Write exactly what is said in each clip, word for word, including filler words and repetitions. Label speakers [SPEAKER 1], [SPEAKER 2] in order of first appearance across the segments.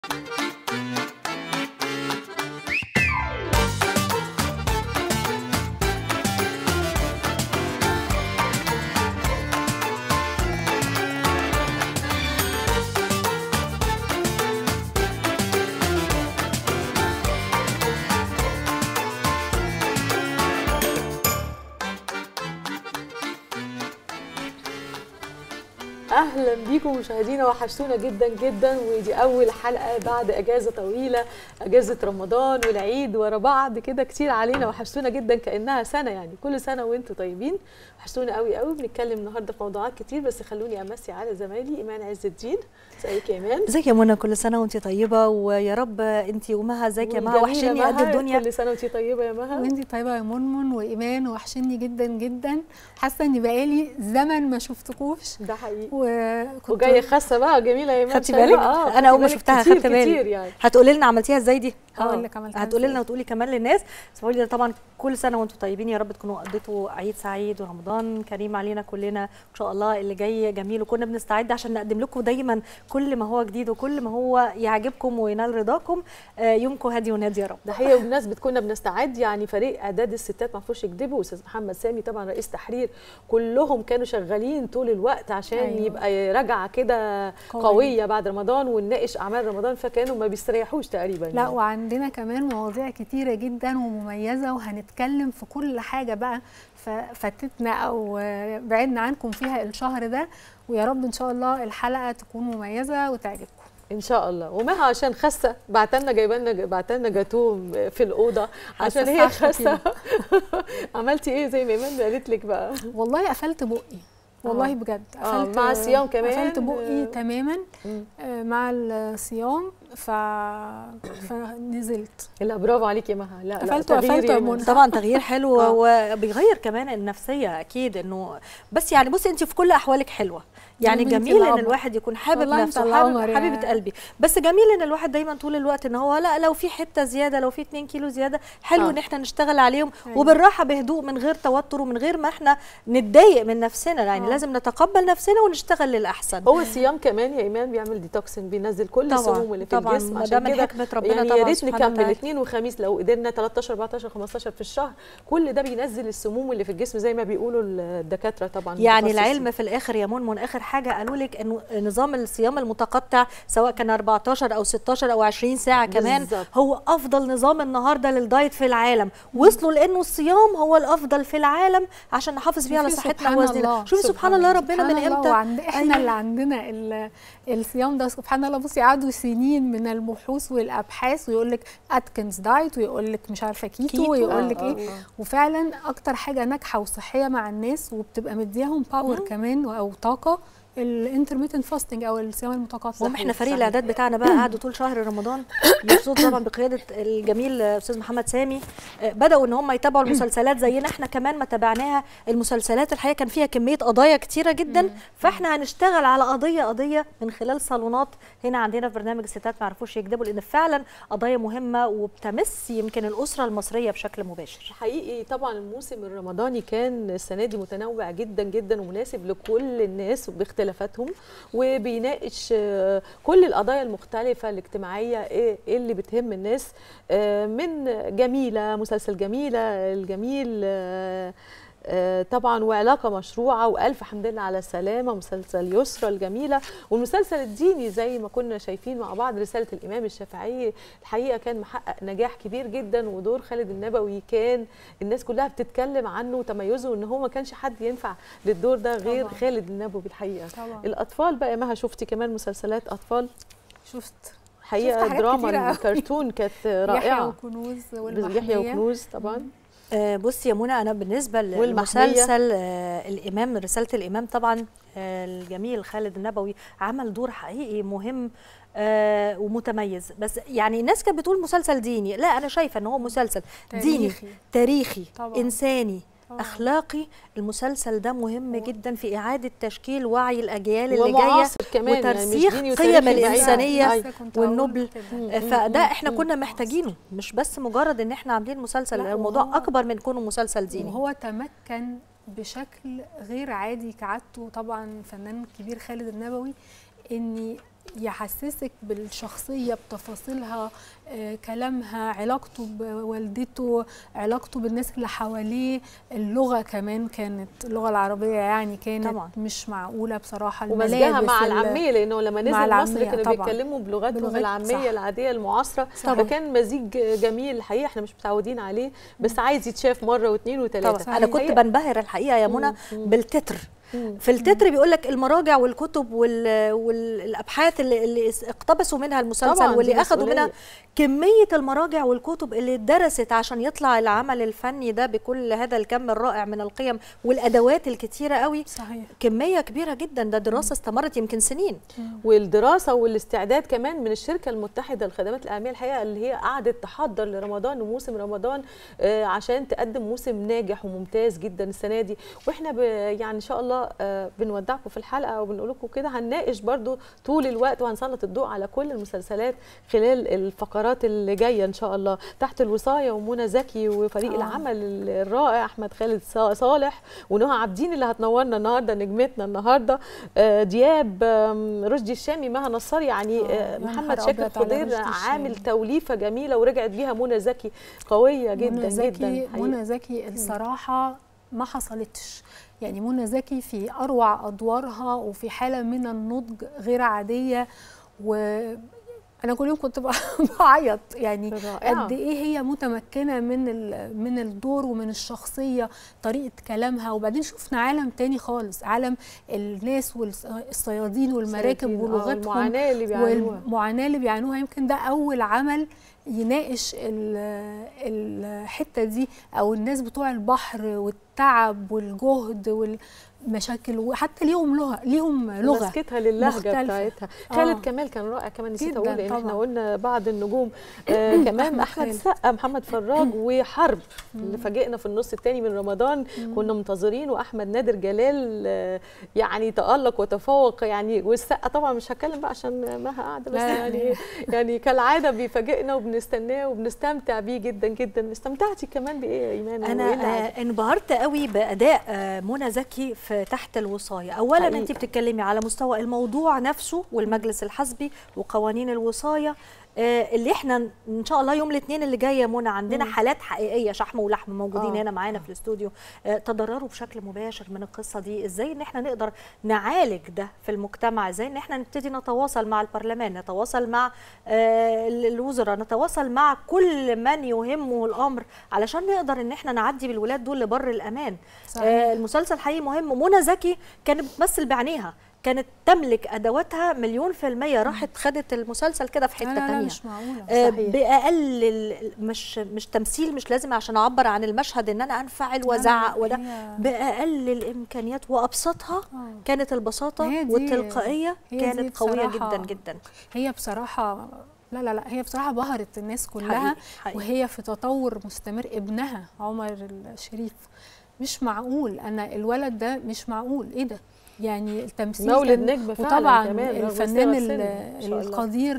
[SPEAKER 1] اهلا بيكم مشاهدينا، وحشتونا جدا جدا، ودي اول حلقه بعد اجازه طويله، اجازه رمضان والعيد ورا بعض كده كتير علينا، وحشتونا جدا كانها سنه، يعني كل سنه وانتم طيبين. وحشتونا قوي قوي. بنتكلم النهارده في موضوعات كتير، بس خلوني امسي على زمايلي ايمان عز الدين. ازيك يا ايمان؟
[SPEAKER 2] ازيك يا منى؟ كل سنه وانت طيبه، ويا رب انت ومها. ازيك يا مها؟ وحشني قد الدنيا.
[SPEAKER 1] كل سنه وانت طيبه يا مها.
[SPEAKER 3] وانت طيبه يا منمن وايمان، وحشني جدا جدا. حاسه اني بقالي زمن ما شفتكوش.
[SPEAKER 1] ده حقيقي.
[SPEAKER 3] وكنت
[SPEAKER 1] وجايه خاسه بقى جميله يا ايمان.
[SPEAKER 2] خدتي بالك؟
[SPEAKER 1] آه
[SPEAKER 2] انا اول ما شفتها خدت بالي.
[SPEAKER 1] يعني.
[SPEAKER 2] هتقولي لنا عملتيها ازاي دي؟
[SPEAKER 3] هقول لك عملتها
[SPEAKER 2] هتقولي لنا وتقولي كمان للناس. بس بقول طبعا كل سنه وانتم طيبين، يا رب تكونوا قضيتوا عيد سعيد ورمضان كريم علينا كلنا ان شاء الله. اللي جاي جميل، وكنا بنستعد عشان نقدم لكم دايما كل ما هو جديد وكل ما هو يعجبكم وينال رضاكم. يومكم هادي ونادي يا رب.
[SPEAKER 1] ده حقيقي. وبمناسبه كنا بنستعد، يعني فريق اعداد الستات ما فيهوش يكذبوا، استاذ محمد سامي طبعا رئيس تحرير، كلهم كانوا شغالين طول الوقت عشان أيوة. يبقى راجعه كده قوية. قويه بعد رمضان ونناقش اعمال رمضان، فكانوا ما بيستريحوش تقريبا.
[SPEAKER 3] لا يعني. وعندنا كمان مواضيع كتيره جدا ومميزه، وهنتكلم في كل حاجه بقى فاتتنا او بعدنا عنكم فيها الشهر ده، ويا رب ان شاء الله الحلقه تكون مميزه وتعجبكم
[SPEAKER 1] ان شاء الله. ومها عشان خاسه بعتلنا جايبه لنا بعتلنا جاتوه في الاوضه عشان هي خاسه. عملتي ايه زي ما ايمان قالت لك بقى؟
[SPEAKER 3] والله قفلت بقي والله بجد.
[SPEAKER 1] قفلت مع الصيام كمان.
[SPEAKER 3] قفلت بقي تماما آه مع الصيام ف... فنزلت.
[SPEAKER 1] لا برافو عليكي يا مها. لا
[SPEAKER 3] قفلت وقفلت
[SPEAKER 2] طبعا تغيير حلو وبيغير كمان النفسيه اكيد. انه بس يعني بصي انت في كل احوالك حلوه، يعني جميل ان الواحد يكون حابب نفسه، حابب حبيبه قلبي، بس جميل ان الواحد دايما طول الوقت ان هو لا لو في حته زياده، لو في اتنين كيلو زياده حلو ان احنا نشتغل عليهم وبالراحه بهدوء من غير توتر ومن غير ما احنا نتضايق من نفسنا. يعني لازم نتقبل نفسنا ونشتغل للاحسن.
[SPEAKER 1] هو الصيام كمان يا ايمان بيعمل ديتوكسين، بينزل كل السموم اللي في
[SPEAKER 2] طبعًا
[SPEAKER 1] الجسم.
[SPEAKER 2] عشان كده حكمه ربنا
[SPEAKER 1] يعني
[SPEAKER 2] طبعا
[SPEAKER 1] يا ريت نكمل اثنين وخميس لو قدرنا ثلاثة عشر أربعة عشر خمستاشر في الشهر، كل ده بينزل السموم اللي في الجسم زي ما بيقولوا الدكاتره طبعا.
[SPEAKER 2] يعني العلم في الاخر يا منمن اخر حاجه قالوا لك انه نظام الصيام المتقطع سواء كان أربعتاشر او ستاشر او عشرين ساعه كمان بالزبط. هو افضل نظام النهارده للدايت في العالم. وصلوا لانه الصيام هو الافضل في العالم عشان نحافظ بيه على صحتنا ووزننا. شوفي سبحان الله ربنا من امتى.
[SPEAKER 3] وعند احنا أيوة. اللي عندنا الصيام ده سبحان الله. بصي قعدوا سنين من البحوث والابحاث، ويقول لك اتكنز دايت، ويقول لك مش عارفه كيتو, كيتو ويقول لك ايه. وفعلا اكتر حاجه ناجحه وصحيه مع الناس وبتبقى مدياهم باور كمان او طاقه الانترميتنت فاستنج او الصيام المتقطع.
[SPEAKER 2] واحنا فريق الاعداد بتاعنا بقى قعدوا طول شهر رمضان يقصد طبعا بقياده الجميل استاذ محمد سامي، بداوا ان هم يتابعوا المسلسلات زينا احنا كمان ما تابعناها. المسلسلات الحقيقه كان فيها كميه قضايا كتيره جدا، فاحنا هنشتغل على قضيه قضيه من خلال صالونات هنا عندنا في برنامج الستات ما يعرفوش يكذبوا، لان فعلا قضايا مهمه وبتمس يمكن الاسره المصريه بشكل مباشر.
[SPEAKER 1] حقيقي طبعا الموسم الرمضاني كان السنه دي متنوع جدا جدا ومناسب لكل الناس باختلاف اختلافاتهم، وبيناقش كل القضايا المختلفة الاجتماعية ايه اللي بتهم الناس. من جميلة، مسلسل جميلة الجميل طبعا، وعلاقة مشروعة، والف حمد لله على السلامة، مسلسل يسرى الجميلة، والمسلسل الديني زي ما كنا شايفين مع بعض رسالة الإمام الشافعي. الحقيقة كان محقق نجاح كبير جدا، ودور خالد النبوي كان الناس كلها بتتكلم عنه وتميزه، ان هو ما كانش حد ينفع للدور ده غير طبعا. خالد النبوي الحقيقة طبعا. الأطفال بقى مها، شفتي كمان مسلسلات أطفال؟
[SPEAKER 3] شفت
[SPEAKER 1] حقيقة دراما الكرتون كانت رائعة.
[SPEAKER 3] يحيى وكنوز
[SPEAKER 1] يحيى وكنوز طبعا.
[SPEAKER 3] مم.
[SPEAKER 2] آه بصي يا منى، انا بالنسبه للمسلسل آه الامام رساله الامام طبعا آه الجميل خالد النبوي عمل دور حقيقي مهم آه ومتميز. بس يعني الناس كانت بتقول مسلسل ديني، لا انا شايفه ان هو مسلسل تاريخي. ديني تاريخي طبعا. انساني طبعا. اخلاقي. المسلسل ده مهم طبعا. جدا في اعاده تشكيل وعي الاجيال اللي جايه وترسيخ يعني قيم الانسانيه والنبل. فده احنا كنا محتاجينه، مش بس مجرد ان احنا عاملين مسلسل، الموضوع اكبر من كونه مسلسل ديني.
[SPEAKER 3] وهو تمكن بشكل غير عادي كعادته طبعا فنان كبير خالد النبوي ان يحسسك بالشخصيه بتفاصيلها، آه، كلامها، علاقته بوالدته، علاقته بالناس اللي حواليه، اللغه كمان كانت اللغه العربيه يعني كانت طبعا مش معقوله بصراحه،
[SPEAKER 1] ومزجها مع العاميه، لانه لما نزل مصر كانوا
[SPEAKER 3] طبعاً
[SPEAKER 1] بيتكلموا بلغتهم العاميه صح. العاديه المعاصره،
[SPEAKER 2] طبعاً.
[SPEAKER 1] فكان مزيج جميل الحقيقه احنا مش متعودين عليه، بس عايز يتشاف مره واثنين وثلاثه.
[SPEAKER 2] انا كنت بنبهر الحقيقه يا منى بالتتر. في التتر بيقول لك المراجع والكتب والابحاث اللي, اللي اقتبسوا منها المسلسل واللي اخذوا منها كميه المراجع والكتب اللي درست عشان يطلع العمل الفني ده بكل هذا الكم الرائع من القيم والادوات الكتيره قوي.
[SPEAKER 3] صحيح.
[SPEAKER 2] كميه كبيره جدا، ده دراسه استمرت يمكن سنين.
[SPEAKER 1] والدراسه والاستعداد كمان من الشركه المتحده للخدمات الاعلاميه الحقيقه اللي هي قعدت تحضر لرمضان وموسم رمضان آه عشان تقدم موسم ناجح وممتاز جدا السنه دي. واحنا يعني ان شاء الله آه بنودعكم في الحلقه وبنقول لكم كده هنناقش برضو طول الوقت وهنسلط الضوء على كل المسلسلات خلال الفقرات اللي جايه ان شاء الله. تحت الوصايه ومنى زكي وفريق آه. العمل الرائع احمد خالد صالح ونهى عابدين اللي هتنورنا النهارده، نجمتنا النهارده آه دياب آه رشدي الشامي، مها نصار، يعني آه محمد شاكر خضير عامل توليفه جميله ورجعت بيها منى زكي قويه جدا منى زكي جدا.
[SPEAKER 3] منى زكي الصراحه ما حصلتش، يعني منى زكي في اروع ادوارها وفي حاله من النضج غير عاديه، وانا كل يوم كنت بعيط يعني قد ايه هي متمكنه من من الدور ومن الشخصيه، طريقه كلامها. وبعدين شفنا عالم تاني خالص، عالم الناس والصيادين والمراكب ولغتهم
[SPEAKER 1] والمعاناه اللي بيعانوها
[SPEAKER 3] والمعاناه اللي بيعانوها. يمكن ده اول عمل يناقش الحته دي، او الناس بتوع البحر والتعب والجهد والمشاكل، وحتى ليهم لغه ليهم لغه
[SPEAKER 1] مسكتها للهجه بتاعتها. خالد آه. كمال كان رائع كمان، نسيت اقول ان احنا قلنا بعض النجوم آه كمان احمد السقا، محمد فراج وحرب اللي فاجئنا في النص الثاني من رمضان كنا منتظرين، واحمد نادر جلال آه يعني تالق وتفوق يعني. والسقا طبعا مش هتكلم بقى عشان مها قاعده، بس يعني يعني كالعاده بيفاجئنا وبنستناه وبنستمتع بيه جدا جدا. استمتعتي كمان بايه يا ايمان؟
[SPEAKER 2] انا آه انبهرت قوي باداء آه منى زكي في تحت الوصايه. اولا حقيقة. انت بتتكلمي على مستوى الموضوع نفسه والمجلس الحزبي وقوانين الوصايه آه اللي احنا ان شاء الله يوم الاثنين اللي جاي يا منى عندنا مم. حالات حقيقيه شحم ولحم موجودين آه. هنا معانا في الاستوديو آه تضرروا بشكل مباشر من القصه دي. ازاي ان احنا نقدر نعالج ده في المجتمع، ازاي ان احنا نبتدي نتواصل مع البرلمان، نتواصل مع آه الوزراء، نتواصل مع كل من يهمه الامر علشان نقدر ان احنا نعدي بالولاد دول لبر الامان. آه المسلسل حقيقي مهم. منى زكي كانت بتمثل بعينيها، كانت تملك ادواتها مليون في المية، راحت خدت المسلسل كده في حته ثانيه
[SPEAKER 3] مش معقوله.
[SPEAKER 2] آه باقل مش مش تمثيل، مش لازم عشان اعبر عن المشهد ان انا انفعل وازعق وده، باقل الامكانيات وابسطها آه. كانت البساطه والتلقائيه كانت قويه جدا جدا.
[SPEAKER 3] هي بصراحه لا لا لا هي بصراحه بهرت الناس كلها حقيقي. حقيقي. وهي في تطور مستمر. ابنها عمر الشريف مش معقول، انا الولد ده مش معقول، ايه ده يعني التمثيل
[SPEAKER 1] مولد نجم فعلا.
[SPEAKER 3] وطبعا الفنان القدير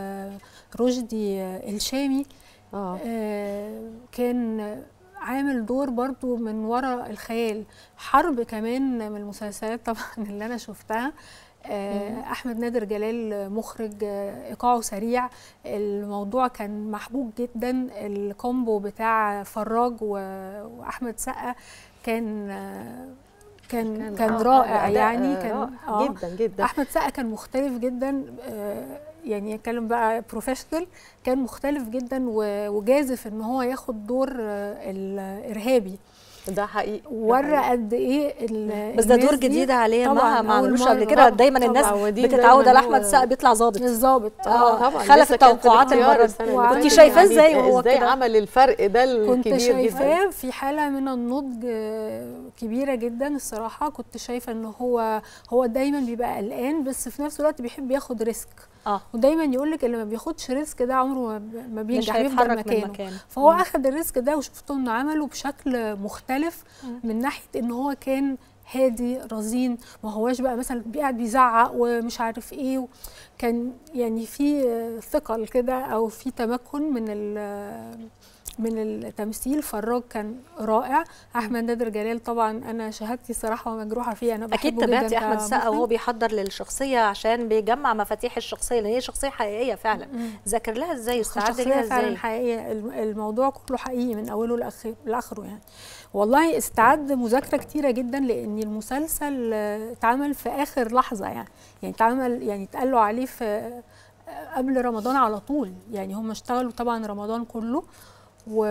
[SPEAKER 3] رشدي الشامي آه. آه كان عامل دور برضو من وراء الخيال. حرب كمان من المسلسلات طبعا اللي انا شفتها. آه احمد نادر جلال مخرج آه ايقاعه سريع، الموضوع كان محبوب جدا. الكومبو بتاع فراج واحمد سقا كان آه كان كان, كان رائع يعني. كان رائع
[SPEAKER 1] آه جدا جدا.
[SPEAKER 3] احمد سقا كان مختلف جدا آه يعني يتكلم بقى بروفيشنال، كان مختلف جدا وجازف ان هو ياخد دور آه الارهابي.
[SPEAKER 1] ده حقيقي.
[SPEAKER 3] ورى قد ايه
[SPEAKER 2] بس ده دور جديد عليه ما ما عملوش قبل كده. دايما الناس بتتعود على احمد سقا بيطلع ظابط.
[SPEAKER 3] الظابط
[SPEAKER 2] اه طبعا خلف التوقعات المره. كنت شايفاه ازاي وهو
[SPEAKER 1] ازاي عمل الفرق ده الكبير
[SPEAKER 3] جدا؟
[SPEAKER 1] كنت
[SPEAKER 3] شايفاه في حاله من النضج كبيره جدا الصراحه. كنت شايفه ان هو هو دايما بيبقى قلقان بس في نفس الوقت بيحب ياخد ريسك. اه ودايما يقول لك اللي ما بياخدش ريسك ده عمره ما بينجح، بيفضل مكانه. مكانه. فهو مم. اخذ الريسك ده وشفته انه عمله بشكل مختلف مم. من ناحيه ان هو كان هادي رزين، ما هواش بقى مثلا قاعد بيزعق ومش عارف ايه. كان يعني في ثقل كده او في تمكن من من التمثيل. فراج كان رائع. احمد نادر جلال طبعا انا شهادتي صراحه مجروحه فيه، انا
[SPEAKER 2] اكيد تابعتي احمد السقا وهو بيحضر للشخصيه عشان بيجمع مفاتيح الشخصيه لان هي شخصيه حقيقيه فعلا. ذاكر لها ازاي واستعد لها ازاي؟
[SPEAKER 3] فعلا حقيقيه، الموضوع كله حقيقي من اوله لاخره يعني. والله استعد مذاكره كتيره جدا لان المسلسل اتعمل في اخر لحظه يعني يعني اتعمل يعني اتقالوا عليه في قبل رمضان على طول يعني. هم اشتغلوا طبعا رمضان كله و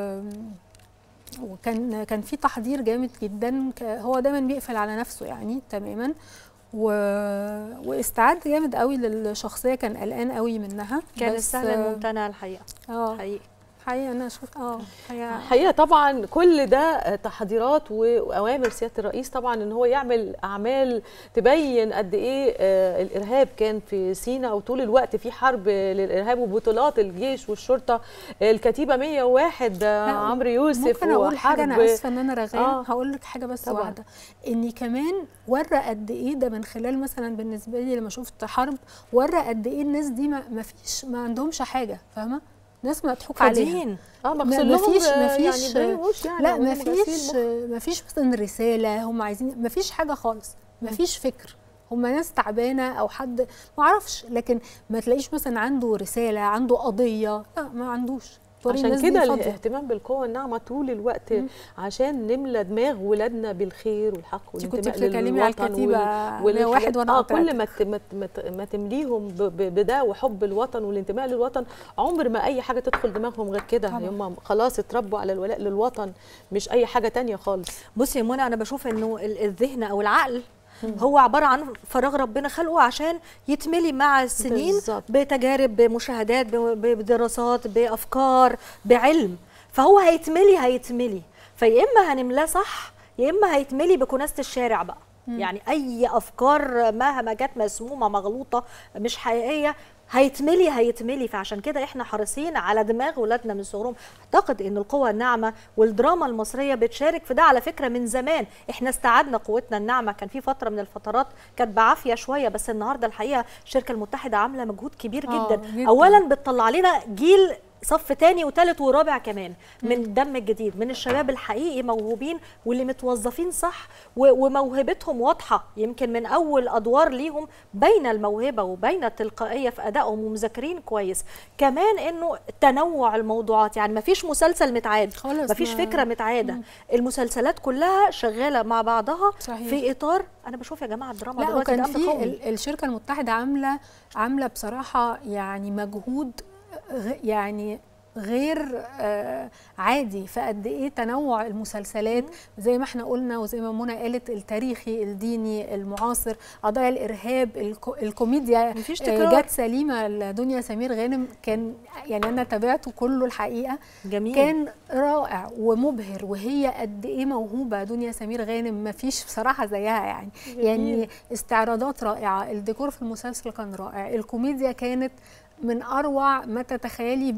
[SPEAKER 3] وكان كان في تحضير جامد جدا. هو دايما بيقفل على نفسه يعني تماما و... واستعد جامد قوي للشخصيه. كان قلقان قوي منها.
[SPEAKER 2] كان السهل الممتنع الحقيقه.
[SPEAKER 3] اه
[SPEAKER 2] حقيقي
[SPEAKER 3] حقيقة أنا أشوف اه
[SPEAKER 1] حقيقة. حقيقة طبعا كل ده تحضيرات وأوامر سيادة الرئيس طبعا إن هو يعمل أعمال تبين قد إيه آه الإرهاب كان في سيناء، وطول الوقت في حرب للإرهاب وبطولات الجيش والشرطة. الكتيبة مية وواحد آه عمرو يوسف.
[SPEAKER 3] ممكن أقول حاجة، أنا آسفة إن أنا رغاية. آه هقول لك حاجة بس طبعًا. واحدة، إني كمان ورى قد إيه ده من خلال مثلا بالنسبة لي لما شفت حرب، ورى قد إيه الناس دي ما فيش ما عندهمش حاجة، فاهمة؟ ناس مضحوك عليها.
[SPEAKER 1] اه مغسول لهم
[SPEAKER 3] مفيش مفيش
[SPEAKER 1] يعني يعني
[SPEAKER 3] لا مفيش مفيش مثلا رساله هم عايزين، مفيش حاجه خالص، مفيش فكر. هم ناس تعبانه او حد ما اعرفش، لكن ما تلاقيش مثلا عنده رساله، عنده قضيه، لا ما عندوش.
[SPEAKER 1] عشان كده الاهتمام بالقوة الناعمة طول الوقت مم. عشان نملى دماغ ولادنا بالخير والحق والانتماء للوطن
[SPEAKER 3] والواحد وانا
[SPEAKER 1] اه كل ما ما تمليهم بده وحب الوطن والانتماء للوطن، عمر ما اي حاجة تدخل دماغهم غير كده. هم خلاص اتربوا على الولاء للوطن، مش اي حاجة تانية خالص.
[SPEAKER 2] بصي يا منى، انا بشوف انه الذهن او العقل هو عبارة عن فراغ ربنا خلقه عشان يتملي مع السنين بالزبط. بتجارب، بمشاهدات، بدراسات، بأفكار، بعلم. فهو هيتملي هيتملي فيا إما هنملاه صح يا إما هيتملي بكناسة الشارع بقى. مم. يعني أي أفكار مهما جت مسمومة مغلوطة مش حقيقية هيتملي هيتملي. فعشان كده احنا حريصين على دماغ ولادنا من صغرهم. اعتقد ان القوة الناعمة والدراما المصرية بتشارك في ده على فكرة من زمان. احنا استعدنا قوتنا الناعمة. كان في فترة من الفترات كانت بعافية شوية، بس النهاردة الحقيقة الشركة المتحدة عاملة مجهود كبير جدا. جدا. اولا بتطلع لنا جيل صف تاني وتالت ورابع كمان من الدم الجديد، من الشباب الحقيقي موهوبين واللي متوظفين صح وموهبتهم واضحه. يمكن من اول ادوار ليهم بين الموهبه وبين التلقائيه في ادائهم ومذاكرين كويس. كمان انه تنوع الموضوعات، يعني ما فيش مسلسل متعاد، ما فيش فكره متعاده. مم. المسلسلات كلها شغاله مع بعضها صحيح. في اطار انا بشوف يا جماعه الدراما دلوقتي
[SPEAKER 3] ده امر قوي. الشركه المتحده عامله عامله بصراحه يعني مجهود يعني غير عادي في قد ايه تنوع المسلسلات زي ما احنا قلنا وزي ما منى قالت، التاريخي، الديني، المعاصر، قضايا الارهاب، الكوميديا جت سليمه لدنيا سمير غانم. كان يعني انا تابعته كله الحقيقه
[SPEAKER 2] جميل.
[SPEAKER 3] كان رائع ومبهر، وهي قد ايه موهوبه دنيا سمير غانم، ما فيش بصراحه زيها يعني. جميل. يعني استعراضات رائعه، الديكور في المسلسل كان رائع، الكوميديا كانت من اروع ما تتخيلي.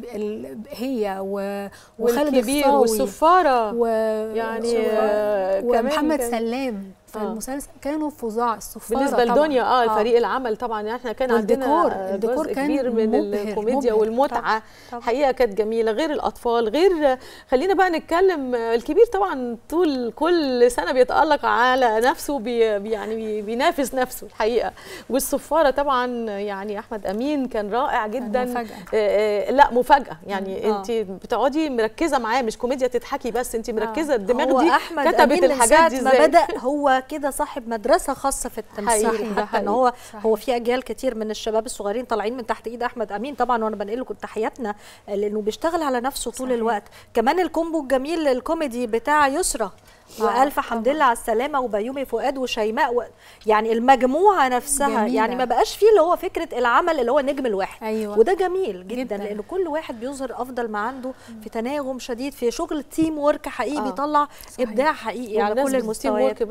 [SPEAKER 3] هي وخالد
[SPEAKER 1] الكبير والصفاره
[SPEAKER 3] ويعني ومحمد سلام في آه. المسلسل كانوا فظاع. الصفاره
[SPEAKER 1] بالنسبه لدنيا اه فريق العمل طبعا احنا كان عندنا
[SPEAKER 3] الديكور
[SPEAKER 1] جزء كبير من الكوميديا والمتعه. حقيقه كانت جميله، غير الاطفال، غير خلينا بقى نتكلم الكبير طبعا طول كل سنه بيتالق على نفسه، بي يعني بينافس نفسه الحقيقه. والصفاره طبعا يعني احمد امين كان رائع جدا.
[SPEAKER 3] مفاجأة.
[SPEAKER 1] آه لا مفاجاه يعني. آه. انت بتقعدي مركزه معاه، مش كوميديا تضحكي بس، انت مركزه. الدماغ دي كتبت الحاجات دي ازاي.
[SPEAKER 2] ما بدا هو كده صاحب مدرسه خاصه في التمثيل. حقيقي. حتى ان هو صحيح. هو في اجيال كتير من الشباب الصغيرين طالعين من تحت ايد احمد امين طبعا، وانا بنقل لكم تحياتنا لانه بيشتغل على نفسه طول صحيح. الوقت. كمان الكومبو الجميل الكوميدي بتاع يسرا والف حمد لله على السلامه وبيومي فؤاد وشيماء و... يعني المجموعه نفسها جميلة. يعني ما بقاش فيه اللي هو فكره العمل اللي هو النجم الواحد.
[SPEAKER 3] أيوة.
[SPEAKER 2] وده جميل جدا, جداً. لان كل واحد بيظهر افضل ما عنده في تناغم شديد، في شغل تيم ورك حقيقي. آه. بيطلع صحيح. ابداع حقيقي على كل المستويات.
[SPEAKER 1] بقى الكومبو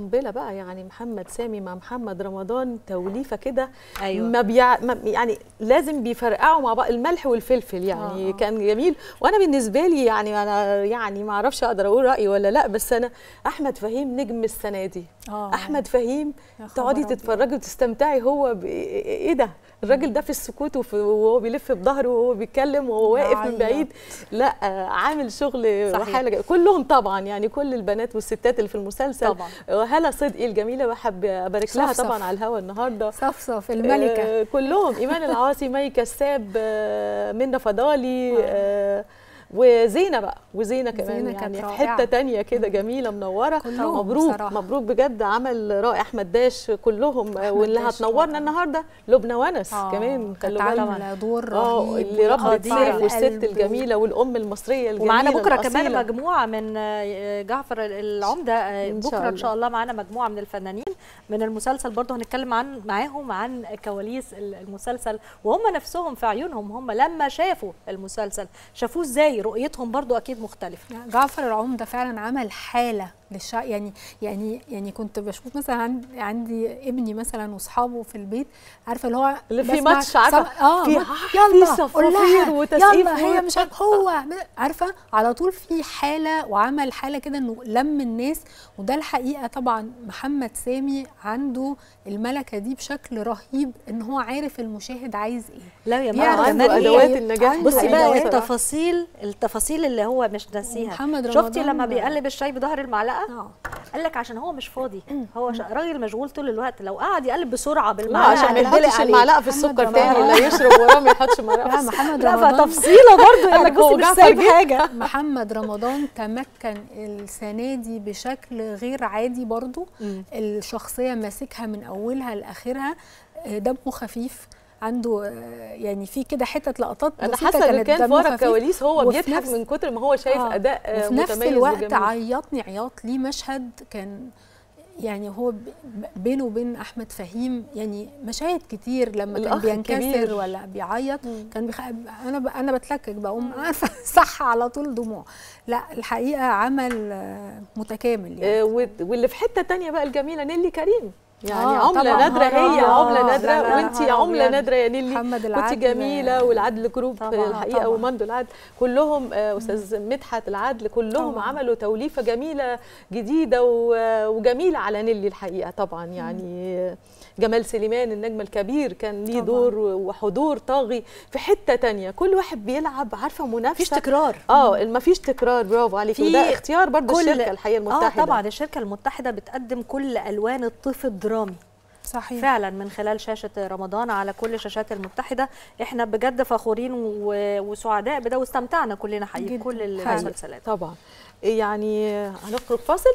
[SPEAKER 1] قنبله بقى، يعني محمد سامي مع محمد رمضان توليفه كده.
[SPEAKER 2] أيوة.
[SPEAKER 1] ما بيع ما يعني لازم بيفرقعوا مع بعض الملح والفلفل يعني. آه. كان جميل. وانا بالنسبه لي يعني انا يعني ما اعرفش اقدر اقول رايي ولا لا، بس انا احمد فهيم نجم السنه دي. آه. احمد فهيم تقعدي تتفرجي وتستمتعي. هو ب... ايه ده الراجل ده في السكوت وهو بيلف بظهره وهو بيتكلم وهو واقف من بعيد، لا عامل شغل وحاله. كلهم طبعا يعني كل البنات والستات اللي في المسلسل طبعا. هلا صدقي الجميله بحب ابارك لها طبعا على الهوا النهارده.
[SPEAKER 3] صفصف الملكه.
[SPEAKER 1] آه كلهم، ايمان العاصي، مي كساب، آه منى فضالي، آه وزينه بقى، وزينه كمان يعني في حته تانية كده جميله منوره. مبروك بصراحة. مبروك بجد، عمل رائع. احمد داش كلهم. واللي هتنورنا النهارده لبنى ونس آه كمان،
[SPEAKER 3] خلوا بالنا دور
[SPEAKER 1] رهيب اللي ربت سيف والست الجميله والام المصريه الجميله.
[SPEAKER 2] ومعانا بكره كمان مجموعه من جعفر العمده. بكره ان شاء الله معانا مجموعه من الفنانين من المسلسل برضه هنتكلم عن معاهم عن كواليس المسلسل، وهم نفسهم في عيونهم هم لما شافوا المسلسل شافوه ازاي، رؤيتهم برضو اكيد مختلفه.
[SPEAKER 3] جعفر العمده فعلا عمل حاله للشعب. يعني يعني يعني كنت بشوف مثلا عندي, عندي ابني مثلا واصحابه في البيت، عارفه اللي هو
[SPEAKER 1] اللي في ماتش، عارفه
[SPEAKER 3] اه
[SPEAKER 1] في
[SPEAKER 3] يلا
[SPEAKER 1] صفافير وتسقيف،
[SPEAKER 3] يلا هي مش عارفه هو عارفه على طول في حاله، وعمل حاله كده انه لم الناس. وده الحقيقه طبعا محمد سامي عنده الملكه دي بشكل رهيب، ان هو عارف المشاهد عايز ايه.
[SPEAKER 2] لا يا
[SPEAKER 1] جماعه عنده ادوات النجاح.
[SPEAKER 2] بصي بقى التفاصيل التفاصيل اللي هو مش ناسيها. شفتي لما بيقلب الشاي بظهر المعلقه آه. قال لك عشان هو مش فاضي، هو راجل مشغول طول الوقت، لو قعد يقلب بسرعه بالمعلقه
[SPEAKER 1] عشان ما يحطش المعلقه في السكر تاني، لا يشرب وراه ما يحطش معلقه.
[SPEAKER 3] لا محمد
[SPEAKER 2] رمضان لا تفصيله برضه يعني بصي مش سايب حاجه.
[SPEAKER 3] محمد رمضان تمكن السنه دي بشكل غير عادي برضه. الشخصيه ماسكها من اولها لاخرها، دمه خفيف، عنده يعني في كده حتت لقطات
[SPEAKER 1] انا حاسه ان كان ورا الكواليس هو بيضحك من كتر ما هو شايف آه اداء
[SPEAKER 3] وفي
[SPEAKER 1] متميز.
[SPEAKER 3] نفس الوقت عيطني عياط. ليه مشهد كان يعني هو بينه وبين احمد فهيم يعني مشاهد كتير لما كان بينكسر ولا بيعيط كان بيخ... انا ب... انا بتلكك بقوم عارفه صح على طول دموع. لا الحقيقه عمل متكامل يعني.
[SPEAKER 1] آه واللي في حته تانية بقى الجميله نيلي كريم، يعني آه عمله نادره. هي عمله نادره وانتي عمله نادره يا نيلي. كنتي جميله. والعدل جروب الحقيقه ومندو العدل كلهم، استاذ مدحت العدل كلهم طبعا. عملوا توليفه جميله جديده وجميله على نيلي الحقيقه طبعا. يعني جمال سليمان النجم الكبير كان ليه دور وحضور طاغي في حته تانية. كل واحد بيلعب عارفه منافسه،
[SPEAKER 2] مفيش تكرار.
[SPEAKER 1] اه مفيش تكرار. برافو عليكي. وده اختيار برضو الشركه الحقيقه المتحده.
[SPEAKER 2] اه طبعا الشركه المتحده بتقدم كل الوان الطيف الدرامي
[SPEAKER 3] صحيح
[SPEAKER 2] فعلا من خلال شاشه رمضان على كل شاشات المتحده. احنا بجد فخورين وسعداء بده واستمتعنا كلنا حقيقي كل المسلسلات
[SPEAKER 1] طبعا. يعني هنخرج فاصل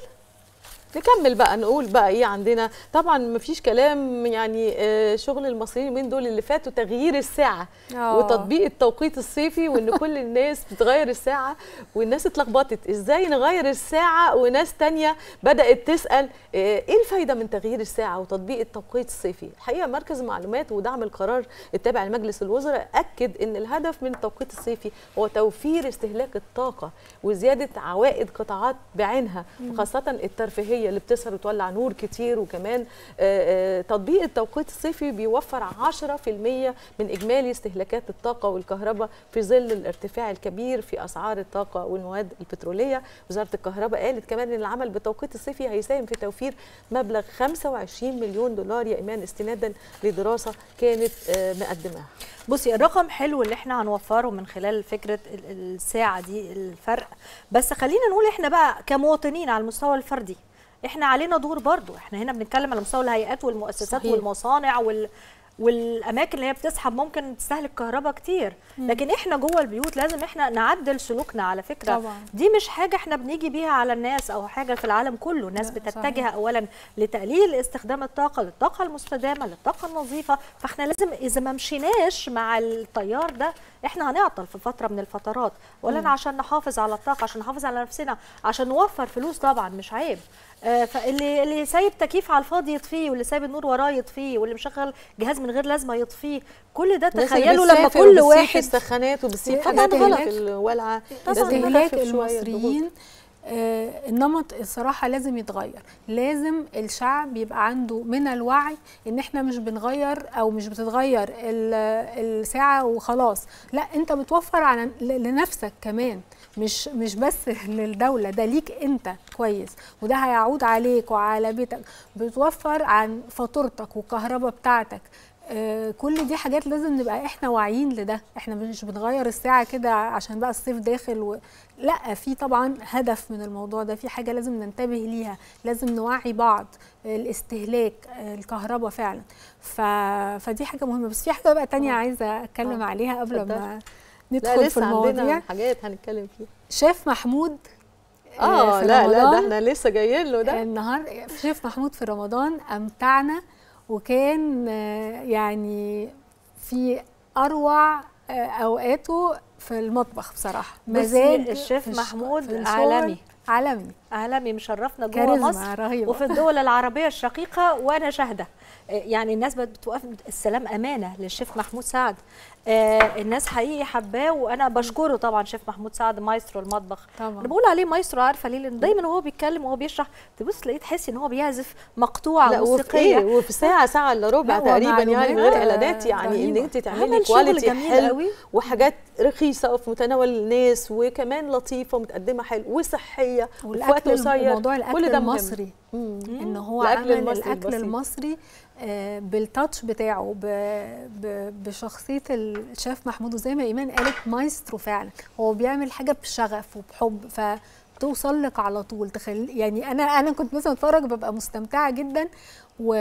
[SPEAKER 1] نكمل بقى نقول بقى ايه عندنا. طبعا مفيش كلام يعني شغل المصريين من دول اللي فاتوا تغيير الساعه أوه. وتطبيق التوقيت الصيفي، وان كل الناس بتغير الساعه والناس اتلخبطت ازاي نغير الساعه، وناس تانية بدات تسال ايه الفايده من تغيير الساعه وتطبيق التوقيت الصيفي. الحقيقه مركز معلومات ودعم القرار التابع لمجلس الوزراء اكد ان الهدف من التوقيت الصيفي هو توفير استهلاك الطاقه وزياده عوائد قطاعات بعينها، خاصه الترفيهيه اللي بتسهر وتولع نور كتير. وكمان تطبيق التوقيت الصيفي بيوفر عشرة في المية من اجمالي استهلاكات الطاقه والكهرباء في ظل الارتفاع الكبير في اسعار الطاقه والمواد البتروليه. وزاره الكهرباء قالت كمان ان العمل بالتوقيت الصيفي هيساهم في توفير مبلغ خمسة وعشرين مليون دولار يا ايمان، استنادا لدراسه كانت مقدماها.
[SPEAKER 2] بصي الرقم حلو اللي احنا هنوفره من خلال فكره الساعه دي الفرق، بس خلينا نقول احنا بقى كمواطنين على المستوى الفردي احنا علينا دور برضو. احنا هنا بنتكلم على مستوى الهيئات والمؤسسات صحيح. والمصانع وال والاماكن اللي هي بتسحب ممكن تستهلك كهرباء كتير، لكن احنا جوه البيوت لازم احنا نعدل سلوكنا على فكره طبعا. دي مش حاجه احنا بنيجي بيها على الناس او حاجه في العالم كله. الناس بتتجه صحيح. اولا لتقليل استخدام الطاقه للطاقه المستدامه للطاقه النظيفه، فاحنا لازم اذا ما مشيناش مع التيار ده احنا هنعطل في فتره من الفترات. ولا عشان نحافظ على الطاقه، عشان نحافظ على نفسنا، عشان نوفر فلوس طبعا مش عيب. آه فاللي اللي سايب تكييف على الفاضي يطفيه، واللي سايب النور وراه يطفيه، واللي مشغل جهاز من غير لازمه يطفيه. كل ده تخيلوا لما كل واحد
[SPEAKER 1] السخانات وبتسيب حاجات غلط في الولعه.
[SPEAKER 3] استهلاك المصريين آه النمط الصراحه لازم يتغير، لازم الشعب يبقى عنده من الوعي ان احنا مش بنغير او مش بتتغير الساعه وخلاص، لا انت بتوفر على لنفسك كمان، مش مش بس للدوله، ده ليك انت كويس وده هيعود عليك وعلى بيتك، بتوفر عن فاتورتك والكهرباء بتاعتك. آه كل دي حاجات لازم نبقى احنا واعيين لده، احنا مش بنغير الساعه كده عشان بقى الصيف داخل و... لا، في طبعا هدف من الموضوع ده، في حاجه لازم ننتبه ليها، لازم نوعي بعض، الاستهلاك، الكهرباء فعلا. ف... فدي حاجه مهمه. بس في حاجه بقى تانية عايزه اتكلم أوه. عليها قبل فدر. ما ندخل في المواضيع.
[SPEAKER 1] عندنا حاجات هنتكلم فيها.
[SPEAKER 3] شيف محمود
[SPEAKER 1] اه لا لا ده احنا لسه جايين له ده
[SPEAKER 3] النهارده. شيف محمود في رمضان امتعنا، وكان يعني في اروع اوقاته في المطبخ بصراحه.
[SPEAKER 2] مزاج الشيف محمود عالمي
[SPEAKER 3] عالمي
[SPEAKER 2] عالمي، مشرفنا جوه مصر رهيبة. وفي الدول العربيه الشقيقه وانا شاهده. يعني الناس بتوقف السلام امانه للشيف محمود سعد. آه الناس حقيقي حباه، وانا بشكره طبعا. شيف محمود سعد مايسترو المطبخ طبعا. انا بقول عليه مايسترو، عارفه ليه؟ لان دايما وهو بيتكلم وهو بيشرح تبص تلاقيه تحسي ان هو بيعزف مقطوعه موسيقيه،
[SPEAKER 1] وفي, وفي ساعه ساعه الا ربع تقريبا، يعني من غير اعلانات، يعني ان انت تعملي كواليتي حلو قوي وحاجات رخيصه وفي متناول الناس وكمان لطيفه ومتقدمه حلو وصحيه وفي وقت قصير.
[SPEAKER 3] موضوع الاكل المصري، ان هو عمل الاكل المصري بالتاتش بتاعه، بشخصيه الشيف محمود، وزي ما ايمان قالت مايسترو فعلا، هو بيعمل حاجه بشغف وبحب فتوصل لك على طول. تخلي يعني انا انا كنت مثلا اتفرج ببقى مستمتعه جدا و...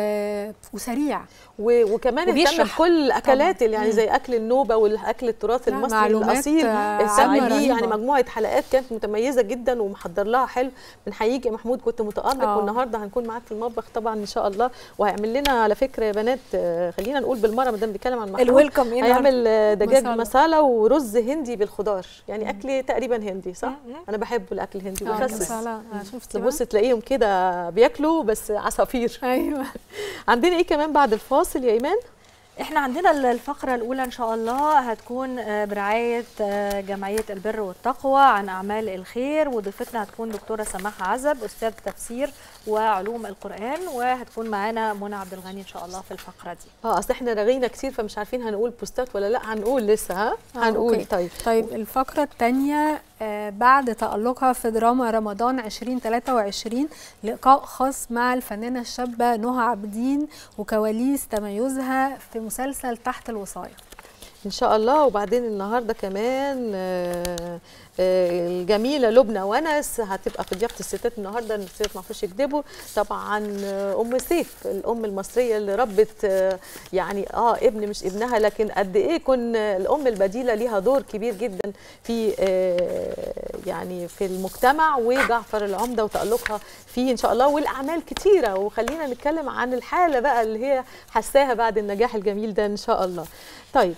[SPEAKER 3] وسريع
[SPEAKER 1] و... وكمان اهتم بكل الاكلات اللي يعني زي اكل النوبه والاكل التراث المصري الاصيل السعودي، يعني مجموعه حلقات كانت متميزه جدا ومحضر لها حلو. بنحييك يا محمود، كنت متالق أوه. والنهارده هنكون معاك في المطبخ طبعا ان شاء الله، وهيعمل لنا على فكره يا بنات، خلينا نقول بالمره ما دام بنتكلم عن محمود،
[SPEAKER 2] الويلكم
[SPEAKER 1] هيعمل دجاج مسالة ورز هندي بالخضار، يعني اكل تقريبا هندي صح؟ انا بحب الاكل الهندي وبخسس، تبص تلاقيهم كده بياكلوا بس عصافير.
[SPEAKER 3] ايوه.
[SPEAKER 1] عندنا ايه كمان بعد الفاصل يا ايمان؟
[SPEAKER 2] احنا عندنا الفقره الاولى ان شاء الله هتكون برعايه جمعيه البر والتقوى عن اعمال الخير، وضيفتنا هتكون دكتوره سماحه عزب استاذ تفسير وعلوم القران، وهتكون معانا منى عبد الغني ان شاء الله في الفقره دي.
[SPEAKER 1] اه اصل احنا رغينا كتير فمش عارفين هنقول بوستات ولا لا. هنقول لسه ها هنقول.
[SPEAKER 3] أوكي. طيب طيب الفقره الثانيه آه بعد تألقها في دراما رمضان ألفين وثلاثة وعشرين، لقاء خاص مع الفنانه الشابه نهى عابدين وكواليس تميزها في مسلسل تحت الوصاية
[SPEAKER 1] ان شاء الله. وبعدين النهارده كمان آه آه الجميله لبنى ونس هتبقى في ضيافه الستات النهارده، الستات ما عرفوش يكذبوا طبعا. آه ام سيف الام المصريه اللي ربت آه يعني اه ابن مش ابنها، لكن قد ايه كن الام البديله ليها دور كبير جدا في آه يعني في المجتمع، وجعفر العمده وتالقها فيه ان شاء الله، والاعمال كتيره. وخلينا نتكلم عن الحاله بقى اللي هي حساها بعد النجاح الجميل ده ان شاء الله. طيب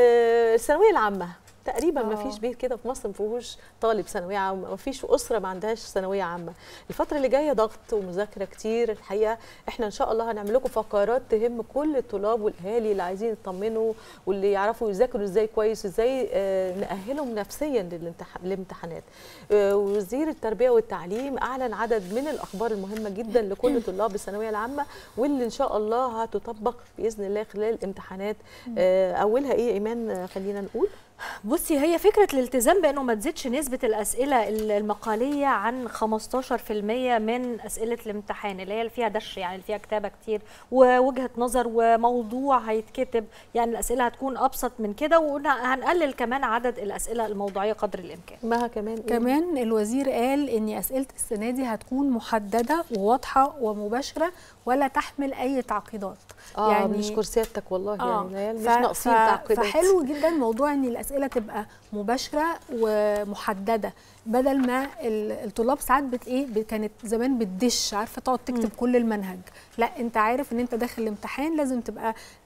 [SPEAKER 1] آه الثانويه العامه تقريبا ما فيش بيت كده في مصر ما فيهوش طالب ثانويه عامه، ما فيش اسره ما عندهاش ثانويه عامه. الفتره اللي جايه ضغط ومذاكره كتير الحقيقه. احنا ان شاء الله هنعمل لكم فقرات تهم كل الطلاب والاهالي اللي عايزين يطمنوا واللي يعرفوا يذاكروا ازاي كويس، ازاي آه ناهلهم نفسيا للامتحانات. آه وزير التربيه والتعليم اعلن عدد من الاخبار المهمه جدا لكل طلاب الثانويه العامه، واللي ان شاء الله هتطبق باذن الله خلال الامتحانات. آه اولها ايه ايمان؟ خلينا نقول.
[SPEAKER 2] بصي، هي فكره الالتزام بانه ما تزيدش نسبه الاسئله المقاليه عن خمستاشر بالمية من اسئله الامتحان، اللي هي اللي فيها دش، يعني اللي فيها كتابه كتير ووجهه نظر وموضوع هيتكتب، يعني الاسئله هتكون ابسط من كده، وهنقلل كمان عدد الاسئله الموضوعيه قدر الامكان.
[SPEAKER 1] ما كمان إيه؟
[SPEAKER 3] كمان الوزير قال ان اسئله السنه دي هتكون محدده وواضحه ومباشره ولا تحمل اي تعقيدات.
[SPEAKER 1] اه يعني بنشكر سيادتك والله. آه يعني مش ناقصين تعقيدات.
[SPEAKER 3] فحلو جدا موضوع ان الاسئله تبقى مباشره ومحدده، بدل ما الطلاب ساعات بت ايه كانت زمان بتدش، عارفه تقعد تكتب م. كل المنهج. لا، انت عارف ان انت داخل الامتحان لازم تبقى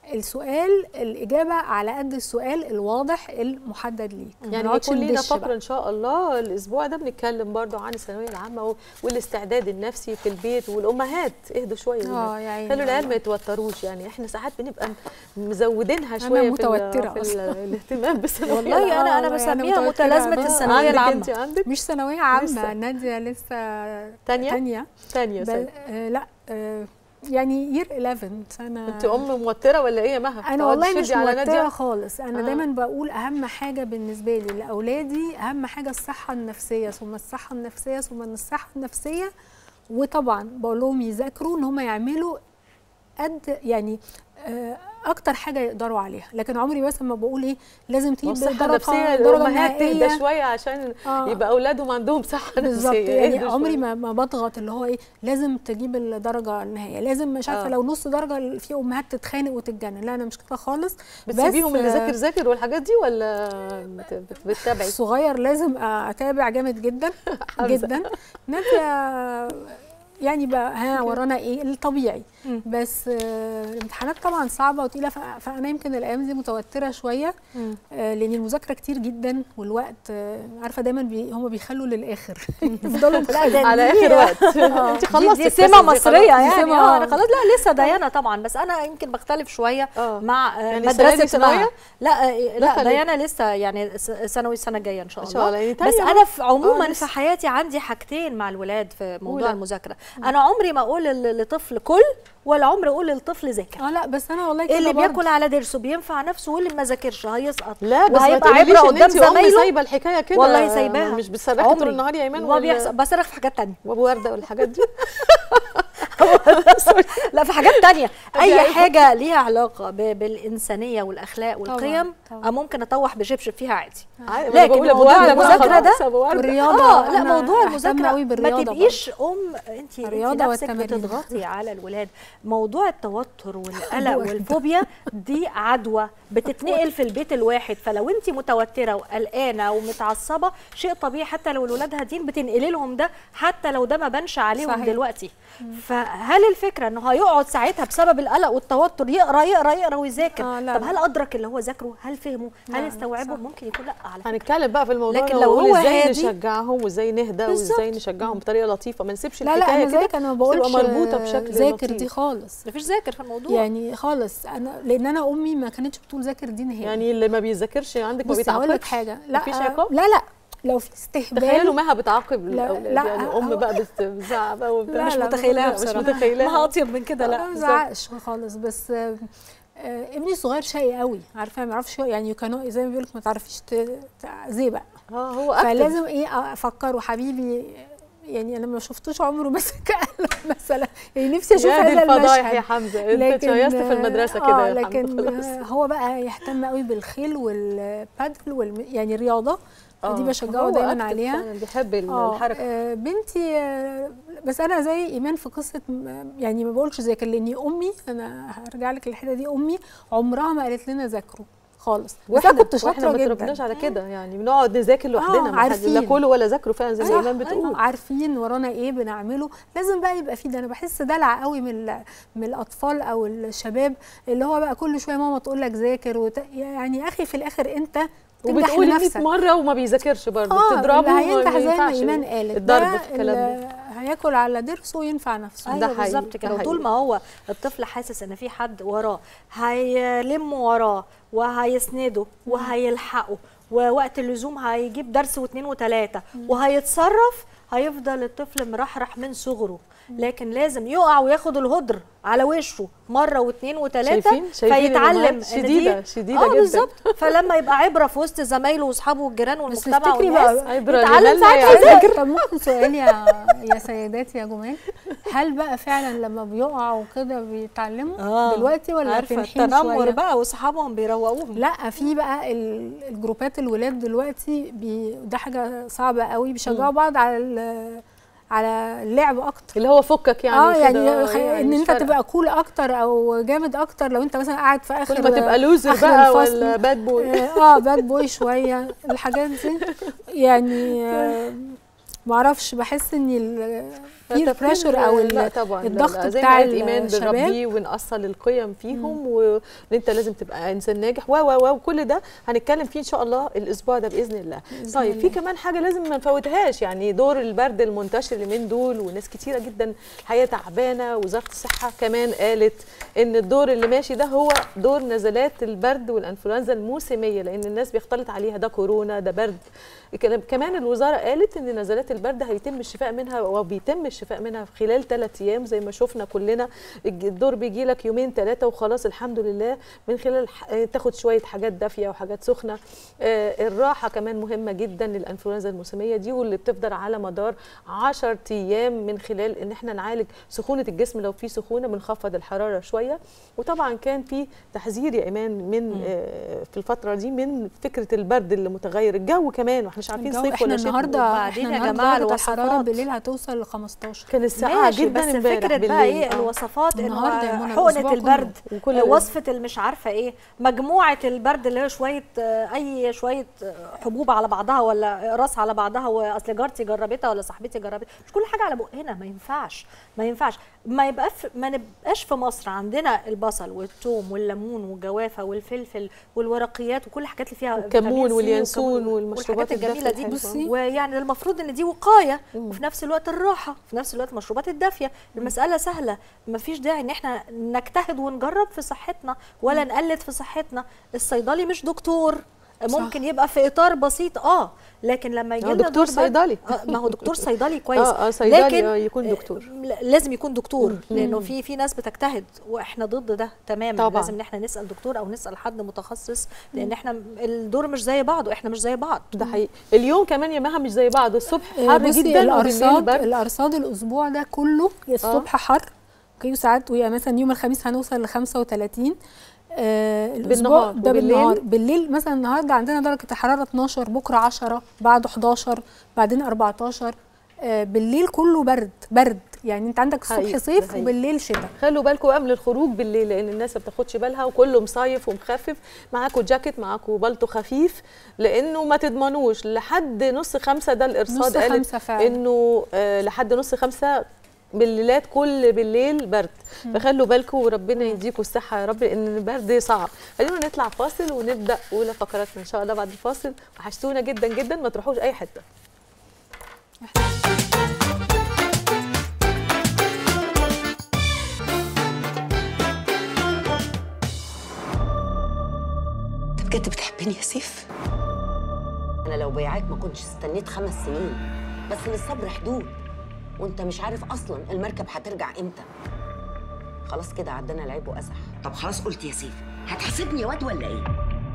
[SPEAKER 3] السؤال الاجابه على قد السؤال الواضح المحدد ليه.
[SPEAKER 1] يعني هيكون لينا فقره ان شاء الله الاسبوع ده بنتكلم برضو عن الثانويه العامه والاستعداد النفسي في البيت، والامهات اهدوا شويه
[SPEAKER 3] اه يعني
[SPEAKER 1] خلوا العيال ما يتوتروش. يعني احنا ساعات بنبقى مزودينها شويه
[SPEAKER 3] أنا متوترة
[SPEAKER 1] في, في الاهتمام بالثانويه.
[SPEAKER 2] والله انا انا بسميها متلازمه الثانويه العامه.
[SPEAKER 1] عندك
[SPEAKER 3] مش ثانويه عامه، ناديه لسه
[SPEAKER 1] تانية
[SPEAKER 3] تانية
[SPEAKER 1] تانية
[SPEAKER 3] بل... آه لا آه يعني يير إحداشر سنه.
[SPEAKER 1] انت ام موتره ولا ايه يا مها؟
[SPEAKER 3] انا والله مش موتره خالص. انا آه. دايما بقول اهم حاجه بالنسبه لي لاولادي اهم حاجه الصحه النفسيه، ثم الصحه النفسيه ثم الصحه النفسيه. وطبعا بقول لهم يذاكروا ان هم يعملوا قد يعني آه اكتر حاجه يقدروا عليها، لكن عمري مثلا ما بقول ايه لازم تجيب درجه درجه نهائيه
[SPEAKER 1] تهدى شويه عشان آه. يبقى اولادهم عندهم صحه نفسيه.
[SPEAKER 3] يعني عمري ما ما بضغط اللي هو ايه لازم تجيب الدرجه النهائيه، لازم مش عارفه آه. لو نص درجه في امهات تتخانق وتتجنن. لا انا مش كده خالص.
[SPEAKER 1] بتسيبيهم اللي ذاكر ذاكر والحاجات دي ولا بتتابعي؟
[SPEAKER 3] الصغير لازم اتابع جامد جدا جدا. ناديه يعني بقى ها ورانا ايه الطبيعي. مم. بس آه الامتحانات طبعا صعبه وتقيله، فانا يمكن الايام دي متوتره شويه آه لان المذاكره كتير جدا والوقت آه عارفه دايما بي هم بيخلوا للاخر يفضلوا
[SPEAKER 1] على اخر وقت.
[SPEAKER 2] انت خلصتي دي سمه مصريه يعني اه انا خلاص. لا لسه ديانا طبعا، بس انا يمكن بختلف شويه آه. مع آه يعني مدرسه ثانويه. لا آه لا ديانا لسه يعني ثانوي السنه الجايه ان شاء الله, الله. يعني بس انا في عموما آه في حياتي عندي حاجتين مع الولاد في موضوع المذاكره. انا عمري ما اقول لطفل كل ولا عمري اقول للطفل ذاكر.
[SPEAKER 3] اه لا بس انا والله كده
[SPEAKER 2] اللي بياكل على درسه بينفع نفسه، واللي ما ذاكرش هيسقط.
[SPEAKER 1] لا بس
[SPEAKER 2] وهيبقى عبره قدام زمايله.
[SPEAKER 1] سايبه الحكايه كده
[SPEAKER 2] والله سايباها،
[SPEAKER 1] مش بتصرخي طول النهار يا ايمان
[SPEAKER 2] ولا بيحصل. بصرخ في حاجات ثانيه
[SPEAKER 1] وابو ورده والحاجات دي.
[SPEAKER 2] لا في حاجات تانية. اي حاجه ليها علاقه بالانسانيه والاخلاق والقيم طبعا. ممكن اطوح بشبشب فيها عادي.
[SPEAKER 1] لكن موضوع
[SPEAKER 2] المذاكره ده
[SPEAKER 3] والرياضه
[SPEAKER 2] آه لا موضوع المذاكره ما تبقيش ام انت
[SPEAKER 3] نفسك
[SPEAKER 2] بتضغطي على الولاد. موضوع التوتر والقلق والفوبيا دي عدوى بتتنقل في البيت الواحد، فلو انت متوتره وقلقانه ومتعصبه شيء طبيعي حتى لو الولاد هادين بتنقلي لهم ده، حتى لو ده ما بانش عليهم صحيح. دلوقتي فهل الفكره انه هيقعد ساعتها بسبب القلق والتوتر يقرا يقرا يقرا ويذاكر؟ آه طب هل ادرك اللي هو ذاكره؟ هل فهمه؟ هل استوعبه؟ ممكن يكون لا. على
[SPEAKER 1] هنتكلم بقى في الموضوع لكن لو هو ازاي نشجعهم وازاي نهدى وازاي نشجعهم بطريقه لطيفه، ما نسيبش الحكايه
[SPEAKER 3] كده. لا لا انا ما بقولش
[SPEAKER 1] مربوطه بشكل
[SPEAKER 3] ذاكر دي خالص،
[SPEAKER 2] مفيش ذاكر في الموضوع
[SPEAKER 3] يعني خالص. انا لان انا امي ما كانتش بتقول ذاكر دي نهائي.
[SPEAKER 1] يعني اللي ما بيذاكرش عندك ما بيتعاقبش؟
[SPEAKER 3] هقول لك حاجه، لا
[SPEAKER 1] مفيش عقاب؟
[SPEAKER 3] لا لا لو في استهبال.
[SPEAKER 1] تخيلوا مها بتعاقب الاولاد،
[SPEAKER 3] لا
[SPEAKER 1] يعني ام بقى بتزعق بقى وبتاع.
[SPEAKER 2] مش متخيلاها
[SPEAKER 1] بصراحه، مش متخيلاها.
[SPEAKER 2] ما اطيب من كده. لا
[SPEAKER 3] ما بزعقش خالص. بس آه آه ابني الصغير شقي قوي، عارفه ما يعرفش يعني كانوا زي ما بيقول لك ما تعرفيش زي بقى.
[SPEAKER 1] اه هو اكتر.
[SPEAKER 3] فلازم ايه افكره حبيبي، يعني انا ما شفتوش عمره ماسك قلم مثلا، يعني نفسي اشوف هذا المشهد.
[SPEAKER 1] الفضايح يا حمزه انت تشيست في المدرسه كده
[SPEAKER 3] آه لكن هو بقى يهتم قوي بالخيل والبادل وال يعني الرياضه دي بشجعه دايما عليها.
[SPEAKER 1] بيحب الحركه.
[SPEAKER 3] آه بنتي آه بس انا زي ايمان في قصه يعني ما بقولش ذاكر، لاني امي انا هرجع لك للحته دي، امي عمرها ما قالت لنا ذاكروا خالص.
[SPEAKER 1] واحنا كنت شاطره جدا، ما تربناش على كده يعني بنقعد نذاكر لوحدنا، ما حد لا كله ولا ذاكروا فعلا زي ما ايمان بتقول.
[SPEAKER 3] أيوة عارفين ورانا ايه بنعمله. لازم بقى يبقى في ده. انا بحس دلع قوي من من الاطفال او الشباب اللي هو بقى كل شويه ماما تقول لك ذاكر وت... يعني يا اخي في الاخر انت
[SPEAKER 1] وبتقولي مية مره وما بيذاكرش برضه.
[SPEAKER 3] آه
[SPEAKER 1] بتضربه
[SPEAKER 3] هينجح زي ما ايمان قالت،
[SPEAKER 1] الضرب في الكلام ده
[SPEAKER 3] هياكل على ضرسه وينفع نفسه.
[SPEAKER 2] أيوة ده بالظبط كده. طول ما هو الطفل حاسس ان في حد وراه هيلم وراه وهيسنده وهيلحقه، ووقت اللزوم هيجيب درس واثنين وثلاثه وهيتصرف، هيفضل الطفل مرحرح من صغره. لكن لازم يقع وياخد الهدر على وشه مره واثنين وثلاثه فيتعلم.
[SPEAKER 1] شديده شديده
[SPEAKER 2] اه
[SPEAKER 1] جدا
[SPEAKER 2] بالظبط. فلما يبقى عبره في وسط زمايله واصحابه والجيران والمجتمع والناس
[SPEAKER 1] عبره
[SPEAKER 2] يتعلم ساعتها يذاكر.
[SPEAKER 3] طب ممكن سؤال يا يا سيداتي يا جمال، هل بقى فعلا لما بيقعوا كده بيتعلموا آه دلوقتي ولا في الحين شويه؟
[SPEAKER 2] التنمر بقى واصحابهم بيروقوهم.
[SPEAKER 3] لا في بقى الجروبات الولاد دلوقتي بي ده حاجه صعبه قوي، بيشجعوا بعض على على اللعب اكتر،
[SPEAKER 1] اللي هو فكك يعني.
[SPEAKER 3] اه يعني, يعني ان انت تبقى كول اكتر او جامد اكتر لو انت مثلا قاعد في اخر
[SPEAKER 1] كل ما تبقى لوزر بقى ولا باد بوي.
[SPEAKER 3] اه باد بوي شويه الحاجات دي يعني. آه معرفش بحس ان في بريشر او
[SPEAKER 1] لا طبعا
[SPEAKER 3] الضغط
[SPEAKER 1] لا لا.
[SPEAKER 3] بتاع
[SPEAKER 1] زي ما ايمان بنربيه ونأصل القيم فيهم وان انت لازم تبقى انسان ناجح و و وكل ده هنتكلم فيه ان شاء الله الاسبوع ده باذن الله. بإذن طيب الله. في كمان حاجه لازم ما نفوتهاش، يعني دور البرد المنتشر اليومين دول وناس كتيره جدا الحقيقه تعبانه. وزاره الصحه كمان قالت ان الدور اللي ماشي ده هو دور نزلات البرد والانفلونزا الموسميه، لان الناس بيختلط عليها ده كورونا ده برد. كمان الوزاره قالت ان نزلات البرد هيتم الشفاء منها وبيتم الشفاء منها في خلال ثلاث ايام زي ما شفنا كلنا. الدور بيجي لك يومين ثلاثه وخلاص الحمد لله، من خلال تاخد شويه حاجات دافيه وحاجات سخنه. آه الراحه كمان مهمه جدا للانفلونزا الموسميه دي، واللي بتفضل على مدار عشرة ايام، من خلال ان احنا نعالج سخونه الجسم. لو في سخونه بنخفض الحراره شويه. وطبعا كان في تحذير يا ايمان من آه في الفتره دي من فكره البرد اللي متغير، الجو كمان واحنا مش عارفين صيف ولا شتاء.
[SPEAKER 3] النهارده احنا يا جماعه الحراره بالليل هتوصل ل خمستاشر،
[SPEAKER 1] كان الساعه جدا
[SPEAKER 2] بس فكره بقى ايه الوصفات، النهارده حقنه البرد وصفه المش عارفه ايه، مجموعه البرد اللي هي شويه اي شويه حبوب على بعضها ولا راس على بعضها، واصل جارتي جربتها ولا صاحبتي جربتها، مش كل حاجه على بقنا. ما ينفعش ما ينفعش ما يبقى ما نبقاش في مصر عندنا البصل والثوم والليمون والجوافه والفلفل والورقيات وكل الحاجات اللي فيها
[SPEAKER 1] الكمون واليانسون والمشروبات
[SPEAKER 2] الجميله دي. بصي ويعني المفروض ان دي وقايه مم. وفي نفس الوقت الراحه، في نفس الوقت المشروبات الدافيه. المساله سهله، ما فيش داعي ان احنا نجتهد ونجرب في صحتنا ولا مم. نقلد في صحتنا. الصيدلي مش دكتور، ممكن صح. يبقى في اطار بسيط اه لكن لما يجي لنا
[SPEAKER 1] دكتور صيدلي
[SPEAKER 2] آه ما هو دكتور صيدلي كويس
[SPEAKER 1] اه اه صيدلي لكن آه يكون دكتور،
[SPEAKER 2] لازم يكون دكتور مم. لانه في في ناس بتجتهد واحنا ضد ده تماما طبعا. لازم ان احنا نسال دكتور او نسال حد متخصص، لان احنا الدور مش زي بعض واحنا مش زي بعض.
[SPEAKER 1] ده حقيقي. اليوم كمان يا مها مش زي بعض، الصبح حر جدا
[SPEAKER 3] الارصاد الارصاد الاسبوع ده كله الصبح آه. حر اوكي، ساعات مثلا يوم الخميس هنوصل ل خمسة وثلاثين آه الاسبوع ده بالنهار. بالليل مثلا النهارده عندنا درجه الحراره اتناشر، بكره عشرة، بعده حداشر، بعدين أربعتاشر. آه بالليل كله برد برد، يعني انت عندك الصبح صيف وبالليل شتاء.
[SPEAKER 1] خلوا بالكم قبل الخروج بالليل، لان الناس ما بتاخدش بالها وكله مصيف ومخفف. معاكم جاكيت، معاكم بالطو خفيف، لانه ما تضمنوش لحد نص خمسة. ده الارصاد قالت انه آه لحد نص خمسة بالليلات كل بالليل برد. فخلوا بالكم وربنا يديكم الصحه يا رب، لان البرد صعب. خلينا نطلع فاصل ونبدا اولى فقراتنا ان شاء الله بعد الفاصل. وحشتونا جدا جدا، ما تروحوش اي حته.
[SPEAKER 4] انت بجد بتحبني يا سيف؟ انا لو بيعاك ما كنتش استنيت خمس سنين، بس للصبر حدود، وانت مش عارف اصلا المركب هترجع امتى. خلاص كده عدنا العيب واسح.
[SPEAKER 5] طب خلاص قلت يا سيف، هتحاسبني يا واد ولا ايه؟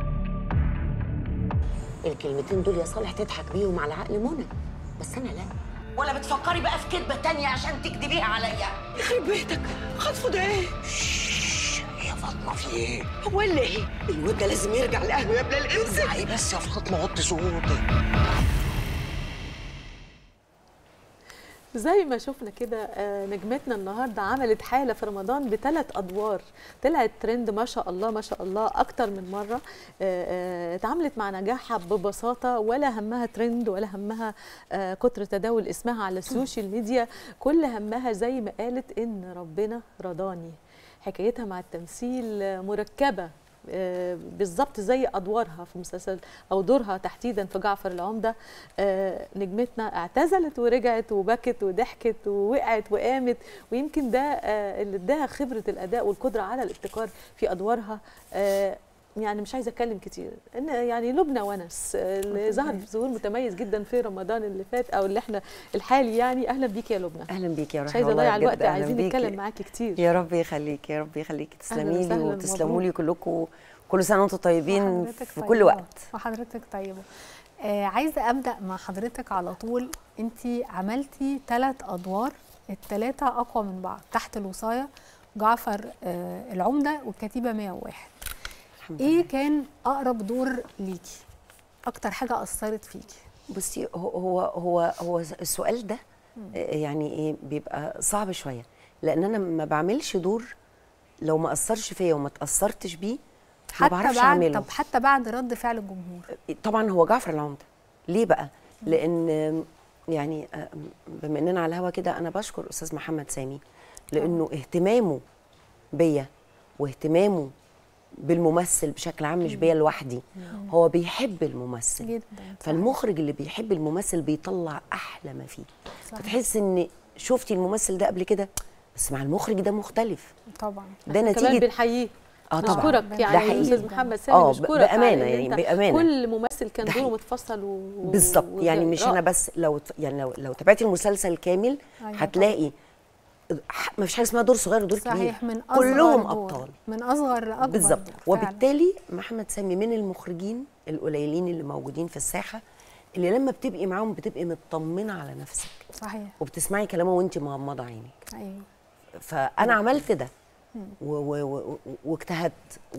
[SPEAKER 4] الكلمتين دول يا صالح تضحك بيهم على عقل منى، بس انا لا.
[SPEAKER 5] ولا بتفكري بقى في كذبه تانية عشان تكذبيها عليا؟ يخرب بيتك، خطفه ده ايه؟
[SPEAKER 4] ششش يا فاطمه في ايه؟
[SPEAKER 5] هو اللي ايه؟ الواد ده لازم يرجع لاهله يا ابن الانس.
[SPEAKER 4] ايه بس يا فاطمه وطي صوتك.
[SPEAKER 1] زي ما شفنا كده نجمتنا النهارده عملت حاله في رمضان بثلاث ادوار، طلعت ترند ما شاء الله ما شاء الله اكتر من مره. اتعاملت مع نجاحها ببساطه، ولا همها ترند ولا همها كتر تداول اسمها على السوشيال ميديا. كل همها زي ما قالت ان ربنا رضاني. حكايتها مع التمثيل مركبه بالظبط زي ادوارها في مسلسل او دورها تحديدا في جعفر العمده. نجمتنا اعتزلت ورجعت وبكت وضحكت ووقعت وقامت، ويمكن ده اللي اداها خبره الاداء والقدره على الابتكار في ادوارها. يعني مش عايزه اتكلم كتير، ان يعني لبنى ونس اللي ظهرت بظهور متميز جدا في رمضان اللي فات او اللي احنا الحالي. يعني اهلا بيكي يا لبنى.
[SPEAKER 6] اهلا بيكي يا رحمه.
[SPEAKER 1] مش عايزه اضيع الوقت، عايزين نتكلم معاكي كتير.
[SPEAKER 6] يا رب يخليكي يا رب يخليكي، تسلمي لي وتسلموا لي كلكم. كل سنه وانتم طيبين في كل وقت.
[SPEAKER 3] وحضرتك طيبه. آه عايزه ابدا مع حضرتك على طول. انت عملتي ثلاث ادوار، الثلاثه اقوى من بعض، تحت الوصايه، جعفر آه العمده، والكتيبه مية وواحد. ايه كان اقرب دور ليكي؟ اكتر حاجه اثرت فيكي؟
[SPEAKER 6] بصي هو هو هو السؤال ده يعني ايه بيبقى صعب شويه، لان انا ما بعملش دور لو ما اثرش فيا وما تاثرتش بيه ما بعرفش اعمله.
[SPEAKER 3] طب حتى بعد رد فعل الجمهور؟
[SPEAKER 6] طبعا هو جعفر العمده. ليه بقى؟ لان يعني بما اننا على الهوا كده، انا بشكر استاذ محمد سامي لانه اهتمامه بيا واهتمامه بالممثل بشكل عام، مش بيا لوحدي، هو بيحب الممثل
[SPEAKER 3] جدا.
[SPEAKER 6] فالمخرج اللي بيحب الممثل بيطلع احلى ما فيه. فتحس ان شفتي الممثل ده قبل كده بس مع المخرج ده مختلف.
[SPEAKER 3] طبعا
[SPEAKER 6] ده
[SPEAKER 1] كمان
[SPEAKER 6] نتيجه
[SPEAKER 1] بنحييه.
[SPEAKER 6] اه طبعا
[SPEAKER 1] بشكرك يعني
[SPEAKER 6] حقيقي.
[SPEAKER 1] استاذ محمد سامي،
[SPEAKER 6] آه،
[SPEAKER 1] بشكرك
[SPEAKER 6] بامانه
[SPEAKER 1] على إن
[SPEAKER 6] يعني
[SPEAKER 1] أنت
[SPEAKER 6] بامانه
[SPEAKER 1] كل ممثل كان
[SPEAKER 6] ده
[SPEAKER 1] دوره
[SPEAKER 6] حقيقي.
[SPEAKER 1] متفصل و...
[SPEAKER 6] بالظبط. يعني مش
[SPEAKER 1] وجراء.
[SPEAKER 6] انا بس، لو يعني لو, لو تابعتي المسلسل كامل
[SPEAKER 3] أيوة
[SPEAKER 6] هتلاقي ما فيش حاجه اسمها دور صغير ودور كبير،
[SPEAKER 3] صحيح، من اصغر
[SPEAKER 6] كلهم
[SPEAKER 3] دور.
[SPEAKER 6] ابطال
[SPEAKER 3] من اصغر لاكبر.
[SPEAKER 6] بالظبط.
[SPEAKER 3] فعلا.
[SPEAKER 6] وبالتالي محمد سامي من المخرجين القليلين اللي موجودين في الساحه اللي لما بتبقي معاهم بتبقي مطمنه على نفسك
[SPEAKER 3] صحيح.
[SPEAKER 6] وبتسمعي كلامه وانت مغمضه عينك.
[SPEAKER 3] ايوه.
[SPEAKER 6] فانا عملت ده واجتهدت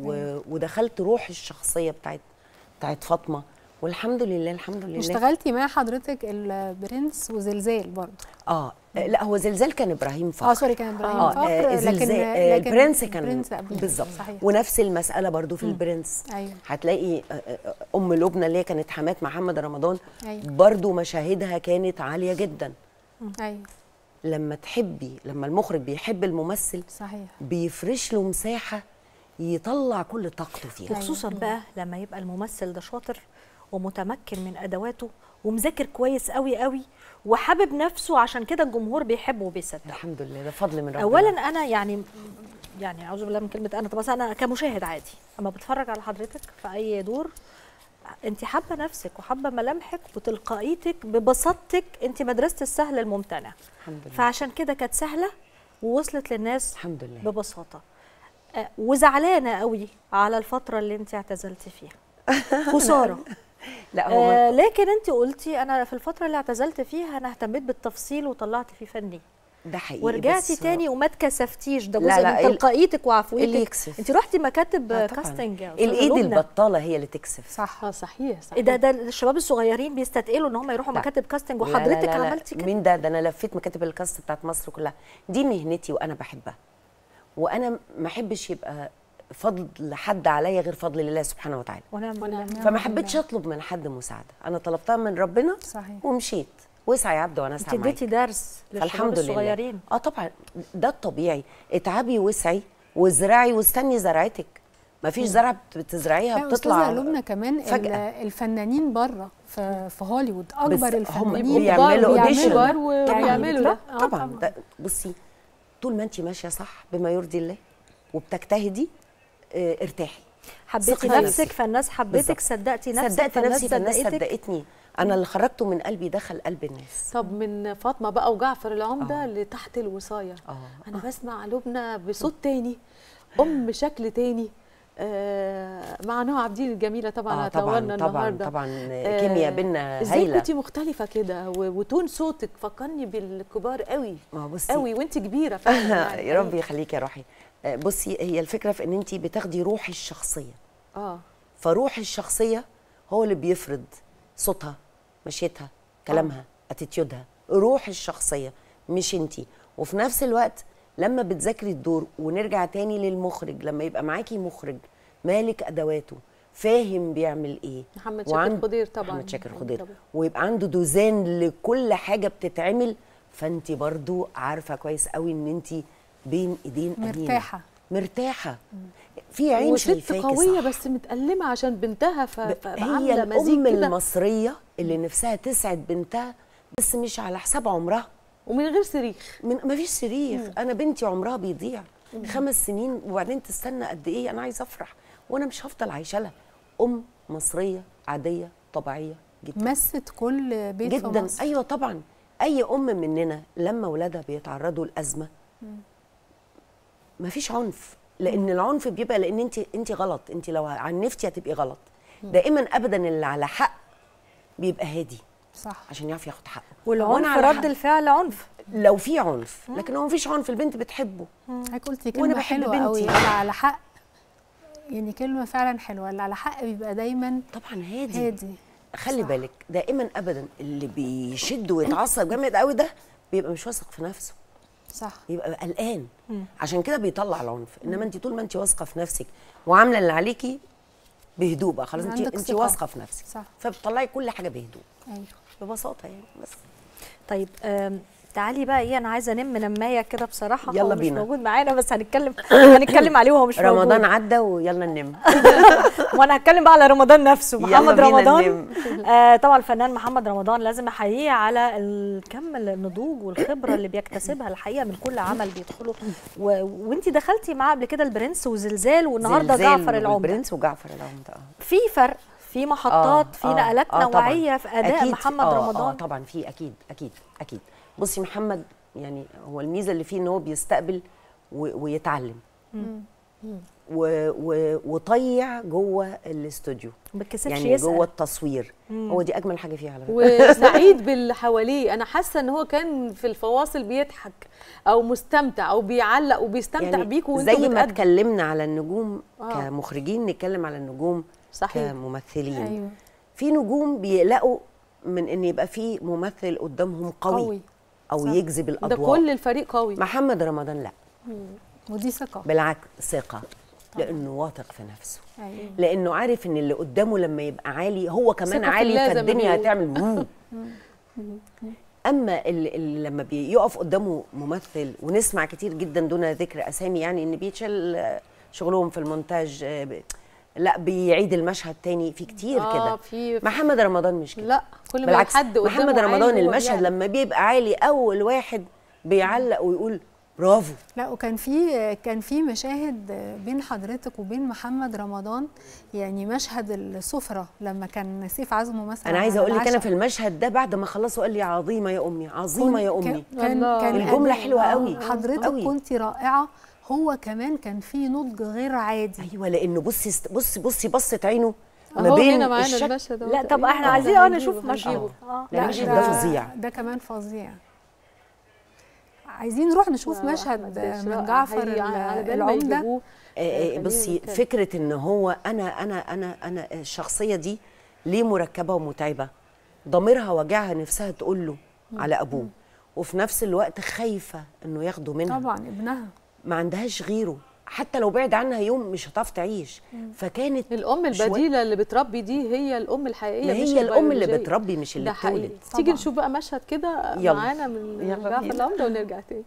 [SPEAKER 6] ودخلت روح الشخصيه بتاعت بتاعت فاطمه، والحمد لله الحمد لله.
[SPEAKER 3] اشتغلتي مع حضرتك البرنس وزلزال برضه؟
[SPEAKER 6] اه لا، هو زلزال كان ابراهيم فخر.
[SPEAKER 3] اه سوري كان ابراهيم
[SPEAKER 6] آه
[SPEAKER 3] فخر.
[SPEAKER 6] آه
[SPEAKER 3] لكن,
[SPEAKER 6] لكن البرنس كان بالظبط. ونفس المساله برضو في البرنس.
[SPEAKER 3] أيوة.
[SPEAKER 6] هتلاقي ام لبنى اللي هي كانت حماه محمد رمضان.
[SPEAKER 3] أيوة.
[SPEAKER 6] برضو مشاهدها كانت عاليه جدا.
[SPEAKER 3] ايوه.
[SPEAKER 6] لما تحبي، لما المخرج بيحب الممثل
[SPEAKER 3] صحيح
[SPEAKER 6] بيفرش له مساحه يطلع كل طاقته فيها.
[SPEAKER 2] وخصوصا بقى لما يبقى الممثل ده شاطر ومتمكن من ادواته ومذاكر كويس قوي قوي وحابب نفسه، عشان كده الجمهور بيحبه وبيصدق.
[SPEAKER 6] الحمد لله، ده فضل من ربنا.
[SPEAKER 2] اولا انا يعني يعني اعوذ بالله من كلمه انا، طب انا كمشاهد عادي اما بتفرج على حضرتك في اي دور انت حابه نفسك وحابه ملامحك وتلقائيتك ببساطتك، انت مدرسه السهل الممتنع.
[SPEAKER 6] الحمد لله.
[SPEAKER 2] فعشان كده كانت سهله ووصلت للناس
[SPEAKER 6] الحمد لله
[SPEAKER 2] ببساطه. أه وزعلانه قوي على الفتره اللي انت اعتزلتي فيها. خساره.
[SPEAKER 6] لا هو
[SPEAKER 2] آه لكن انت قلتي انا في الفتره اللي اعتزلت فيها انا اهتميت بالتفصيل وطلعت فيه فني.
[SPEAKER 6] ده حقيقي.
[SPEAKER 2] ورجعتي تاني وما اتكسفتيش، ده جزء
[SPEAKER 6] لا لا
[SPEAKER 2] من تلقائيتك وعفويتك.
[SPEAKER 6] انت
[SPEAKER 2] رحتي مكاتب
[SPEAKER 6] آه
[SPEAKER 2] كاستنج.
[SPEAKER 6] الايد البطاله هي اللي تكسف.
[SPEAKER 1] صح. اه صحيح صحيح.
[SPEAKER 2] ده ده الشباب الصغيرين بيستثقلوا ان هم يروحوا لا. مكاتب كاستنج، وحضرتك
[SPEAKER 6] لا لا لا
[SPEAKER 2] عملتي كده.
[SPEAKER 6] مين ده؟ ده انا لفيت مكاتب الكاست بتاعت مصر كلها. دي مهنتي وانا بحبها، وانا ما احبش يبقى فضل حد عليا غير فضل الله سبحانه وتعالى.
[SPEAKER 2] ونعم بالله.
[SPEAKER 6] فما حبيتش اطلب من حد مساعده، انا طلبتها من ربنا.
[SPEAKER 3] صحيح.
[SPEAKER 6] ومشيت. وسعي يا عبد وانا اسعى معاك.
[SPEAKER 2] اديتي درس للشباب الصغيرين.
[SPEAKER 6] اه طبعا ده الطبيعي. اتعبي وسعي وازرعي واستني زرعتك. ما فيش زرعه بتزرعيها بتطلع.
[SPEAKER 3] استاذه لبنى كمان فجأة. الفنانين بره في, في هوليوود اكبر الفنانين
[SPEAKER 6] بيعملوا اوديشن
[SPEAKER 1] وبيعملوا ده.
[SPEAKER 6] طبعا, طبعا. ده بصي، طول ما انت ماشيه صح بما يرضي الله وبتجتهدي اه ارتاحي.
[SPEAKER 2] حبيتي نفسك فالناس حبيتك، صدقتي نفسك
[SPEAKER 6] صدقت نفسي فالناس صدقتني. انا اللي خرجته من قلبي دخل قلب الناس.
[SPEAKER 1] طب من فاطمه بقى وجعفر العمده لتحت الوصايه.
[SPEAKER 6] أوه.
[SPEAKER 1] انا آه. بسمع لبنى بصوت تاني، ام شكل تاني. آه مع نوع عابدين الجميله طبعا.
[SPEAKER 6] آه طبعا طبعا طبعا آه كيمياء بينا هايله.
[SPEAKER 1] ازاي كنتي مختلفه كده وتون صوتك فكرني بالكبار قوي قوي وانت كبيره فعلا.
[SPEAKER 6] يعني يا رب يخليكي يا روحي. آه بصي، هي الفكره في ان انت بتاخدي روح الشخصيه.
[SPEAKER 1] اه
[SPEAKER 6] فروح الشخصيه هو اللي بيفرض صوتها، مشيتها، كلامها، اتيتيودها. روح الشخصيه مش انتي. وفي نفس الوقت لما بتذاكري الدور، ونرجع تاني للمخرج، لما يبقى معاكي مخرج مالك ادواته فاهم بيعمل ايه.
[SPEAKER 1] محمد شاكر خضير طبعا.
[SPEAKER 6] محمد شاكر خضير. ويبقى عنده دوزان لكل حاجه بتتعمل، فانت برضو عارفه كويس قوي ان انت بين ايدين
[SPEAKER 3] مرتاحه
[SPEAKER 6] مرتاحه في عين شايفاكي
[SPEAKER 1] قويه
[SPEAKER 6] صح.
[SPEAKER 1] بس متألمه عشان بنتها. ف...
[SPEAKER 6] هي الام المصريه اللي نفسها تسعد بنتها بس مش على حساب عمرها
[SPEAKER 1] ومن غير صريخ.
[SPEAKER 6] من ما فيش صريخ. مم. انا بنتي عمرها بيضيع مم. خمس سنين وبعدين تستنى قد ايه؟ انا عايزه افرح وانا مش هفضل عايشه لها. ام مصريه عاديه طبيعيه جدا،
[SPEAKER 3] مست كل بيت
[SPEAKER 6] جدا
[SPEAKER 3] في مصر.
[SPEAKER 6] ايوه طبعا. اي ام مننا لما اولادها بيتعرضوا لازمه ما فيش عنف، لان العنف بيبقى لان انت انت غلط. انت لو عنفتي هتبقي غلط. دائما ابدا اللي على حق بيبقى هادي
[SPEAKER 3] صح
[SPEAKER 6] عشان يعرف ياخد حقه.
[SPEAKER 2] والعنف رد الفعل عنف
[SPEAKER 6] لو في عنف، لكن لو ما فيش عنف البنت بتحبه.
[SPEAKER 3] حضرتك قلتي كلمه حلوه قوي، اللي على حق يعني كلمه فعلا حلوه. اللي على حق بيبقى دايما
[SPEAKER 6] طبعا هادي
[SPEAKER 3] هادي.
[SPEAKER 6] خلي صح. بالك دائما ابدا اللي بيشد ويتعصب جامد قوي ده بيبقى مش واثق في نفسه.
[SPEAKER 3] صح.
[SPEAKER 6] يبقى قلقان، عشان كده بيطلع العنف. انما انت طول ما انت واثقه في نفسك وعامله اللي عليكي بهدوء بقى خلاص، انت انت واثقه في نفسك،
[SPEAKER 3] صح.
[SPEAKER 6] فبتطلعي كل حاجه بهدوء.
[SPEAKER 3] ايوه
[SPEAKER 6] ببساطه يعني. بس
[SPEAKER 2] طيب تعالي بقى ايه، انا عايزه انم نمايه كده بصراحه.
[SPEAKER 6] يلا
[SPEAKER 2] مش
[SPEAKER 6] بينا.
[SPEAKER 2] موجود معانا بس هنتكلم هنتكلم عليه وهو مش موجود.
[SPEAKER 6] رمضان عدى ويلا ننم.
[SPEAKER 2] وانا هتكلم بقى على رمضان نفسه. محمد
[SPEAKER 6] يلا
[SPEAKER 2] رمضان آه طبعا الفنان محمد رمضان لازم احييه على الكم النضوج والخبره اللي بيكتسبها الحقيقه من كل عمل بيدخله. و... وانتي دخلتي معاه قبل كده البرنس وزلزال، والنهارده جعفر العمده.
[SPEAKER 6] البرنس وجعفر العمده
[SPEAKER 2] في فرق، في محطات، آه في آه نقلات آه نوعيه في اداء محمد
[SPEAKER 6] آه
[SPEAKER 2] رمضان.
[SPEAKER 6] اه طبعا في، اكيد اكيد اكيد. بصي محمد يعني هو الميزه اللي فيه ان هو بيستقبل ويتعلم و و وطيع جوه الاستوديو،
[SPEAKER 2] ما بيتكسفش
[SPEAKER 6] يعني
[SPEAKER 2] يسأل.
[SPEAKER 6] جوه التصوير. مم. هو دي اجمل حاجه فيه على فكره.
[SPEAKER 1] وسعيد باللي حواليه. انا حاسه ان هو كان في الفواصل بيضحك او مستمتع او بيعلق وبيستمتع يعني بيكوا وانتوا
[SPEAKER 6] زي ما اتكلمنا على النجوم آه. كمخرجين نتكلم على النجوم
[SPEAKER 1] صحيح.
[SPEAKER 6] كممثلين.
[SPEAKER 3] أيوة.
[SPEAKER 6] في نجوم بيقلقوا من ان يبقى في ممثل قدامهم قوي, قوي. او صح. يجذب الاضواء.
[SPEAKER 1] ده كل الفريق قوي.
[SPEAKER 6] محمد رمضان لا.
[SPEAKER 3] مم. ودي ثقه.
[SPEAKER 6] بالعكس ثقه، لانه واثق في نفسه. أيوة. لانه عارف ان اللي قدامه لما يبقى عالي هو كمان عالي، فالدنيا هتعمل اما اللي, اللي لما بيقف قدامه ممثل، ونسمع كتير جدا دون ذكر اسامي يعني ان بيتشل شغلهم في المونتاج، لا بيعيد المشهد تاني، في كتير
[SPEAKER 1] آه
[SPEAKER 6] كده.
[SPEAKER 1] في
[SPEAKER 6] محمد رمضان مش كده،
[SPEAKER 1] لا كل ما حد قدامه
[SPEAKER 6] محمد رمضان المشهد
[SPEAKER 1] يعني.
[SPEAKER 6] لما بيبقى عالي اول واحد بيعلق ويقول برافو.
[SPEAKER 3] لا وكان في كان في مشاهد بين حضرتك وبين محمد رمضان، يعني مشهد السفره لما كان سيف عزمه مثلا.
[SPEAKER 6] انا عايزه اقول لك انا في المشهد ده بعد ما خلصوا قال لي عظيمه يا امي، عظيمه يا امي.
[SPEAKER 3] كان كان
[SPEAKER 6] الجمله حلوه قوي.
[SPEAKER 3] حضرتك كنتي رائعه، هو كمان كان في نضج غير عادي.
[SPEAKER 6] ايوه لانه بصي بصي بصي بصت عينه ما بين الشك.
[SPEAKER 2] لا طب احنا عايزين اه نشوف مشهد.
[SPEAKER 6] اه لا المشهد ده فظيع،
[SPEAKER 3] ده كمان فظيع. عايزين نروح نشوف مشهد من جعفر العمده.
[SPEAKER 6] بصي فكره ان هو انا انا انا انا الشخصيه دي ليه مركبه ومتعبه، ضميرها وجعها نفسها تقول له على ابوه، وفي نفس الوقت خايفه انه ياخده منها.
[SPEAKER 3] طبعا ابنها
[SPEAKER 6] ما عندهاش غيره، حتى لو بعد عنها يوم مش هتعرف تعيش. فكانت
[SPEAKER 1] الام البديله اللي بتربي دي هي الام الحقيقيه،
[SPEAKER 6] مش هي الام اللي بتربي مش اللي بتولد.
[SPEAKER 1] تيجي نشوف بقى مشهد كده معانا من جعفر العمده ونرجع تاني.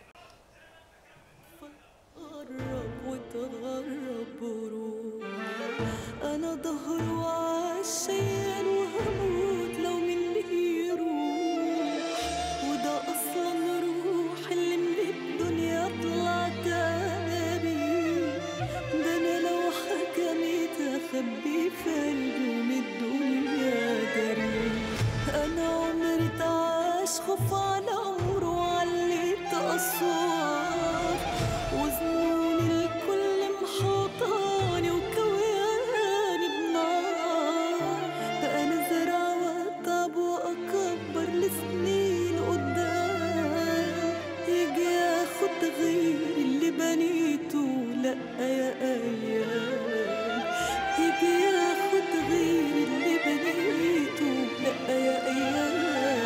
[SPEAKER 7] انا ظهر وعشان وهموت لو مني يروح، وده اصلا روح اللي من الدنيا طلعت ابي، ده انا لو حكمت اخبي في قلبي من الدنيا دري. انا عمري تعاش خوف على عمره وعليت اصوات، وزنوني الكل محاطاني وكواني بنار، بقى انا زرع واتعب واكبر لسنين قدام، يجي ياخد غير اللي بنيته لا يا ايام، يجي ياخد غير اللي بنيته لا يا ايام.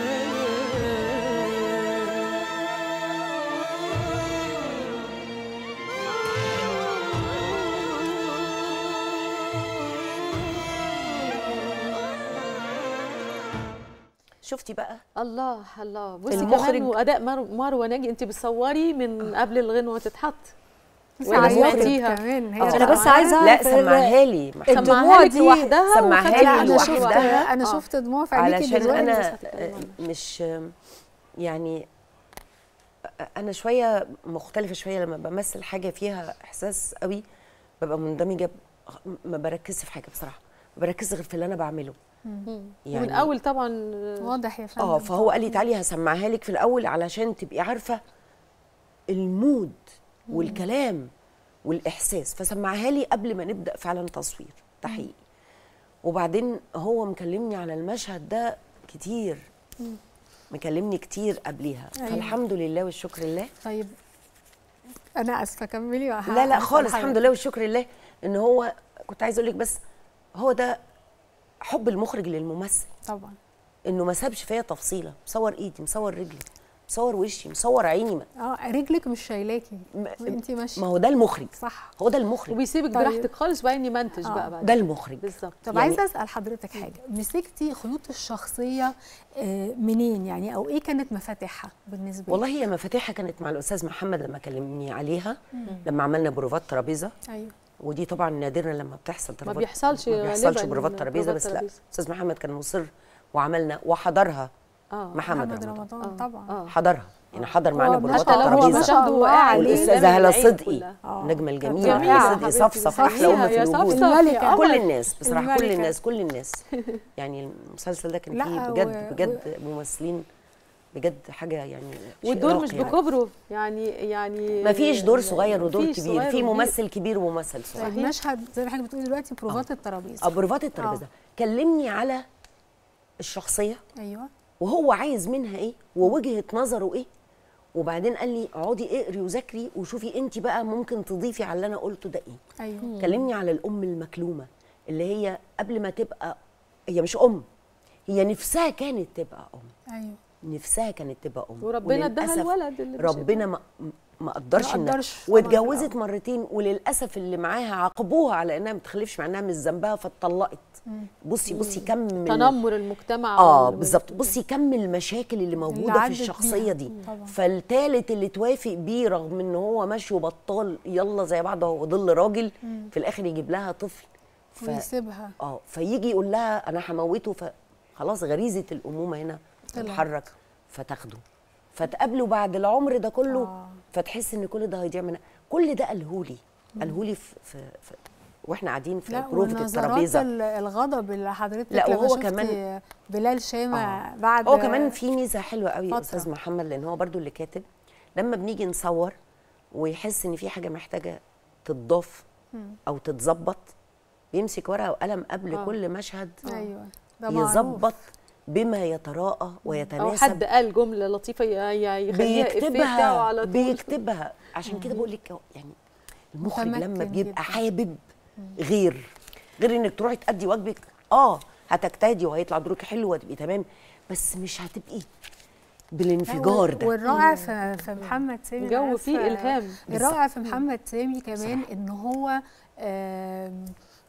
[SPEAKER 6] شفتي بقى
[SPEAKER 1] الله الله. بصي المخرج واداء مروه ناجي، انت بتصوري من قبل الغنوه تتحط
[SPEAKER 3] وسمعتيها كمان.
[SPEAKER 2] هي انا بس عايزه
[SPEAKER 6] لا سمعها لي،
[SPEAKER 1] سمعها لك لوحدها،
[SPEAKER 6] سمعها لي
[SPEAKER 3] لوحدها. انا شفت دموع في عينيكي
[SPEAKER 6] دلوقتي، علشان انا مش يعني انا شويه مختلفه شويه لما بمثل حاجه فيها احساس قوي ببقى مندمجه، ما بركزش في حاجه بصراحه، ما بركزش غير في اللي انا بعمله.
[SPEAKER 1] يعني من اول طبعا
[SPEAKER 3] واضح يا فندم.
[SPEAKER 6] اه فهو قال لي تعالي هسمعها لك في الاول علشان تبقي عارفه المود والكلام والاحساس، فسمعها لي قبل ما نبدا فعلا تصوير ده حقيقي. وبعدين هو مكلمني على المشهد ده كتير، مكلمني كتير قبليها. أيوة. فالحمد لله والشكر لله.
[SPEAKER 3] طيب انا اسفه كملي.
[SPEAKER 6] لا لا خالص، الحمد لله والشكر لله ان هو، كنت عايزه اقول لك بس هو ده حب المخرج للممثل
[SPEAKER 3] طبعا،
[SPEAKER 6] انه ما سابش فيا تفصيله، مصور ايدي، مصور رجلي، مصور وشي، مصور عيني.
[SPEAKER 3] اه رجلك مش شايلاكي وانت ماشيه.
[SPEAKER 6] ما هو ده المخرج،
[SPEAKER 3] صح،
[SPEAKER 6] هو ده المخرج،
[SPEAKER 1] وبيسيبك
[SPEAKER 3] طيب.
[SPEAKER 1] براحتك خالص وبعدين يمنتج
[SPEAKER 3] آه.
[SPEAKER 1] بقى بعد
[SPEAKER 6] ده المخرج
[SPEAKER 1] بالظبط.
[SPEAKER 3] طب
[SPEAKER 6] يعني
[SPEAKER 3] عايزه اسال حضرتك حاجه، مسكتي خيوط الشخصيه آه، منين يعني، او ايه كانت مفاتيحها بالنسبه لك؟
[SPEAKER 6] والله هي مفاتيحها كانت مع الاستاذ محمد لما كلمني عليها، لما عملنا بروفات ترابيزه.
[SPEAKER 3] ايوه
[SPEAKER 6] ودي طبعا نادرا لما بتحصل
[SPEAKER 1] ما بيحصلش
[SPEAKER 6] ما بيحصلش
[SPEAKER 1] غالباً
[SPEAKER 6] بروفات ترابيزه، بس لا استاذ محمد كان مصر وعملنا وحضرها.
[SPEAKER 1] اه
[SPEAKER 6] محمد,
[SPEAKER 3] محمد
[SPEAKER 6] رمضان,
[SPEAKER 3] رمضان
[SPEAKER 1] آه.
[SPEAKER 3] طبعا
[SPEAKER 1] آه.
[SPEAKER 6] حضرها يعني حضر معانا
[SPEAKER 3] هو
[SPEAKER 6] بروفات
[SPEAKER 3] حتى لو هو
[SPEAKER 6] الترابيزه.
[SPEAKER 3] ما شاء الله عليه.
[SPEAKER 6] والاستاذه هلا
[SPEAKER 1] العين
[SPEAKER 6] صدقي
[SPEAKER 1] كلها.
[SPEAKER 6] النجمه الجميله
[SPEAKER 3] جميلة
[SPEAKER 6] هلا
[SPEAKER 3] حبيبتي،
[SPEAKER 6] صدقي صفصف احلى ام في
[SPEAKER 1] يا
[SPEAKER 6] الوجود.
[SPEAKER 1] صفصف.
[SPEAKER 3] الملكة.
[SPEAKER 6] كل الناس بصراحه، كل
[SPEAKER 3] الملكة.
[SPEAKER 6] الناس كل الناس يعني المسلسل ده كان
[SPEAKER 3] لا،
[SPEAKER 6] فيه
[SPEAKER 3] و-
[SPEAKER 6] بجد بجد ممثلين بجد حاجه يعني شيء
[SPEAKER 1] والدور مش
[SPEAKER 6] راقي يعني.
[SPEAKER 1] بكبره يعني يعني
[SPEAKER 6] ما فيش دور صغير ودور
[SPEAKER 1] مفيش
[SPEAKER 6] كبير،
[SPEAKER 1] صغير
[SPEAKER 6] في
[SPEAKER 1] وكبير.
[SPEAKER 6] ممثل كبير وممثل صغير.
[SPEAKER 3] طيب مشهد زي ما حضرتك بتقولي دلوقتي بروفات الترابيزه.
[SPEAKER 6] اه بروفات الترابيزه كلمني على الشخصيه
[SPEAKER 3] ايوه
[SPEAKER 6] وهو عايز منها ايه ووجهه نظره ايه، وبعدين قال لي اقعدي اقري وذاكري وشوفي انت بقى ممكن تضيفي على اللي انا قلته ده ايه.
[SPEAKER 3] ايوه
[SPEAKER 6] كلمني على الام المكلومه اللي هي قبل ما تبقى، هي مش ام، هي نفسها كانت تبقى ام.
[SPEAKER 3] ايوه
[SPEAKER 6] نفسها كانت تبقى ام
[SPEAKER 1] وربنا اداها
[SPEAKER 6] وللأسف
[SPEAKER 1] الولد اللي مش
[SPEAKER 6] ربنا ما ما قدرش
[SPEAKER 3] ما
[SPEAKER 6] إنها-
[SPEAKER 3] قدرش طبعاً في
[SPEAKER 6] واتجوزت
[SPEAKER 3] الأول.
[SPEAKER 6] مرتين، وللاسف اللي معاها عاقبوها على انها ما بتخلفش مع انها مش ذنبها فاتطلقت. بصي بصي كم ال-
[SPEAKER 1] تنمر المجتمع
[SPEAKER 6] اه
[SPEAKER 1] وال-
[SPEAKER 6] بالظبط. بصي كم المشاكل اللي موجوده في
[SPEAKER 3] عدت
[SPEAKER 6] الشخصيه
[SPEAKER 3] بيها.
[SPEAKER 6] دي.
[SPEAKER 3] طبعاً.
[SPEAKER 6] فالتالت اللي توافق بيه رغم ان هو ماشي وبطال يلا زي بعض هو ظل راجل، في الاخر يجيب لها طفل ف...
[SPEAKER 3] ويسيبها.
[SPEAKER 6] اه فيجي يقول لها انا هموته، فخلاص غريزه الامومه هنا
[SPEAKER 3] طلع.
[SPEAKER 6] تتحرك فتاخده، فتقابله بعد العمر ده كله.
[SPEAKER 3] آه.
[SPEAKER 6] فتحس ان كل ده هيضيع منها. كل ده قالهولي قالهولي في, في, في واحنا قاعدين في
[SPEAKER 3] لا
[SPEAKER 6] بروفه
[SPEAKER 3] ونظرات
[SPEAKER 6] الترابيزه.
[SPEAKER 3] ال- الغضب اللي حضرتك
[SPEAKER 6] لا،
[SPEAKER 3] لما
[SPEAKER 6] وهو
[SPEAKER 3] شفتي
[SPEAKER 6] كمان-
[SPEAKER 3] بلال شامع
[SPEAKER 6] آه.
[SPEAKER 3] بعد
[SPEAKER 6] هو كمان في ميزه حلوه قوي
[SPEAKER 3] فترة.
[SPEAKER 6] استاذ محمد، لان هو برضو اللي كاتب. لما بنيجي نصور ويحس ان في حاجه محتاجه تتضاف او تتظبط، بيمسك ورقه وقلم قبل
[SPEAKER 1] آه.
[SPEAKER 6] كل مشهد
[SPEAKER 3] ايوه ده معروف.
[SPEAKER 6] يظبط بما يتراءى
[SPEAKER 1] او
[SPEAKER 6] ويتناسب.
[SPEAKER 1] حد قال جمله لطيفه ي- ي- يخليها إفيه بتاعه
[SPEAKER 6] بيكتبها
[SPEAKER 1] على طول.
[SPEAKER 6] بيكتبها عشان كده بقول لك يعني المخرج لما
[SPEAKER 3] متمكن
[SPEAKER 6] بيبقى
[SPEAKER 3] جداً.
[SPEAKER 6] حابب غير غير انك تروحي تأدي واجبك. اه هتجتهدي وهيطلع دورك حلو وهتبقي تمام، بس مش هتبقي بالانفجار
[SPEAKER 3] لا،
[SPEAKER 6] ده.
[SPEAKER 3] والرائع في في محمد سامي
[SPEAKER 1] جو
[SPEAKER 3] أنا
[SPEAKER 1] فيه
[SPEAKER 3] آسفة،
[SPEAKER 1] إلهام.
[SPEAKER 3] الرائع في محمد سامي كمان
[SPEAKER 6] بصراحة.
[SPEAKER 3] ان هو آم،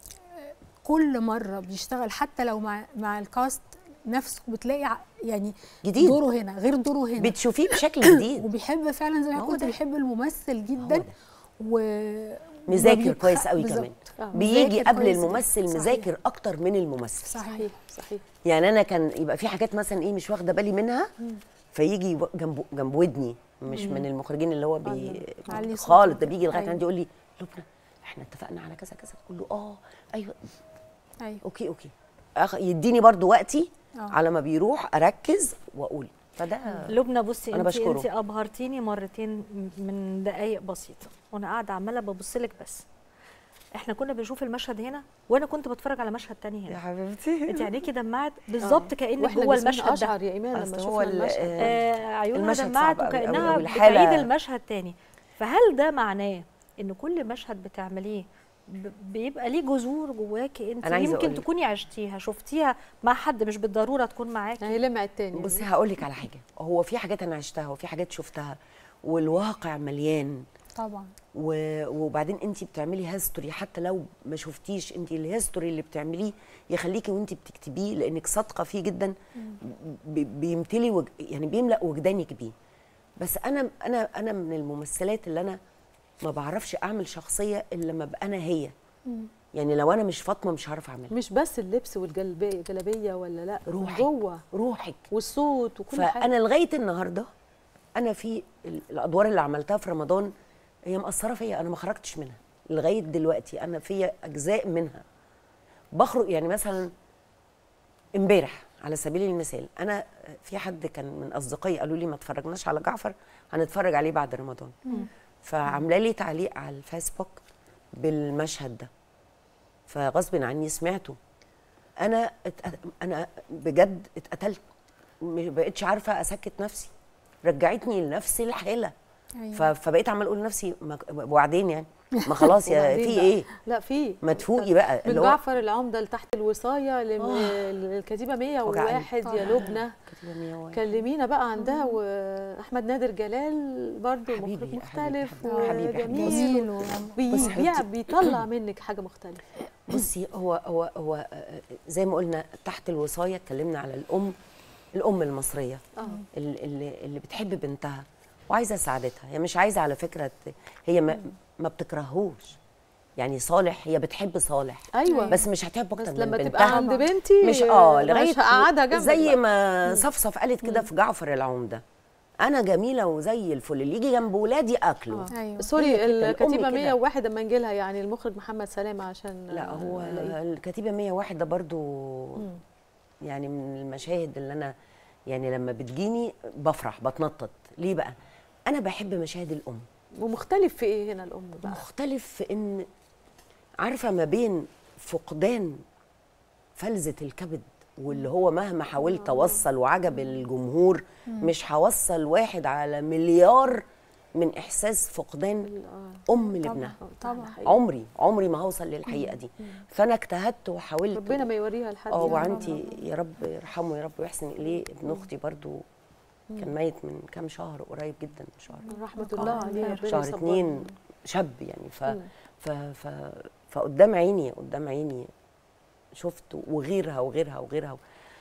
[SPEAKER 3] كل مره بيشتغل حتى لو مع مع الكاست نفسه بتلاقي ع- يعني
[SPEAKER 6] جديد.
[SPEAKER 3] دوره هنا غير دوره هنا،
[SPEAKER 6] بتشوفيه بشكل جديد.
[SPEAKER 3] وبيحب فعلا زي ما
[SPEAKER 6] هو
[SPEAKER 3] كنت
[SPEAKER 6] ده.
[SPEAKER 3] بيحب الممثل
[SPEAKER 6] هو
[SPEAKER 3] جدا
[SPEAKER 6] ده.
[SPEAKER 3] و
[SPEAKER 6] مذاكر
[SPEAKER 3] وبيبخ-
[SPEAKER 6] كويس قوي
[SPEAKER 3] بالظبط.
[SPEAKER 6] كمان.
[SPEAKER 1] آه.
[SPEAKER 6] بيجي
[SPEAKER 3] مذاكر
[SPEAKER 6] قبل
[SPEAKER 3] كويس جداً.
[SPEAKER 6] الممثل
[SPEAKER 3] صحيح.
[SPEAKER 6] مذاكر اكتر من الممثل.
[SPEAKER 3] صحيح
[SPEAKER 1] صحيح
[SPEAKER 6] يعني انا كان يبقى في حاجات مثلا ايه مش واخده بالي منها، فيجي يو- جنب جنب ودني، مش من المخرجين اللي هو بي
[SPEAKER 3] علي صوته.
[SPEAKER 6] خالص، ده بيجي لغايه
[SPEAKER 3] أيوة.
[SPEAKER 6] عندي يقول لي لبنى احنا اتفقنا على كذا كذا، اقول له اه ايوه
[SPEAKER 3] ايوه
[SPEAKER 6] اوكي اوكي أخ يديني برضو وقتي
[SPEAKER 3] آه.
[SPEAKER 6] على ما بيروح اركز واقول. فده
[SPEAKER 2] لبنى بصي
[SPEAKER 6] أنا
[SPEAKER 2] انت
[SPEAKER 6] بشكره.
[SPEAKER 2] انت ابهرتيني مرتين من دقائق بسيطه وانا قاعده عماله ببص لك. بس احنا كنا بنشوف المشهد هنا وانا كنت بتفرج على مشهد تاني هنا.
[SPEAKER 6] حبيبتي
[SPEAKER 2] انت عينيكي دمعت بالظبط كانك
[SPEAKER 1] واحنا
[SPEAKER 2] جوه
[SPEAKER 1] جسمنا
[SPEAKER 2] المشهد ده.
[SPEAKER 1] اشعر يا ايمان لما
[SPEAKER 6] أصل هو
[SPEAKER 1] شفنا
[SPEAKER 6] ال-
[SPEAKER 1] المشهد
[SPEAKER 6] آه،
[SPEAKER 2] آه عيونها
[SPEAKER 6] المشهد
[SPEAKER 2] دمعت
[SPEAKER 6] صعب أوي أوي
[SPEAKER 2] وكانها
[SPEAKER 6] أوي. الحالة-
[SPEAKER 2] بتعيد المشهد تاني. فهل ده معناه ان كل مشهد بتعمليه ب- بيبقى ليه جذور جواكي انت
[SPEAKER 6] أنا عايزة
[SPEAKER 2] يمكن
[SPEAKER 6] أقولك.
[SPEAKER 2] تكوني عشتيها شفتيها مع حد مش بالضروره تكون معاكي؟
[SPEAKER 1] يعني لمع التاني
[SPEAKER 6] بصي هقول لك على حاجه، هو في حاجات انا عشتها وفي حاجات شفتها والواقع مليان.
[SPEAKER 3] طبعا
[SPEAKER 6] و- وبعدين انت بتعملي هيستوري حتى لو ما شفتيش، انت الهيستوري اللي بتعمليه يخليكي وانت بتكتبيه لانك صادقه فيه جدا، ب- بيمتلي وج... يعني بيملا وجدانك بيه. بس انا انا انا من الممثلات اللي انا ما بعرفش اعمل شخصيه الا لما ابقى انا هي. يعني لو انا مش فاطمه مش هعرف اعملها.
[SPEAKER 1] مش بس اللبس والجلبيه الجلابيه ولا لا،
[SPEAKER 6] روحك
[SPEAKER 1] جوه
[SPEAKER 6] روحك
[SPEAKER 1] والصوت وكل حاجه.
[SPEAKER 6] فانا لغايه النهارده انا في ال- الادوار اللي عملتها في رمضان هي مأثره فيا، انا ما خرجتش منها لغايه دلوقتي، انا فيا اجزاء منها بخرج. يعني مثلا امبارح على سبيل المثال، انا في حد كان من اصدقائي قالوا لي ما اتفرجناش على جعفر، هنتفرج عليه بعد رمضان. فعامله لي تعليق على الفيسبوك بالمشهد ده، فغصب عني سمعته. انا اتق... انا بجد اتقتلت، ما بقتش عارفه اسكت نفسي، رجعتني لنفس الحاله.
[SPEAKER 3] أيوة.
[SPEAKER 6] ف... فبقيت عمال اقول لنفسي ما... وبعدين يعني ما خلاص يا في ايه؟
[SPEAKER 1] لا في
[SPEAKER 6] ما تفوقي بقى
[SPEAKER 1] من جعفر العمده لتحت الوصايه للكتيبه مية وواحد يا لبنى. كلمينا بقى عن ده. واحمد نادر جلال برضه مخرج مختلف وجميل وبيبيع بيطلع منك حاجه مختلفه.
[SPEAKER 6] بصي هو هو هو زي ما قلنا تحت الوصايه اتكلمنا على الام الام المصريه آه. اللي اللي بتحب بنتها وعايزه سعادتها. هي مش عايزه على فكره، هي ما, ما بتكرهوش يعني. صالح هي بتحب صالح
[SPEAKER 1] ايوه
[SPEAKER 6] بس مش هتحبه اكتر من بنتها.
[SPEAKER 1] بس لما تبقى عند بنتي
[SPEAKER 6] مش اه لغايه
[SPEAKER 1] هقعدها جنبك
[SPEAKER 6] زي ما صفصف قالت كده في جعفر العمده، انا جميله وزي الفل اللي يجي جنب ولادي اكله.
[SPEAKER 1] آه. أيوة. سوري الكتيبه مية وواحد اما نجي لها يعني المخرج محمد سلامه عشان
[SPEAKER 6] لا هو الكتيبه مية وواحد ده برضو يعني من المشاهد اللي انا يعني لما بتجيني بفرح بتنطط. ليه بقى؟ انا بحب مشاهد الام.
[SPEAKER 1] ومختلف في ايه هنا الام بقى؟
[SPEAKER 6] مختلف في ان عارفه ما بين فقدان فلذة الكبد واللي هو مهما حاولت اوصل وعجب الجمهور مش هوصل واحد على مليار من احساس فقدان ام لابنها.
[SPEAKER 1] طبعا
[SPEAKER 6] عمري عمري ما هوصل للحقيقه دي. فانا اجتهدت وحاولت.
[SPEAKER 1] ربنا ما يوريها لحد.
[SPEAKER 6] اه وعندي يا رب يرحمه يا رب ويحسن اليه ابن اختي برضو كان ميت من كام شهر قريب جدا من شهر
[SPEAKER 1] رحمه الله عليه
[SPEAKER 6] شهر اتنين شاب يعني. ف ف ف فقدام عيني قدام عيني شفت وغيرها وغيرها وغيرها.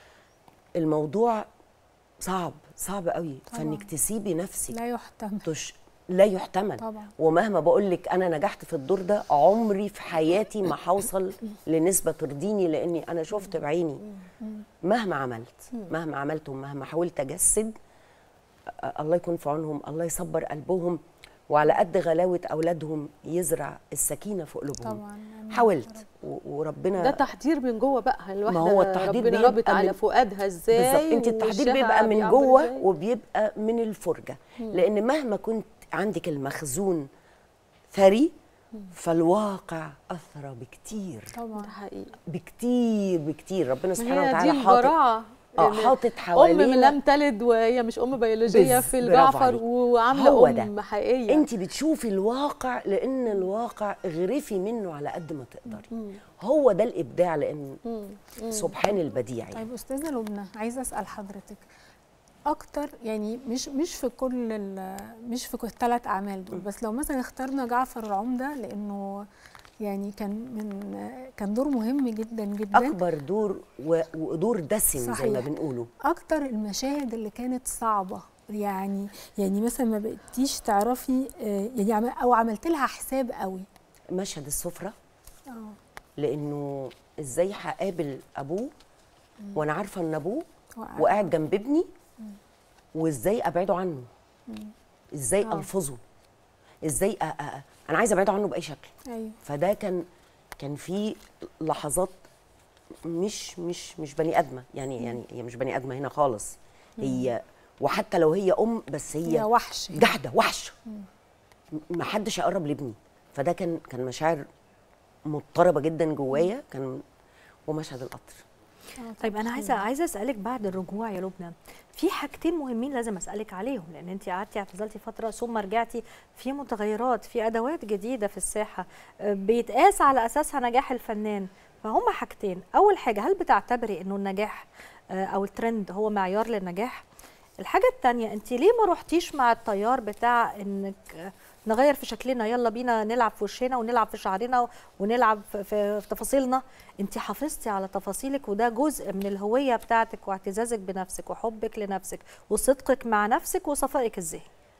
[SPEAKER 6] الموضوع صعب صعب قوي. فانك تسيبي نفسك
[SPEAKER 3] لا يحتمل
[SPEAKER 6] تش... لا يحتمل
[SPEAKER 3] طبعا.
[SPEAKER 6] ومهما بقول لك انا نجحت في الدور ده عمري في حياتي ما هوصل لنسبه ترضيني لاني انا شفت بعيني مهما عملت مهما عملت ومهما حاولت اجسد. الله يكون في عونهم، الله يصبر قلبهم وعلى قد غلاوه اولادهم يزرع السكينه في قلوبهم.
[SPEAKER 3] طبعا
[SPEAKER 6] حاولت وربنا
[SPEAKER 1] ده تحضير من جوه بقى الواحده.
[SPEAKER 6] ما هو التحضير
[SPEAKER 1] ربنا رابط على فؤادها ازاي
[SPEAKER 6] بالظبط. انت التحضير بيبقى من جوه وبيبقى من الفرجه. لان مهما كنت عندك المخزون ثري فالواقع اثرى بكتير.
[SPEAKER 3] طبعا
[SPEAKER 1] ده حقيقي
[SPEAKER 6] بكتير بكتير. ربنا سبحانه
[SPEAKER 1] وتعالى
[SPEAKER 6] دي حاطط اه حاطط حوالينا
[SPEAKER 1] ام لم تلد وهي مش ام بيولوجيه في الجعفر وعامله ام حقيقيه.
[SPEAKER 6] انت بتشوفي الواقع لان الواقع اغرفي منه على قد ما تقدري. هو ده الابداع لان مم. سبحان البديع.
[SPEAKER 3] طيب استاذه لبنى عايزه اسال حضرتك اكتر يعني مش مش في كل مش في الثلاث اعمال دول بس لو مثلا اخترنا جعفر العمده لانه يعني كان من كان دور مهم جدا جدا
[SPEAKER 6] اكبر دور ودور دسم زي ما بنقوله.
[SPEAKER 3] اكتر المشاهد اللي كانت صعبه يعني يعني مثلا ما بقيتيش تعرفي يعني او عملت لها حساب قوي
[SPEAKER 6] مشهد السفره.
[SPEAKER 3] اه
[SPEAKER 6] لانه ازاي هقابل ابوه وانا عارفه ان ابوه وقاعد جنب ابني وازاي ابعده عنه ازاي أوه. الفظه ازاي أ... أ... انا عايزه ابعده عنه باي شكل.
[SPEAKER 3] أيوة.
[SPEAKER 6] فده كان كان في لحظات مش مش مش بني ادمه يعني مم. يعني هي مش بني ادمه هنا خالص. مم. هي وحتى لو هي ام بس هي,
[SPEAKER 3] هي وحش
[SPEAKER 6] جحده وحش. ما حدش يقرب لابني. فده كان كان مشاعر مضطربه جدا جوايا. كان ومشهد القطر.
[SPEAKER 2] طيب انا عايزه عايزه اسالك بعد الرجوع يا لبنى في حاجتين مهمين لازم اسالك عليهم لان انت قعدتي اعتزلتي فتره ثم رجعتي في متغيرات في ادوات جديده في الساحه بيتقاس على اساسها نجاح الفنان. فهم حاجتين. اول حاجه هل بتعتبري انه النجاح او الترند هو معيار للنجاح؟ الحاجه الثانيه انت ليه ما روحتيش مع التيار بتاع انك نغير في شكلنا يلا بينا نلعب في وشنا ونلعب في شعرنا ونلعب في, في, في تفاصيلنا؟ انت حافظتي على تفاصيلك وده جزء من الهويه بتاعتك واعتزازك بنفسك وحبك لنفسك وصدقك مع نفسك وصفائك الذهني.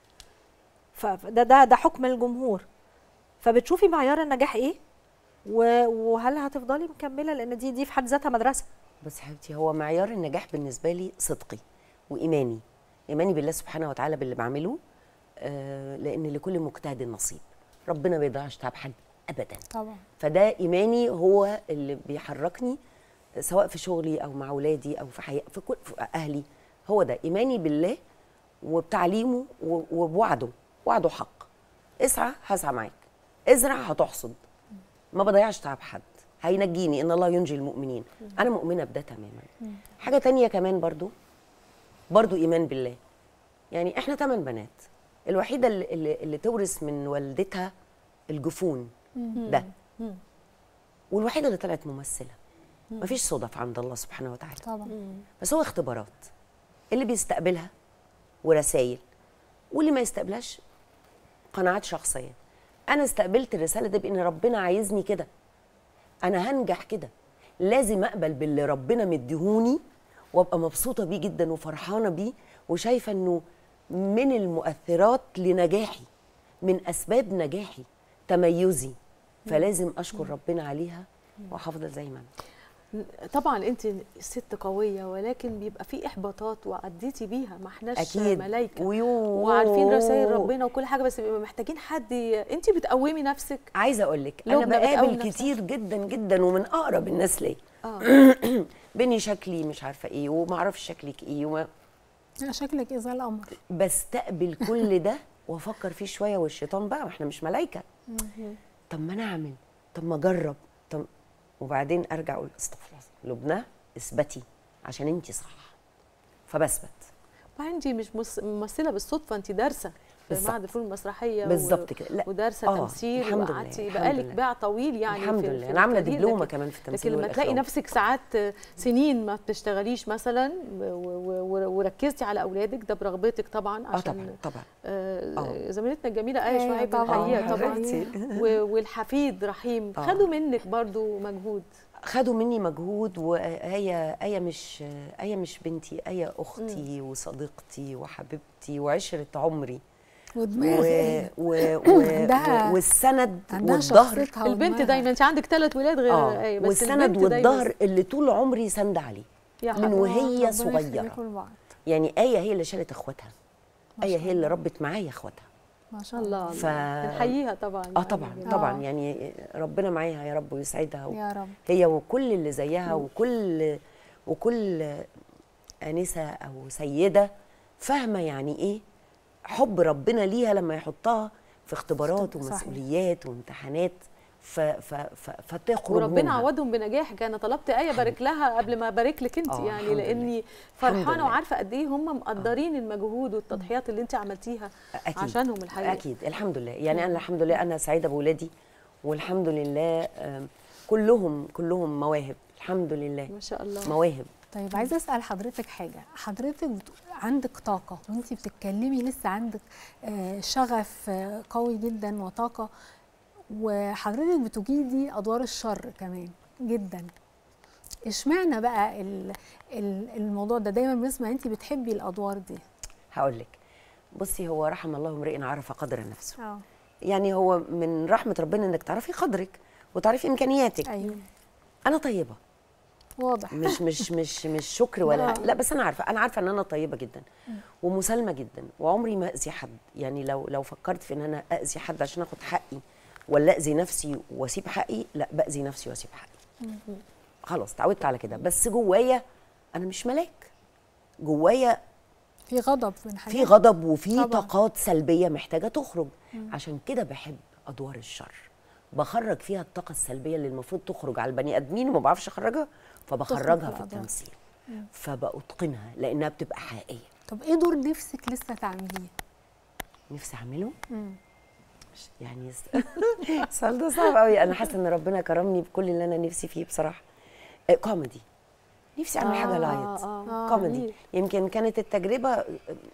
[SPEAKER 2] فده ده ده حكم الجمهور. فبتشوفي معيار النجاح ايه؟ وهل هتفضلي مكمله لان دي دي في حد ذاتها مدرسه؟
[SPEAKER 6] بس حبيبتي هو معيار النجاح بالنسبه لي صدقي وايماني. ايماني بالله سبحانه وتعالى باللي بعمله. آه لان لكل مجتهد نصيب. ربنا ما يضيعش تعب حد ابدا.
[SPEAKER 3] طبعا.
[SPEAKER 6] فده ايماني هو اللي بيحركني سواء في شغلي او مع اولادي او في حياتي في كل في اهلي. هو ده ايماني بالله وبتعليمه وبوعده. وعده حق. اسعى هسعى معاك. ازرع هتحصد. ما بضيعش تعب حد. هينجيني ان الله ينجي المؤمنين. انا مؤمنه بده تماما. حاجه تانية كمان برضو برضو ايمان بالله. يعني احنا ثمان بنات. الوحيده اللي, اللي, اللي تورث من والدتها الجفون ده، والوحيده اللي طلعت ممثله. مفيش صدف عند الله سبحانه وتعالى
[SPEAKER 3] طبعا.
[SPEAKER 6] بس هو اختبارات، اللي بيستقبلها ورسائل، واللي ما يستقبلهاش قناعات شخصيه. انا استقبلت الرساله دي بان ربنا عايزني كده، انا هنجح كده، لازم اقبل باللي ربنا مديهوني وابقى مبسوطه بيه جدا وفرحانه بيه، وشايفه انه من المؤثرات لنجاحي، من اسباب نجاحي، تميزي، فلازم اشكر ربنا عليها وهفضل زي ما انا.
[SPEAKER 1] طبعا انت ست قويه، ولكن بيبقى في احباطات وعديتي بيها، ما احناش ملايكه وعارفين رسائل ربنا وكل حاجه، بس بيبقى محتاجين حد. انت بتقومي نفسك.
[SPEAKER 6] عايزه اقول لك انا بقابل كتير جدا جدا ومن اقرب الناس ليا
[SPEAKER 1] اه
[SPEAKER 6] بني شكلي مش عارفه ايه وما اعرفش شكلك ايه وما
[SPEAKER 3] شكلك ايه زي القمر.
[SPEAKER 6] بستقبل كل ده وافكر فيه شويه، والشيطان بقى واحنا مش ملايكه. طب ما انا اعمل، طب ما اجرب، طب وبعدين ارجع اقول استغفر الله، لبنى اثبتي عشان انت صح، فبثبت.
[SPEAKER 1] ما انت مش ممثله بالصدفه، انت دارسه في معهد الفنون المسرحيه
[SPEAKER 6] بالظبط كده،
[SPEAKER 1] لا ودارسه
[SPEAKER 6] آه
[SPEAKER 1] تمثيل، وقعدتي بقالك باع طويل يعني.
[SPEAKER 6] الحمد لله انا عامله دبلومه كمان في التمثيل.
[SPEAKER 1] لكن لما تلاقي نفسك ساعات سنين ما بتشتغليش مثلا وركزتي على اولادك، ده برغبتك طبعا عشان
[SPEAKER 6] اه طبعا طبعا
[SPEAKER 1] آه زميلتنا الجميله ايه شعيب بنحييها طبعا، والحفيد رحيم آه. خدوا منك برضو مجهود.
[SPEAKER 6] خدوا مني مجهود، وآية آية مش آية مش بنتي، آية أختي مم. وصديقتي وحبيبتي وعشرة عمري
[SPEAKER 3] ودماغي
[SPEAKER 6] و... و... و... والسند والظهر.
[SPEAKER 1] البنت دايما انت عندك ثلاث ولاد غير
[SPEAKER 6] آه. آية، بس والسند والظهر اللي طول عمري سند عليه من وهي صغيرة. يعني آية هي اللي شالت اخواتها، آية هي اللي ربت معايا اخواتها
[SPEAKER 1] ما شاء الله. ف... بنحييها طبعا.
[SPEAKER 6] اه طبعا يعني. طبعا يعني ربنا معاها يا رب ويسعدها
[SPEAKER 3] يا رب،
[SPEAKER 6] هي وكل اللي زيها، وكل وكل انسه او سيده فاهمه يعني ايه حب ربنا ليها لما يحطها في اختبارات ومسؤوليات وامتحانات ف ف ف فتخرج
[SPEAKER 1] وربنا عوضهم بنجاحك. انا طلبت آية بارك لها قبل ما ابارك لك انت يعني، لاني فرحانه وعارفه قد ايه هم مقدرين المجهود والتضحيات اللي انت عملتيها أكيد. عشانهم الحقيقه.
[SPEAKER 6] اكيد الحمد لله. يعني انا الحمد لله انا سعيده بولادي، والحمد لله كلهم كلهم مواهب الحمد لله
[SPEAKER 1] ما شاء الله
[SPEAKER 6] مواهب.
[SPEAKER 3] طيب عايزه اسال حضرتك حاجه، حضرتك عندك طاقه وانت بتتكلمي، لسه عندك شغف قوي جدا وطاقه، وحضرتك بتجيدي ادوار الشر كمان جدا. اشمعنى بقى الموضوع ده؟ دايما بنسمع انت بتحبي الادوار دي.
[SPEAKER 6] هقول لك بصي، هو رحم الله امرئ عرف قدر نفسه.
[SPEAKER 3] اه
[SPEAKER 6] يعني هو من رحمه ربنا انك تعرفي قدرك وتعرفي امكانياتك.
[SPEAKER 3] ايوه
[SPEAKER 6] انا طيبه
[SPEAKER 3] واضح.
[SPEAKER 6] مش مش مش مش شكر ولا لا, لا بس انا عارفه انا عارفه ان انا طيبه جدا ومسالمه جدا، وعمري ما اذي حد. يعني لو لو فكرت في ان انا اذي حد عشان اخد حقي ولا اذي نفسي واسيب حقي، لا باذي نفسي واسيب حقي. خلاص اتعودت على كده. بس جوايا انا مش ملاك، جوايا
[SPEAKER 3] في غضب من حاجات،
[SPEAKER 6] في غضب وفي طاقات سلبيه محتاجه تخرج. مم. عشان كده بحب ادوار الشر، بخرج فيها الطاقه السلبيه اللي المفروض تخرج على البني ادمين وما بعرفش اخرجها، فبخرجها في التمثيل. مم. فبأتقنها لانها بتبقى حقيقيه.
[SPEAKER 3] طب ايه دور نفسك لسه تعمليه؟
[SPEAKER 6] نفسي اعمله؟
[SPEAKER 3] مم.
[SPEAKER 6] يعني السؤال ده صعب قوي. انا حاسه ان ربنا كرمني بكل اللي انا نفسي فيه بصراحه. آه كوميدي، نفسي اعمل آه حاجه لايت آه كوميدي. آه يمكن كانت التجربه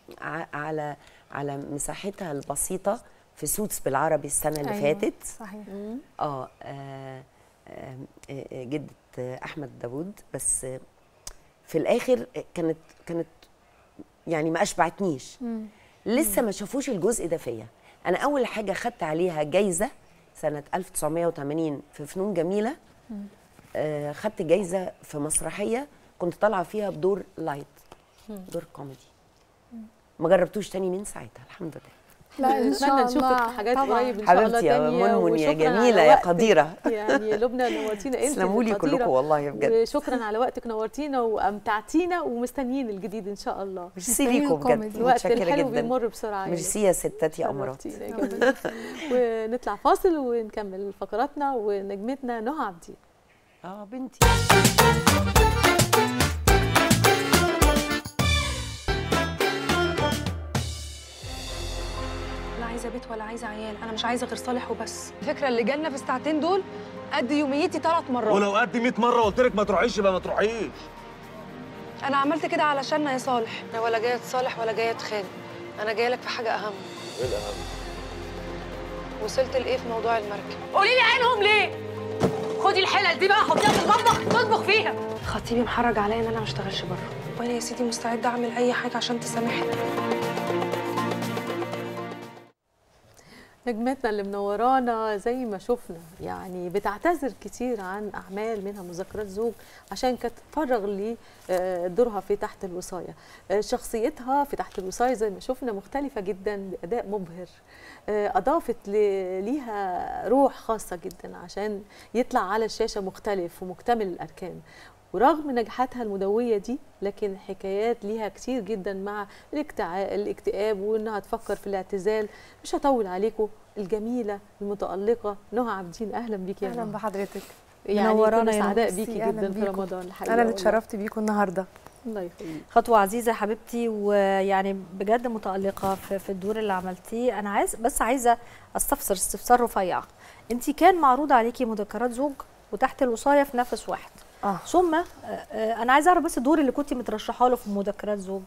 [SPEAKER 6] على على مساحتها البسيطه في سوتس بالعربي السنه اللي
[SPEAKER 3] أيوة
[SPEAKER 6] فاتت.
[SPEAKER 3] صحيح.
[SPEAKER 6] اه, آه, آه, آه جدة احمد داوود، بس في الاخر كانت كانت يعني ما اشبعتنيش. مم. لسه ما شافوش الجزء ده فيا. أنا أول حاجة خدت عليها جايزة سنة ألف وتسعمائة وثمانين في فنون جميلة. آه خدت جايزة في مسرحية كنت طالعة فيها بدور لايت، دور كوميدي. ما جربتوش تاني من ساعتها الحمد لله.
[SPEAKER 3] لا ان شاء الله
[SPEAKER 1] نشوفك حاجات قريب ان شاء الله تانية.
[SPEAKER 6] حبيبتي يا منمن يا جميله يا قديره.
[SPEAKER 1] يعني لبنى نورتينا انت.
[SPEAKER 6] تسلموا لي كلكم والله بجد.
[SPEAKER 1] وشكرا على وقتك، نورتينا وامتعتينا، ومستنيين الجديد ان شاء الله.
[SPEAKER 6] ميرسي ليكم بجد.
[SPEAKER 1] الوقت الحلو بيمر بسرعه.
[SPEAKER 6] ميرسي يا ستات يا امارات.
[SPEAKER 1] ونطلع فاصل ونكمل فقراتنا ونجمتنا نهى عبدين.
[SPEAKER 6] اه بنتي.
[SPEAKER 8] عايزه بيت ولا عايزه عيال، انا مش عايزه غير صالح وبس. الفكره اللي جالنا في الساعتين دول قد يوميتي ثلاث مرات.
[SPEAKER 9] ولو قد مية مره قلت لك ما تروحيش يبقى ما تروحيش.
[SPEAKER 8] انا عملت كده علشاننا يا صالح. انا ولا جايه تصالح ولا جايه اتخانق، انا جايه لك في حاجه اهم.
[SPEAKER 9] ايه الاهم؟
[SPEAKER 8] وصلت لايه في موضوع المركب؟ قولي لي عينهم ليه؟ خدي الحلل دي بقى حطيها في المطبخ تطبخ فيها. خطيبي محرج عليا ان انا ما اشتغلش بره، وانا يا سيدي مستعده اعمل اي حاجه عشان تسامحني.
[SPEAKER 1] نجمتنا اللي منورانا زي ما شفنا يعني بتعتذر كتير عن اعمال منها مذكرات زوج عشان كانت تتفرغ لدورها في تحت الوصايه. شخصيتها في تحت الوصايه زي ما شفنا مختلفه جدا باداء مبهر، اضافت ليها روح خاصه جدا عشان يطلع على الشاشه مختلف ومكتمل الاركان. ورغم نجاحاتها المدويه دي لكن حكايات ليها كتير جدا مع الاكتئاب وانها تفكر في الاعتزال. مش هطول عليكم، الجميله المتالقه نهى عابدين، اهلا بيكي يا
[SPEAKER 10] اهلا بحضرتك.
[SPEAKER 1] يعني كنا سعداء بيكي جدا في رمضان الحقيقه.
[SPEAKER 10] انا اللي اتشرفت بيكم النهارده.
[SPEAKER 1] الله يخليك.
[SPEAKER 2] خطوه عزيزه حبيبتي، ويعني بجد متالقه في, في الدور اللي عملتيه. انا عايز بس عايزه استفسر استفسار رفيع. انت كان معروض عليكي مذكرات زوج وتحت الوصايه في نفس واحد.
[SPEAKER 10] اه
[SPEAKER 2] ثم انا عايزه اعرف بس الدور اللي كنتي مترشحه له في مذكرات زوج.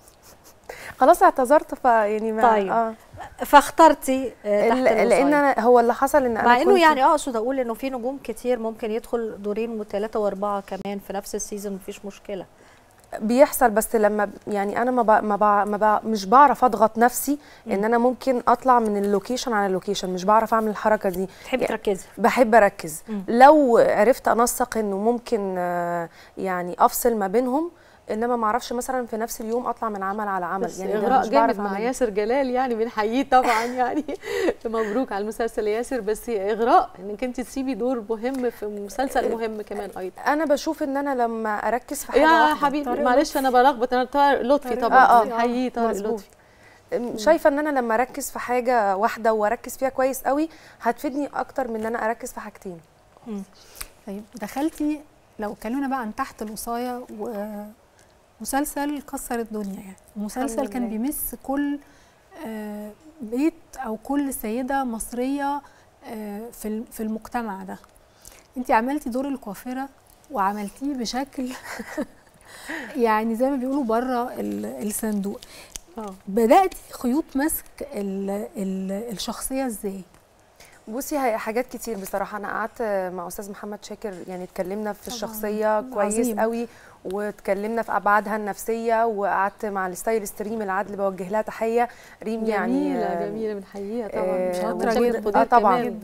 [SPEAKER 10] خلاص اعتذرت فيعني ما
[SPEAKER 2] طيب
[SPEAKER 10] آه.
[SPEAKER 2] فاخترتي تحت الوصايه.
[SPEAKER 10] لان أنا هو اللي حصل ان انا
[SPEAKER 2] مع انه يعني اقصد اقول انه في نجوم كتير ممكن يدخل دورين وثلاثه واربعه كمان في نفس السيزون مفيش مشكله.
[SPEAKER 10] بيحصل، بس لما يعني انا ما بع ما بع ما بع مش بعرف اضغط نفسي م. ان انا ممكن اطلع من اللوكيشن على اللوكيشن، مش بعرف اعمل الحركه دي.
[SPEAKER 2] تحبي
[SPEAKER 10] يعني
[SPEAKER 2] تركزي؟
[SPEAKER 10] بحب اركز. م. لو عرفت انسق انه ممكن يعني افصل ما بينهم، انما ما اعرفش مثلا في نفس اليوم اطلع من عمل على عمل.
[SPEAKER 1] يعني اغراء جامد مع ياسر جلال، يعني بنحييه طبعا يعني مبروك على المسلسل ياسر، بس اغراء انك انت تسيبي دور مهم في مسلسل مهم كمان ايضا.
[SPEAKER 10] انا بشوف ان انا لما اركز في حاجه
[SPEAKER 1] يا
[SPEAKER 10] واحده.
[SPEAKER 1] حبيبي معلش انا بلخبط، انا طارق لطفي طبعا بنحييه طارق لطفي.
[SPEAKER 10] شايفه ان انا لما اركز في حاجه واحده واركز فيها كويس قوي هتفيدني اكتر من ان انا اركز في حاجتين.
[SPEAKER 3] طيب دخلتي، لو اتكلمنا بقى عن تحت الوصايه و مسلسل كسر الدنيا، يعني مسلسل كان بيمس كل بيت او كل سيده مصريه في في المجتمع ده. انت عملتي دور الكوافيره وعملتيه بشكل يعني زي ما بيقولوا بره الصندوق. اه بداتي خيوط مسك ال ال الشخصيه ازاي؟
[SPEAKER 10] بصي هي حاجات كتير بصراحه. انا قعدت مع استاذ محمد شاكر، يعني اتكلمنا في الشخصيه كويس عظيم. قوي، واتكلمنا في ابعادها النفسيه، وقعدت مع الستايلست ريم العدل بوجه لها تحيه. ريم
[SPEAKER 1] جميلة
[SPEAKER 10] يعني
[SPEAKER 1] جميله جميله بنحييها طبعا،
[SPEAKER 10] شاطره جدا. اه طبعا.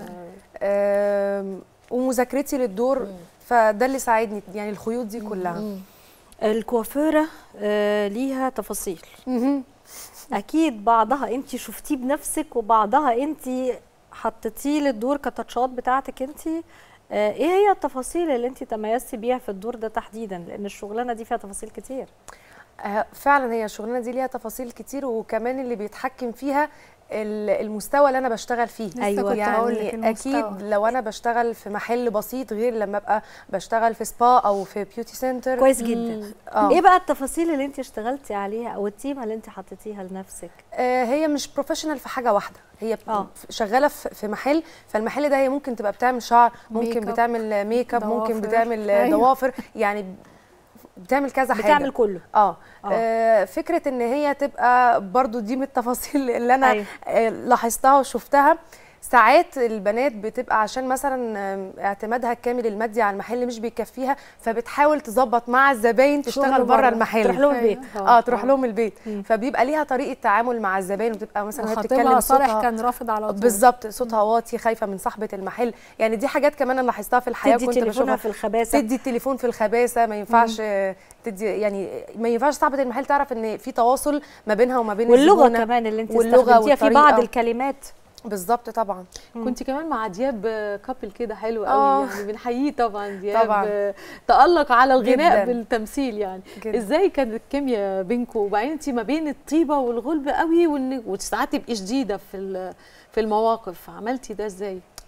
[SPEAKER 10] آه ومذاكرتي للدور مم. فده اللي ساعدني، يعني الخيوط دي كلها. مم.
[SPEAKER 2] الكوافيره آه ليها تفاصيل. مم. اكيد بعضها انت شفتيه بنفسك وبعضها انت حطيتيه للدور كتاتشات بتاعتك انت. آه ايه هي التفاصيل اللي انت تميزتي بيها في الدور ده تحديدا، لان الشغلانه دي فيها تفاصيل كتير؟
[SPEAKER 10] آه فعلا هي الشغلانه دي ليها تفاصيل كتير، وكمان اللي بيتحكم فيها المستوى اللي انا بشتغل فيه.
[SPEAKER 2] ايوه
[SPEAKER 10] يعني اكيد لو انا بشتغل في محل بسيط غير لما ابقى بشتغل في سبا او في بيوتي سنتر.
[SPEAKER 2] كويس جدا. آه. ايه بقى التفاصيل اللي انت اشتغلتي عليها او التيمه اللي انت حطيتيها لنفسك؟
[SPEAKER 10] آه هي مش بروفيشنال في حاجه واحده، هي آه. شغاله في محل، فالمحل ده هي ممكن تبقى بتعمل شعر، ممكن ميك بتعمل ميك اب، ممكن بتعمل أيوة. ضوافر، يعني بتعمل كذا حاجه،
[SPEAKER 2] بتعمل كله.
[SPEAKER 10] آه. اه فكره ان هي تبقى برضو دي من التفاصيل اللي انا أيوة. آه لاحظتها وشفتها. ساعات البنات بتبقى عشان مثلا اعتمادها الكامل المادي على المحل مش بيكفيها، فبتحاول تظبط مع الزباين تشتغل بره المحل،
[SPEAKER 2] تروح لهم البيت.
[SPEAKER 10] اه تروح لهم البيت. مم. فبيبقى ليها طريقه تعامل مع الزباين، وبتبقى مثلا
[SPEAKER 3] وهي بتتكلم صالح كان رافض على طول
[SPEAKER 10] بالظبط، صوتها واطي، خايفه من صاحبه المحل. يعني دي حاجات كمان انا لاحظتها في الحياه،
[SPEAKER 2] كنت بشوفها في الخباثه،
[SPEAKER 10] تدي التليفون في الخباثه، ما ينفعش مم. تدي، يعني ما ينفعش صاحبه المحل تعرف ان في تواصل ما بينها وما بين
[SPEAKER 2] واللغه كمان اللي انت استخدمتيها في بعض الكلمات.
[SPEAKER 10] بالظبط طبعا.
[SPEAKER 1] كنت كمان مع دياب كابل كده حلو قوي، يعني بنحييه طبعا. دياب طبعا تألق على الغناء جداً. بالتمثيل يعني جداً. ازاي كانت الكيمياء بينكم؟ وبعدين انت ما بين الطيبه والغلب قوي، وساعات تبقي شديده في في المواقف، عملتي ده ازاي؟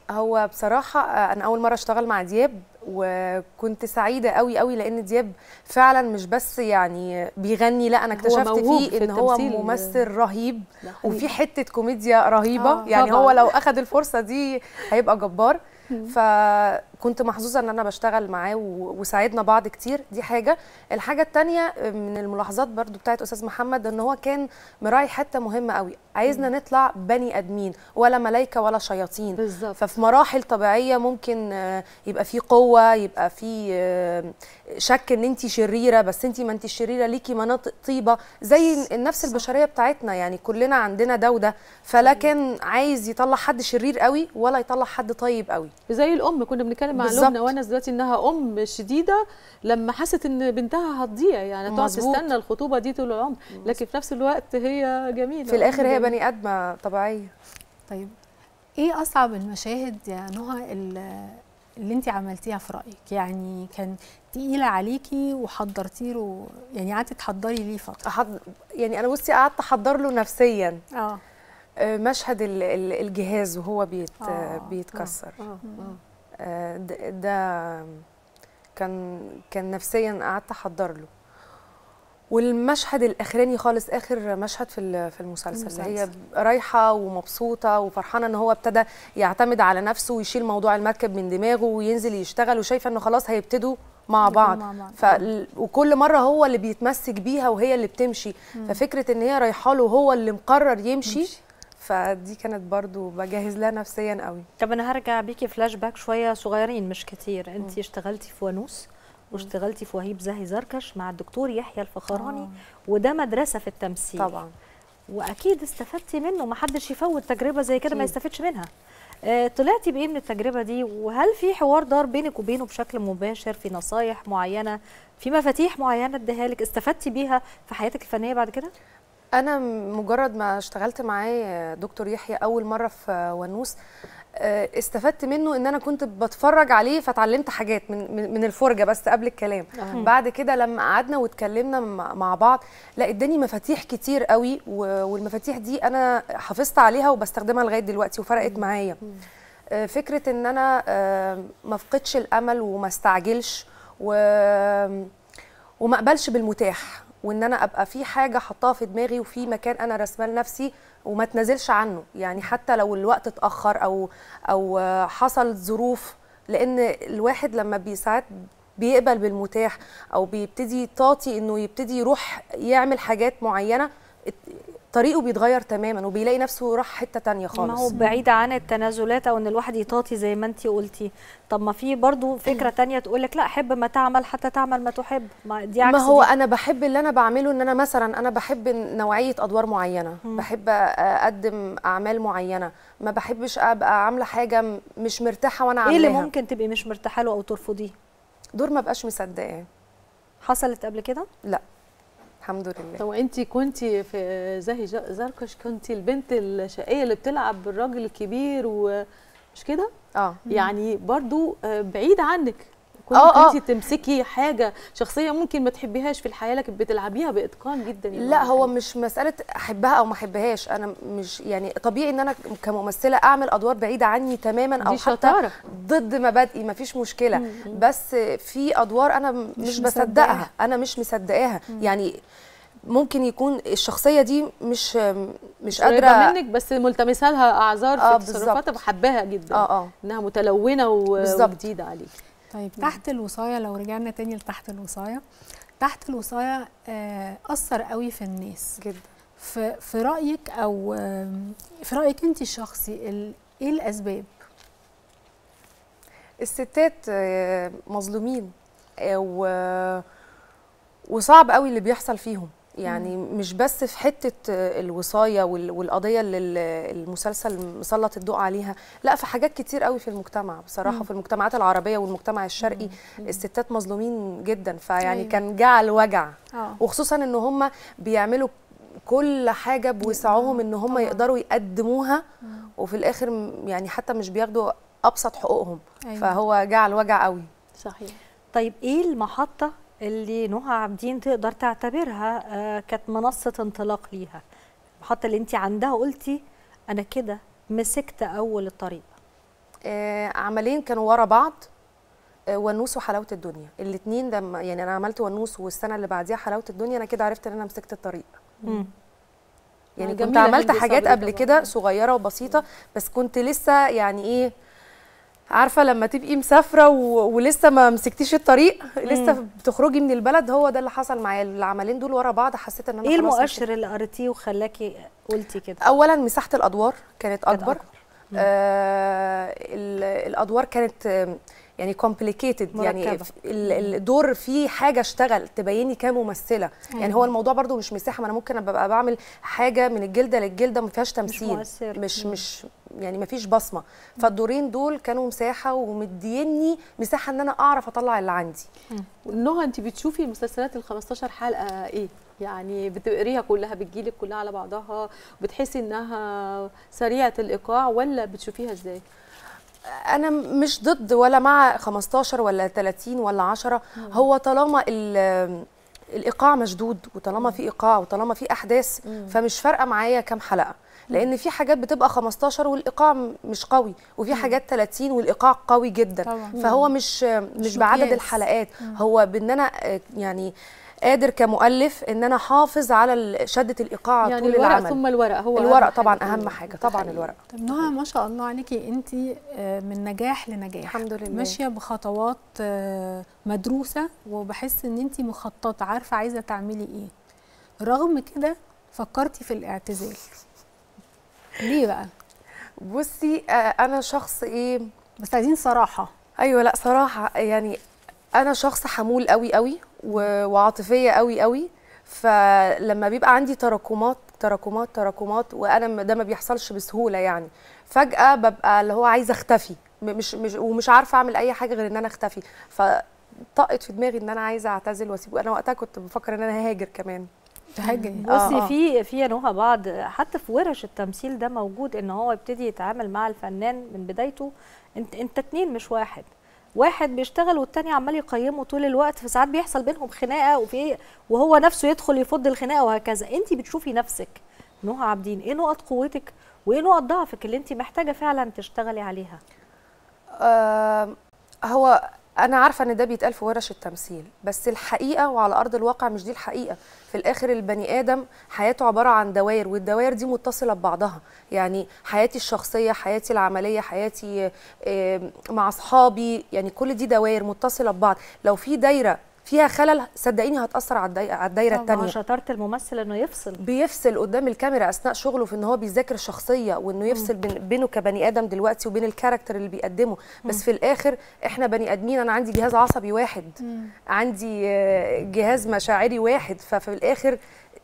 [SPEAKER 10] هو بصراحه انا اول مره اشتغل مع دياب، وكنت سعيده قوي قوي لان دياب فعلا مش بس يعني بيغني، لا انا اكتشفت فيه ان هو ممثل رهيب وفي حته كوميديا رهيبه. آه يعني طبعا. هو لو اخذ الفرصه دي هيبقى جبار. فكنت محظوظه ان انا بشتغل معاه وساعدنا بعض كتير. دي حاجه. الحاجه الثانيه من الملاحظات برضو بتاعت استاذ محمد ان هو كان مراعي حته مهمه قوي، عايزنا نطلع بني ادمين ولا ملائكه ولا شياطين بالزبط. ففي مراحل طبيعيه ممكن يبقى في قوه، يبقى في شك ان انت شريره، بس انت ما انت شريره، ليكي مناطق طيبه زي النفس البشريه بتاعتنا، يعني كلنا عندنا ده وده. فلا كان عايز يطلع حد شرير قوي ولا يطلع حد طيب قوي.
[SPEAKER 1] زي الام كنا بنتكلم مع لبنى ونس دلوقتي انها ام شديده لما حست ان بنتها هتضيع، يعني تقعد تستنى الخطوبه دي طول العمر، لكن في نفس الوقت هي جميله
[SPEAKER 10] في الاخر، هي بني ادمه طبيعيه.
[SPEAKER 3] طيب ايه اصعب المشاهد يا نهى اللي انت عملتيها في رايك؟ يعني كان تقيله عليكي وحضرتي له، يعني قعدتي تحضري ليه فتره؟
[SPEAKER 10] أحض... يعني انا بصي قعدت احضر له نفسيا.
[SPEAKER 3] اه
[SPEAKER 10] مشهد الجهاز وهو بيت آه. بيتكسر. آه. آه. آه. ده, ده كان كان نفسيا قعدت احضر له. والمشهد الاخراني خالص، اخر مشهد في في المسلسل, المسلسل. هي رايحه ومبسوطه وفرحانه ان هو ابتدى يعتمد على نفسه ويشيل موضوع المركب من دماغه وينزل يشتغل، وشايفه انه خلاص هيبتدوا مع بعض, مع بعض. ف... وكل مره هو اللي بيتمسك بيها وهي اللي بتمشي. مم. ففكره ان هي رايحه له وهو اللي مقرر يمشي, يمشي. فدي كانت برضو بجهز لها نفسيا قوي.
[SPEAKER 2] طب انا هرجع بيكي فلاش باك شويه صغيرين مش كتير. انت اشتغلتي في ونوس واشتغلتي في وهيب زاهي زركش مع الدكتور يحيى الفخراني. آه. وده مدرسه في التمثيل
[SPEAKER 10] طبعا,
[SPEAKER 2] واكيد استفدتي منه. ما حدش يفوت تجربه زي كده ما يستفدش منها. آه طلعتي بايه من التجربه دي؟ وهل في حوار دار بينك وبينه بشكل مباشر في نصايح معينه، في مفاتيح معينه اديها لك استفدتي بيها في حياتك الفنيه بعد كده؟
[SPEAKER 10] انا مجرد ما اشتغلت معاه دكتور يحيى اول مره في ونوس استفدت منه ان انا كنت بتفرج عليه فتعلمت حاجات من من الفرجه بس قبل الكلام. أه. بعد كده لما قعدنا واتكلمنا مع بعض لا اداني مفاتيح كتير قوي, والمفاتيح دي انا حافظت عليها وبستخدمها لغايه دلوقتي وفرقت معايا. فكره ان انا ما افقدش الامل وما استعجلش وما اقبلش بالمتاح, وان انا ابقى في حاجه حطاها في دماغي وفي مكان انا رسمه لنفسي وما اتنازلش عنه. يعني حتى لو الوقت اتاخر او او حصلت ظروف, لان الواحد لما بيساعد بيقبل بالمتاح او بيبتدي تعطي انه يبتدي يروح يعمل حاجات معينه, طريقه بيتغير تماما وبيلاقي نفسه راح حته تانية خالص.
[SPEAKER 2] ما هو بعيد عن التنازلات او ان الواحد يطاطي زي ما انت قلتي. طب ما في برضو فكره تانية تقول لك لا حب ما تعمل حتى تعمل ما تحب. ما دي عكس
[SPEAKER 10] ما هو
[SPEAKER 2] دي.
[SPEAKER 10] انا بحب اللي انا بعمله, ان انا مثلا انا بحب نوعيه ادوار معينه. م. بحب اقدم اعمال معينه, ما بحبش ابقى عامله حاجه مش مرتاحه وانا عاملاها.
[SPEAKER 2] ايه اللي ممكن تبقي مش مرتاحه له او ترفضيه؟
[SPEAKER 10] دور ما بقاش مصدقاه.
[SPEAKER 2] حصلت قبل كده؟
[SPEAKER 10] لا الحمد لله.
[SPEAKER 1] طب انت كنتي في زاهي زركش كنتي البنت الشقيه اللي بتلعب بالراجل الكبير ومش كده؟
[SPEAKER 10] اه
[SPEAKER 1] يعني برضو بعيد عنك. كنتي انت تمسكي حاجه شخصيه ممكن ما تحبيهاش في الحياه لكن بتلعبيها باتقان جدا.
[SPEAKER 10] لا هو مش مساله احبها او ما احبهاش, انا مش يعني طبيعي ان انا كممثله اعمل ادوار بعيده عني تماما او حتى ضد مبادئي, ما فيش مشكله. مم. بس في ادوار انا مش, مش بصدقها, انا مش مصدقاها. يعني ممكن يكون الشخصيه دي مش مش قادره
[SPEAKER 1] منك بس ملتمسه لها اعذار في آه تصرفاتها وحباها جدا.
[SPEAKER 10] اه اه
[SPEAKER 1] انها متلونه وجديده عليك.
[SPEAKER 3] طيب تحت الوصايه, لو رجعنا تاني لتحت الوصايه, تحت الوصايه آه اثر قوي في الناس
[SPEAKER 10] جدا.
[SPEAKER 3] في في رايك او آه في رايك انت الشخصي ايه الاسباب؟
[SPEAKER 10] الستات آه مظلومين آه وصعب قوي اللي بيحصل فيهم. يعني مم. مش بس في حته الوصايه والقضيه اللي المسلسل مسلط الضوء عليها, لا في حاجات كتير قوي في المجتمع بصراحه. مم. في المجتمعات العربيه والمجتمع الشرقي مم. الستات مظلومين جدا. فيعني أيوة. كان جعل وجع. أوه. وخصوصا ان هم بيعملوا كل حاجه بوسعهم ان هم يقدروا يقدموها, مم. وفي الاخر يعني حتى مش بياخدوا ابسط حقوقهم. أيوة. فهو جعل وجع قوي.
[SPEAKER 1] صحيح.
[SPEAKER 2] طيب ايه المحطه اللي نهى عابدين تقدر تعتبرها آه كانت منصه انطلاق ليها؟ المحطه اللي انت عندها قلتي انا كده مسكت اول الطريق.
[SPEAKER 10] آه عملين كانوا ورا بعض، آه ونوس وحلاوه الدنيا، الاثنين لما يعني انا عملت ونوس والسنه اللي بعديها حلاوه الدنيا، انا كده عرفت ان انا مسكت الطريق.
[SPEAKER 2] مم.
[SPEAKER 10] يعني كنت عملت حاجات قبل كده صغيره وبسيطه، بس كنت لسه يعني ايه، عارفه لما تبقي مسافره و... ولسه ما مسكتيش الطريق، لسه بتخرجي من البلد. هو ده اللي حصل معايا، العملين دول ورا بعض حسيت ان انا
[SPEAKER 2] ايه المؤشر اللي قريتيه وخلاكي قلتي كده؟
[SPEAKER 10] اولا مساحه الادوار كانت اكبر, كانت أكبر. آه الادوار كانت يعني كومبليكيتد، يعني الدور فيه حاجه اشتغل تبيني كممثله. مم. يعني هو الموضوع برضو مش مساحه، ما انا ممكن ابقى بعمل حاجه من الجلده للجلده ما فيهاش تمثيل، مش مش, مش يعني ما فيش بصمه. فالدورين دول كانوا مساحه ومديني مساحه ان انا اعرف اطلع اللي عندي.
[SPEAKER 1] نهى، انت بتشوفي مسلسلات ال خمستاشر حلقه ايه؟ يعني بتقريها كلها، بتجيلك كلها على بعضها، بتحسي انها سريعه الايقاع ولا بتشوفيها ازاي؟
[SPEAKER 10] انا مش ضد ولا مع خمستاشر ولا تلاتين ولا عشرة. مم. هو طالما الايقاع مشدود وطالما في ايقاع وطالما في احداث، مم. فمش فارقه معايا كام حلقه، لان في حاجات بتبقى خمستاشر والايقاع مش قوي، وفي مم. حاجات تلاتين والايقاع قوي جدا. طبعا. فهو مش مش, مش بعدد الحلقات. مم. هو بان انا يعني قادر كمؤلف ان انا حافظ على شده الايقاع
[SPEAKER 1] يعني
[SPEAKER 10] طول
[SPEAKER 1] الورق
[SPEAKER 10] العمل.
[SPEAKER 1] ثم الورق، هو
[SPEAKER 10] الورق طبعا اهم حاجه، طبعا الورق.
[SPEAKER 3] طب نهى ما شاء الله عليكي، انت من نجاح لنجاح
[SPEAKER 10] الحمد لله،
[SPEAKER 3] ماشيه بخطوات مدروسه، وبحس ان انت مخططه عارفه عايزه تعملي ايه. رغم كده فكرتي في الاعتزال، ليه بقى؟
[SPEAKER 10] بصي انا شخص ايه،
[SPEAKER 3] بس عايزين صراحه.
[SPEAKER 10] ايوه لا صراحه، يعني انا شخص حمول قوي قوي وعاطفيه قوي قوي، فلما بيبقى عندي تراكمات تراكمات تراكمات وانا ده ما بيحصلش بسهوله، يعني فجاه ببقى اللي هو عايزه اختفي، مش مش ومش عارفه اعمل اي حاجه غير ان انا اختفي. فطقت في دماغي ان انا عايزه اعتزل واسيبه. انا وقتها كنت بفكر ان انا هاجر كمان.
[SPEAKER 3] تهاجري؟
[SPEAKER 2] بصي آه في في نهى بعض حتى في ورش التمثيل ده موجود، ان هو يبتدي يتعامل مع الفنان من بدايته. انت انت اتنين مش واحد، واحد بيشتغل والتاني عمال يقيمه طول الوقت، فساعات بيحصل بينهم خناقه وفي وهو نفسه يدخل يفض الخناقه وهكذا. انت بتشوفي نفسك نهى عابدين ايه نقط قوتك وايه نقط ضعفك اللي انت محتاجه فعلا تشتغلي عليها؟
[SPEAKER 10] آه هو انا عارفه ان ده بيتقال في ورش التمثيل، بس الحقيقه وعلى ارض الواقع مش دي الحقيقه. في الاخر البني ادم حياته عباره عن دوائر، والدوائر دي متصله ببعضها. يعني حياتي الشخصيه، حياتي العمليه، حياتي مع اصحابي، يعني كل دي دوائر متصله ببعض. لو في دايره فيها خلل صدقيني هتاثر على الدايره على الدايره الثانيه.
[SPEAKER 2] شطاره الممثل انه يفصل
[SPEAKER 10] بيفصل قدام الكاميرا اثناء شغله، في ان هو بيذاكر الشخصيه، وانه يفصل بين بينه كبني ادم دلوقتي وبين الكاركتر اللي بيقدمه. بس في الاخر احنا بني ادمين، انا عندي جهاز عصبي واحد، مم. عندي جهاز مشاعري واحد، ففي الاخر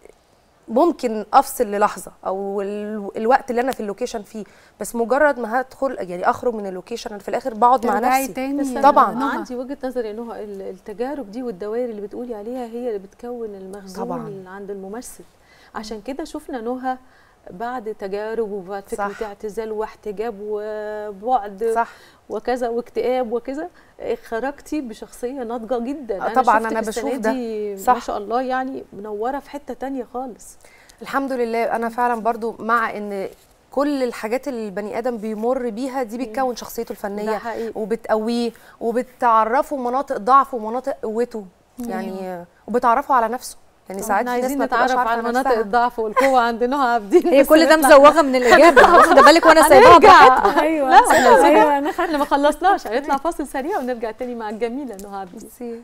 [SPEAKER 10] ممكن افصل للحظه او الوقت اللي انا في اللوكيشن فيه، بس مجرد ما هدخل يعني اخرج من اللوكيشن انا في الاخر بقعد مع نفسي
[SPEAKER 3] تاني.
[SPEAKER 10] طبعا
[SPEAKER 1] انا عندي وجهه نظر ان هو التجارب دي والدوائر اللي بتقولي عليها هي اللي بتكون المخزون عند الممثل. عشان كده شفنا نهى بعد تجارب وبعد فكره اعتزال واحتجاب وبعد صح. وكذا واكتئاب وكذا، خرجتي بشخصيه ناضجه جدا.
[SPEAKER 10] طبعا انا, أنا بشوف ده
[SPEAKER 1] ما شاء الله، يعني منوره في حته تانية خالص.
[SPEAKER 10] الحمد لله. انا فعلا برضو مع ان كل الحاجات اللي البني ادم بيمر بيها دي بتكون شخصيته الفنيه وبتقويه وبتعرفه مناطق ضعفه ومناطق قوته، يعني وبتعرفه على نفسه. يعني ساعات
[SPEAKER 1] في ناس نتعرف على مناطق الضعف والقوه عند نهى عابدين.
[SPEAKER 2] هي كل ده مزوغه من الاجابه، واخده بالك وانا سايباها براحتها.
[SPEAKER 3] ايوه
[SPEAKER 1] لا ايوه احنا ما خلصناش، هنطلع فاصل سريع ونرجع تاني مع الجميله نهى عابدين.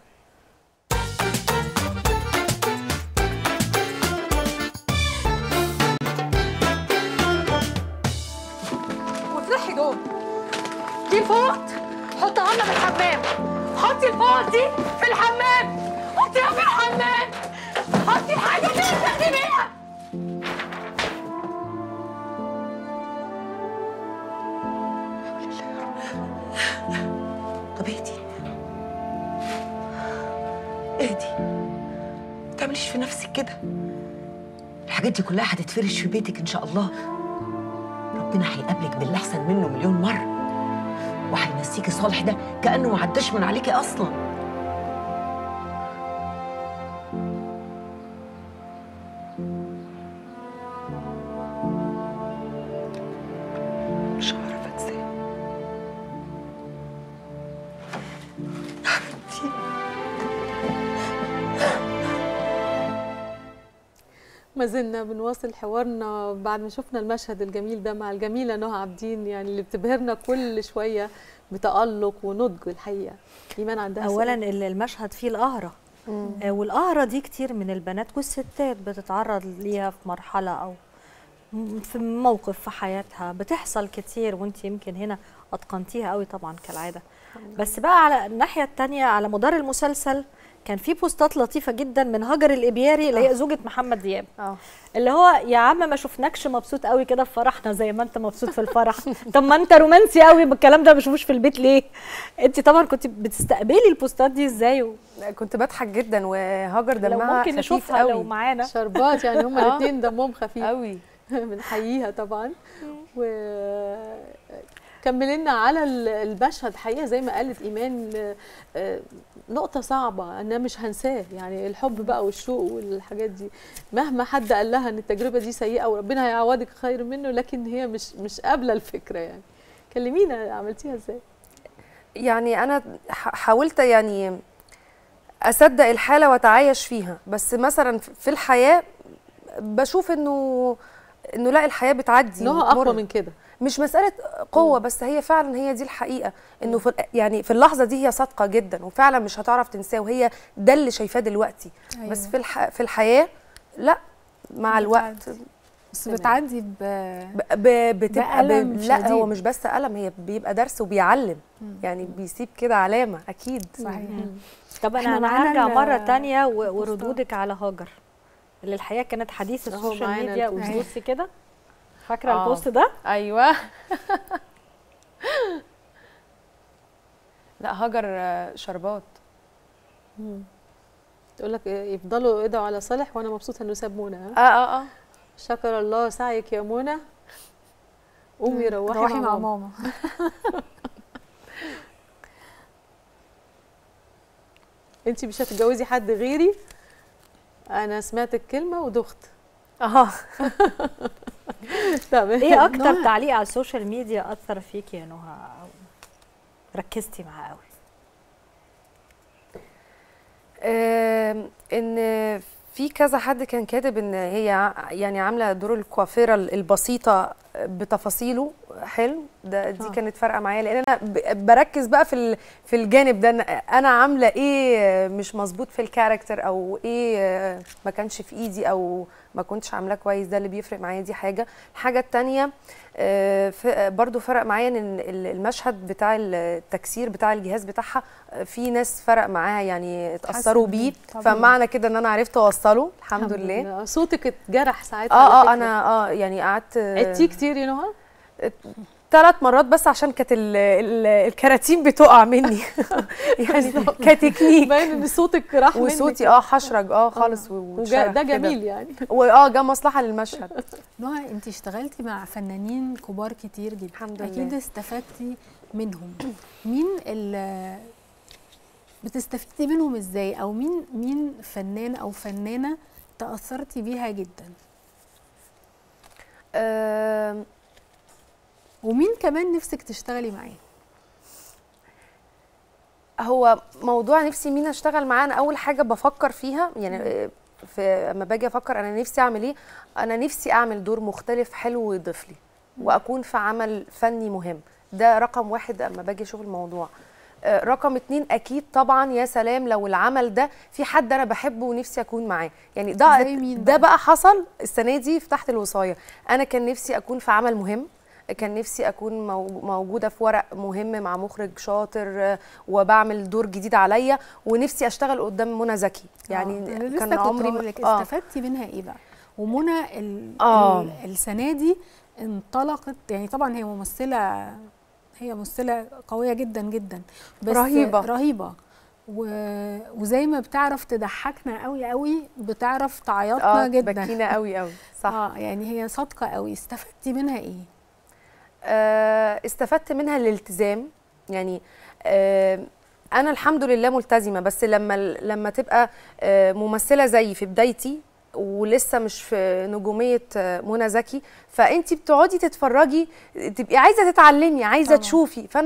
[SPEAKER 8] وافتحي دول دي فوط، حطها لنا في الحمام. حطي الفوط دي في الحمام، حطيها في الحمام، حطي الحاجه اللي بتستخدميها.
[SPEAKER 5] طب اهدي اهدي، ما تعمليش في نفسك كده. الحاجات دي كلها هتتفرش في بيتك ان شاء الله. ربنا هيقابلك باللي احسن منه مليون مره، وهينسيكي صالح ده كانه ما عداش من عليكي اصلا. مش هعرف انساه،
[SPEAKER 1] ما زلنا بنواصل حوارنا بعد ما شفنا المشهد الجميل ده مع الجميله نهى عابدين، يعني اللي بتبهرنا كل شويه بتألق ونضج الحقيقه. ايمان عندها
[SPEAKER 2] اولا المشهد فيه القهره، آه والقهره دي كتير من البنات والستات بتتعرض ليها في مرحله او في موقف في حياتها، بتحصل كتير وانت يمكن هنا اتقنتيها قوي طبعا كالعاده. بس بقى على الناحيه الثانيه على مدار المسلسل كان في بوستات لطيفه جدا من هاجر الابياري اللي هي زوجة محمد دياب، اه اللي هو يا عم ما شفناكش مبسوط قوي كده في فرحنا زي ما انت مبسوط في الفرح، طب ما انت رومانسي قوي بالكلام ده ما بشوفوش في البيت ليه؟ انت طبعا كنت بتستقبلي البوستات دي ازاي؟ و...
[SPEAKER 10] كنت بضحك جدا، وهاجر دمها
[SPEAKER 2] لو ممكن نشوفها لو معانا
[SPEAKER 1] شربات، يعني هما الاثنين دمهم خفيف
[SPEAKER 10] قوي
[SPEAKER 1] بنحييها طبعا. و كمل لنا على المشهد حقيقه زي ما قالت ايمان، نقطه صعبه انا مش هنساه، يعني الحب بقى والشوق والحاجات دي مهما حد قال لها ان التجربه دي سيئه وربنا هيعوضك خير منه، لكن هي مش مش قابله الفكره. يعني كلمينا عملتيها ازاي؟
[SPEAKER 10] يعني انا حاولت يعني اصدق الحاله واتعايش فيها، بس مثلا في الحياه بشوف انه انه لا، الحياه بتعدي
[SPEAKER 1] نوع اقوى من كده،
[SPEAKER 10] مش مساله قوه، بس هي فعلا هي دي الحقيقه، انه في يعني في اللحظه دي هي صادقه جدا وفعلا مش هتعرف تنساه، وهي ده اللي شايفاه دلوقتي. أيوة. بس في الح... في الحياه لا، مع الوقت
[SPEAKER 3] بس بتعدي ب
[SPEAKER 10] ب... بتبقى ب... لا هو مش بس ألم، هي بيبقى درس وبيعلم، مم. يعني بيسيب كده علامه اكيد.
[SPEAKER 3] صحيح.
[SPEAKER 2] طب انا انا هرجع مره ثانيه وردودك على هاجر اللي الحقيقه كانت حديث السوشيال ميديا، وبصي كده فاكره آه. البوست ده؟
[SPEAKER 10] ايوه لا هاجر شربات
[SPEAKER 1] تقول لك يفضلوا يدعوا على صالح وانا مبسوطه انه ساب منى.
[SPEAKER 10] اه اه اه
[SPEAKER 1] شكر الله سعيك يا منى، قومي روحي
[SPEAKER 3] روحي مع ماما.
[SPEAKER 1] انت مش هتتجوزي حد غيري، انا سمعت الكلمه ودخت.
[SPEAKER 10] اه
[SPEAKER 2] طب ايه اكتر تعليق على السوشيال ميديا اثر فيكي يا نهى او ركزتي معاه قوي؟
[SPEAKER 10] آه ان في كذا حد كان كاتب ان هي يعني عامله دور الكوافيره البسيطه بتفاصيله حلو، ده دي آه. كانت فارقه معايا، لان انا بركز بقى في في الجانب ده، انا عامله ايه مش مظبوط في الكاركتر، او ايه ما كانش في ايدي او ما كنتش عاملاه كويس، ده اللي بيفرق معايا. دي حاجه. الحاجه الثانيه برضو فرق معايا ان المشهد بتاع التكسير بتاع الجهاز بتاعها في ناس فرق معاها يعني اتاثروا بيه، فمعنى كده ان انا عرفت اوصله الحمد, الحمد لله.
[SPEAKER 1] لله. صوتك اتجرح ساعتها.
[SPEAKER 10] اه اه انا اه يعني قعدت
[SPEAKER 1] عدتي كتير يا نهى؟
[SPEAKER 10] ثلاث مرات بس عشان كانت الكراتين بتقع مني يعني كتكنيك،
[SPEAKER 1] باين ان صوتك راح منك
[SPEAKER 10] وصوتي اه حشرج اه خالص،
[SPEAKER 1] وده جميل يعني،
[SPEAKER 10] واه جه مصلحه للمشهد.
[SPEAKER 3] نهى انت اشتغلتي مع فنانين كبار كتير جدا،
[SPEAKER 10] الحمد لله،
[SPEAKER 3] اكيد استفدتي منهم. مين اللي بتستفيدي منهم ازاي، او مين مين فنان او فنانه تاثرتي بيها جدا؟
[SPEAKER 10] أه
[SPEAKER 3] ومين كمان نفسك تشتغلي معاه؟
[SPEAKER 10] هو موضوع نفسي مين اشتغل معاه، انا اول حاجه بفكر فيها يعني في اما باجي افكر انا نفسي اعمل ايه، انا نفسي اعمل دور مختلف حلو ويضيف لي واكون في عمل فني مهم، ده رقم واحد اما باجي اشوف الموضوع. رقم اتنين اكيد طبعا يا سلام لو العمل ده في حد انا بحبه ونفسي اكون معاه، يعني ده ده بقى حصل السنه دي في تحت الوصايه. انا كان نفسي اكون في عمل مهم، كان نفسي اكون موجوده في ورق مهم مع مخرج شاطر وبعمل دور جديد عليا، ونفسي اشتغل قدام منى زكي يعني.
[SPEAKER 3] آه. كان عمري آه. استفدتي منها ايه بقى؟ ومنى ال... آه. السنه دي انطلقت، يعني طبعا هي ممثله هي ممثله قويه جدا جدا، بس
[SPEAKER 10] رهيبه
[SPEAKER 3] رهيبه و... وزي ما بتعرف تضحكنا قوي قوي بتعرف تعيطنا
[SPEAKER 10] آه
[SPEAKER 3] جدا،
[SPEAKER 10] بكينا قوي قوي صح.
[SPEAKER 3] اه يعني هي صادقه قوي. استفدتي منها ايه؟
[SPEAKER 10] آه استفدت منها الالتزام، يعني آه انا الحمد لله ملتزمه، بس لما لما تبقى آه ممثله زيي في بدايتي ولسه مش في نجوميه منى زكي، فانت بتقعدي تتفرجي تبقي عايزه تتعلمي، عايزه طبعا تشوفي، فانا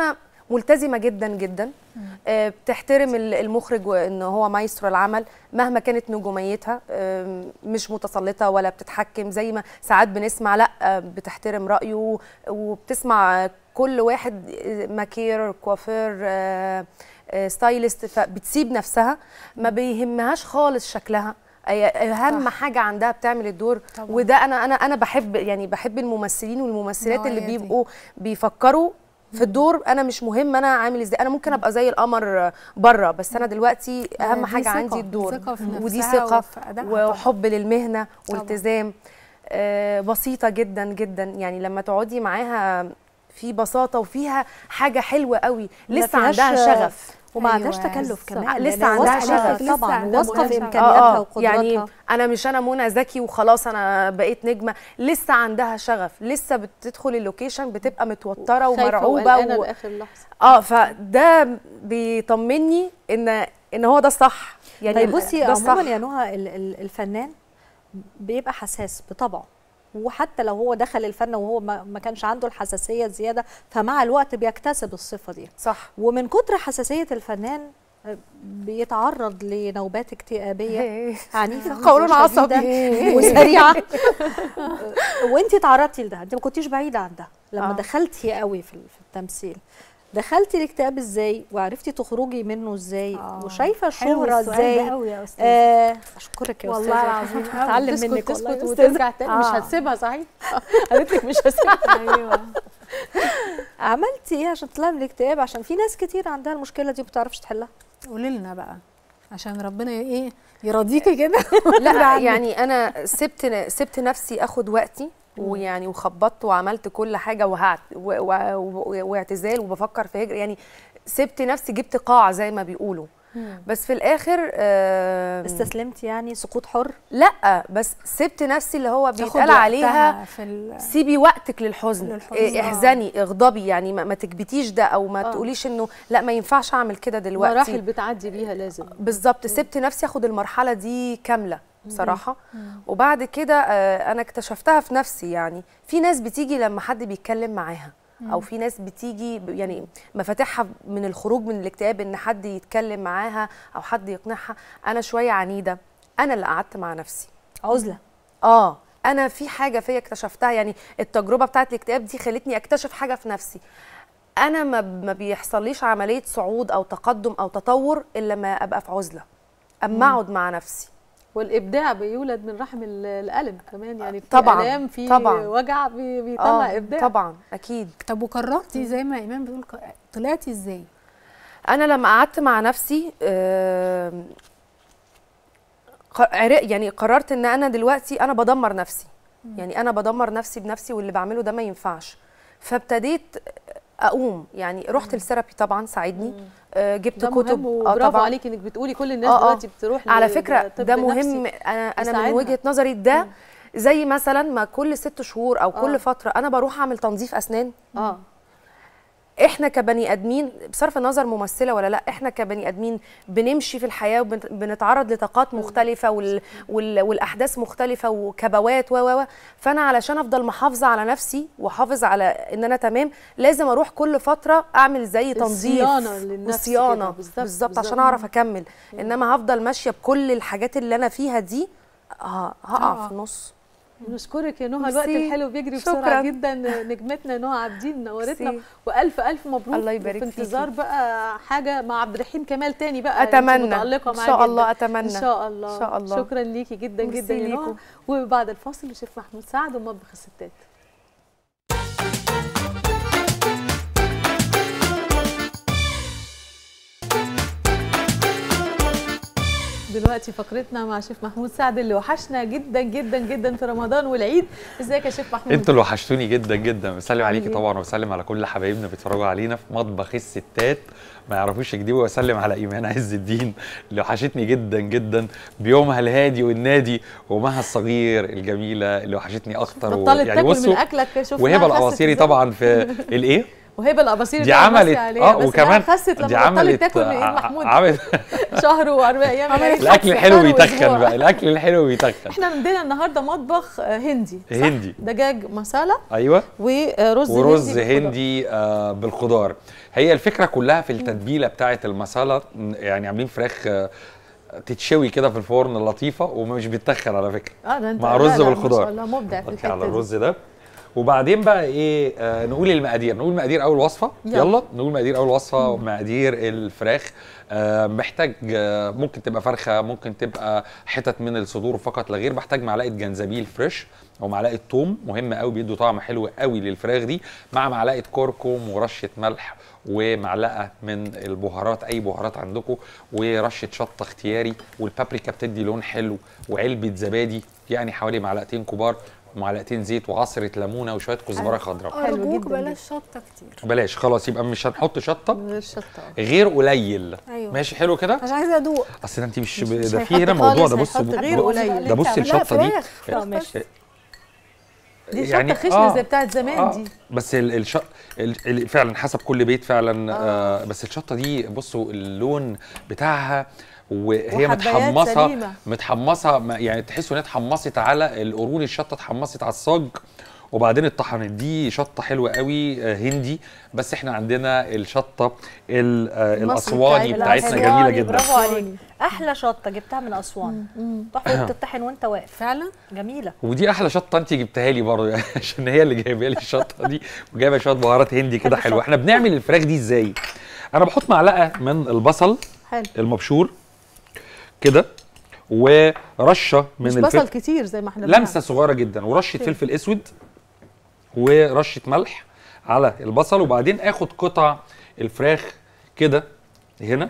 [SPEAKER 10] ملتزمه جدا جدا، آه بتحترم المخرج وان هو مايسترو العمل مهما كانت نجوميتها، آه مش متسلطه ولا بتتحكم زي ما ساعات بنسمع، لا آه بتحترم رايه وبتسمع كل واحد، ماكير، كوافير، آه آه ستايلست، فبتسيب نفسها، ما بيهمهاش خالص شكلها، اهم صح. حاجه عندها بتعمل الدور طبعا. وده انا انا انا بحب يعني بحب الممثلين والممثلات اللي بيبقوا بيفكروا في الدور، انا مش مهم انا عامل ازاي، انا ممكن ابقى زي القمر بره، بس انا دلوقتي اهم حاجه عندي الدور، ودي ثقه وحب للمهنه والتزام. آه بسيطه جدا جدا، يعني لما تقعدي معاها في بساطه وفيها حاجه حلوه قوي، لسه عندها شغف
[SPEAKER 2] وما عندهاش أيوة تكلف كمان،
[SPEAKER 10] لسه عندها شغف
[SPEAKER 2] طبعا، واثقه في امكانياتها وقدراتها.
[SPEAKER 10] يعني انا مش انا منى زكي وخلاص انا بقيت نجمه، لسه عندها شغف، لسه بتدخل اللوكيشن بتبقى متوتره ومرعوبه
[SPEAKER 1] و... لاخر لحظه.
[SPEAKER 10] اه فده بيطمني ان ان هو ده الصح.
[SPEAKER 2] يعني طيب بصي عموما يا نهى الفنان بيبقى حساس بطبعه، وحتى لو هو دخل الفن وهو ما كانش عنده الحساسيه الزياده، فمع الوقت بيكتسب الصفه دي.
[SPEAKER 10] صح.
[SPEAKER 2] ومن كتر حساسيه الفنان بيتعرض لنوبات اكتئابيه عنيفه
[SPEAKER 10] قولون عصبي
[SPEAKER 2] وسريعه. وانت تعرضتي لده، انت ما كنتيش بعيده عن ده لما آه. دخلتي قوي في التمثيل. دخلتي الاكتئاب ازاي وعرفتي تخرجي منه ازاي آه. وشايفه الشهره ازاي؟
[SPEAKER 3] قوي استاذ.
[SPEAKER 2] آه اشكرك يا استاذه
[SPEAKER 3] والله العظيم
[SPEAKER 2] اتعلم منك
[SPEAKER 1] والله وترجع تاني. آه. مش هتسيبها صحيح. قالت لك مش هسيبها.
[SPEAKER 3] ايوه.
[SPEAKER 2] عملتي ايه عشان تطلعي من الاكتئاب؟ عشان في ناس كتير عندها المشكله دي ما بتعرفش تحلها.
[SPEAKER 3] قولي لنا بقى عشان ربنا ايه يرضيكي كده.
[SPEAKER 10] لا يعني انا سبت سبت نفسي اخد وقتي، ويعني وخبطت وعملت كل حاجه وهعت واعتزال وبفكر في هجر، يعني سبت نفسي، جبت قاع زي ما بيقولوا. بس في الاخر
[SPEAKER 2] استسلمت، يعني سقوط حر؟
[SPEAKER 10] لا بس سبت نفسي اللي هو بيتقال عليها سيبي وقتك للحزن, للحزن. احزني، اغضبي، يعني ما, ما تكبتيش ده او ما آه. تقوليش انه لا ما ينفعش اعمل كده دلوقتي.
[SPEAKER 1] مراحل بتعدي بيها لازم.
[SPEAKER 10] بالظبط. سبت نفسي اخد المرحله دي كامله بصراحه. وبعد كده انا اكتشفتها في نفسي. يعني في ناس بتيجي لما حد بيتكلم معاها، او في ناس بتيجي يعني مفاتيحها من الخروج من الاكتئاب ان حد يتكلم معاها او حد يقنعها. انا شويه عنيده، انا اللي قعدت مع نفسي.
[SPEAKER 2] عزله.
[SPEAKER 10] اه انا في حاجه فيا اكتشفتها، يعني التجربه بتاعت الاكتئاب دي خلتني اكتشف حاجه في نفسي. انا ما ما بيحصليش عمليه صعود او تقدم او تطور الا لما ابقى في عزله، اما اقعد مع نفسي.
[SPEAKER 1] والابداع بيولد من رحم الالم كمان، يعني في
[SPEAKER 10] طبعا
[SPEAKER 1] الام في
[SPEAKER 10] طبعا
[SPEAKER 1] وجع بيطلع آه ابداع.
[SPEAKER 10] طبعا اكيد.
[SPEAKER 3] طب وقررتي زي ما ايمان بتقول طلعتي ازاي؟
[SPEAKER 10] انا لما قعدت مع نفسي آه يعني قررت ان انا دلوقتي انا بدمر نفسي. م. يعني انا بدمر نفسي بنفسي، واللي بعمله ده ما ينفعش. فابتديت اقوم، يعني رحت الثيرابي طبعا ساعدني. آه جبت كتب.
[SPEAKER 1] اه برافو عليكي انك بتقولي كل الناس آه دلوقتي بتروح
[SPEAKER 10] على فكره ده مهم. انا انا من وجهه نظري ده مم. زي مثلا ما كل ست شهور او آه. كل فتره انا بروح اعمل تنظيف اسنان.
[SPEAKER 1] اه
[SPEAKER 10] احنا كبني ادمين بصرف النظر ممثله ولا لا، احنا كبني ادمين بنمشي في الحياه وبنتعرض لطاقات مختلفه وال... وال... والاحداث مختلفه وكبوات و و فانا علشان افضل محافظه على نفسي واحافظ على ان انا تمام لازم اروح كل فتره اعمل زي تنظيف
[SPEAKER 1] وصيانه
[SPEAKER 10] بالظبط عشان اعرف اكمل. انما هفضل ماشيه بكل الحاجات اللي انا فيها دي هقع في النص.
[SPEAKER 1] نشكرك يا نهى، الوقت الحلو بيجري بسرعه جدا. نجمتنا نهى عابدين نورتنا، والف الف مبروك.
[SPEAKER 10] الله يبارك فيك.
[SPEAKER 1] في انتظار بقى حاجه مع عبد الرحيم كمال تاني بقى.
[SPEAKER 10] اتمنى
[SPEAKER 1] متعلقه معاه
[SPEAKER 10] ان شاء الله. اتمنى
[SPEAKER 1] ان شاء الله.
[SPEAKER 10] ان شاء الله.
[SPEAKER 1] شكرا ليكي جدا جدا يا نهى. وبعد الفاصل شيف محمود سعد ومطبخ الستات. دلوقتي فقرتنا مع شيف محمود سعد اللي وحشنا جدا جدا جدا في رمضان والعيد. ازيك يا شيف محمود؟
[SPEAKER 11] انتوا اللي وحشتوني جدا جدا. بسلم عليكي طبعا، وبسلم على كل حبايبنا بيتفرجوا علينا في مطبخ الستات ما يعرفوش يكذبوا، واسلم على ايمان عز الدين اللي وحشتني جدا جدا بيومها الهادي والنادي، ومها الصغير الجميله اللي وحشتني اكتر.
[SPEAKER 1] بطلت يعني تاكل من اكلك.
[SPEAKER 11] وهبه العواصيري طبعا في الايه
[SPEAKER 1] وهبه الاباصير
[SPEAKER 11] دي عملت
[SPEAKER 1] اه
[SPEAKER 11] وكمان
[SPEAKER 1] خست لما بطلت تاكل من ايد محمود
[SPEAKER 11] عملت
[SPEAKER 1] شهر واربع ايام.
[SPEAKER 11] الاكل الحلو بيتخن بقى، الاكل الحلو بيتخن.
[SPEAKER 1] احنا عندنا النهارده مطبخ هندي
[SPEAKER 11] هندي
[SPEAKER 1] دجاج مسالة
[SPEAKER 11] ايوه
[SPEAKER 1] ورز
[SPEAKER 11] ورز
[SPEAKER 1] هندي,
[SPEAKER 11] هندي آه بالخضار. هي الفكره كلها في التتبيله بتاعه المسالة، يعني عاملين فراخ آه تتشوي كده في الفرن لطيفه ومش بيتخن على فكره.
[SPEAKER 1] اه ده انت
[SPEAKER 11] مع رز بالخضار.
[SPEAKER 1] ما شاء الله مبدع في الحته
[SPEAKER 11] على الرز ده. وبعدين بقى ايه آه نقول المقادير، نقول مقادير اول وصفه. يلا, يلا نقول مقادير اول وصفه. مقادير الفراخ آه محتاج آه ممكن تبقى فرخه، ممكن تبقى حتت من الصدور فقط لا غير. بحتاج معلقه جنزبيل فريش او معلقه ثوم، مهمه قوي بيدوا طعم حلو قوي للفراخ دي، مع معلقه كركم ورشه ملح ومعلقه من البهارات، اي بهارات عندكم، ورشه شطه اختياري، والبابريكا بتدي لون حلو، وعلبه زبادي يعني حوالي معلقتين كبار، ومعلقتين زيت، وعصره ليمونه، وشويه كزبره خضراء.
[SPEAKER 3] ارجوك بلاش شطه كتير.
[SPEAKER 11] بلاش خلاص، يبقى مش هنحط شطه
[SPEAKER 1] غير شطه
[SPEAKER 11] غير قليل.
[SPEAKER 3] أيوة.
[SPEAKER 11] ماشي حلو كده.
[SPEAKER 3] مش عايزه ادوق.
[SPEAKER 11] اصل انت مش, مش ده في هنا موضوع ده. بص
[SPEAKER 1] غير قليل
[SPEAKER 11] ده بص الشطه دي
[SPEAKER 1] دي يعني شطه خشنه آه زي بتاعت زمان آه دي.
[SPEAKER 11] بس الش ال... فعلا حسب كل بيت فعلا. آه. آه بس الشطه دي بصوا اللون بتاعها وهي متحمصه سليمة. متحمصه يعني تحسوا انها اتحمصت على القرون، الشطه اتحمصت على الصاج وبعدين اتطحنت. دي شطه حلوه قوي هندي، بس احنا عندنا الشطه الاسواني بتاعتنا جميله جدا.
[SPEAKER 2] برافو عليك، احلى شطه جبتها من اسوان، تحفه بتطحن وانت واقف
[SPEAKER 3] فعلا
[SPEAKER 2] جميله.
[SPEAKER 11] ودي احلى شطه انت جبتها لي برضه يعني عشان هي اللي جايبه لي الشطه دي وجايبه شويه بهارات هندي كده حلوه. احنا بنعمل الفراخ دي ازاي؟ انا بحط معلقه من البصل حلو المبشور كده، ورشه من
[SPEAKER 1] مش بصل كتير زي ما احنا
[SPEAKER 11] لمسه صغيره جدا، ورشه فلفل اسود ورشه ملح على البصل، وبعدين اخد قطع الفراخ كده هنا،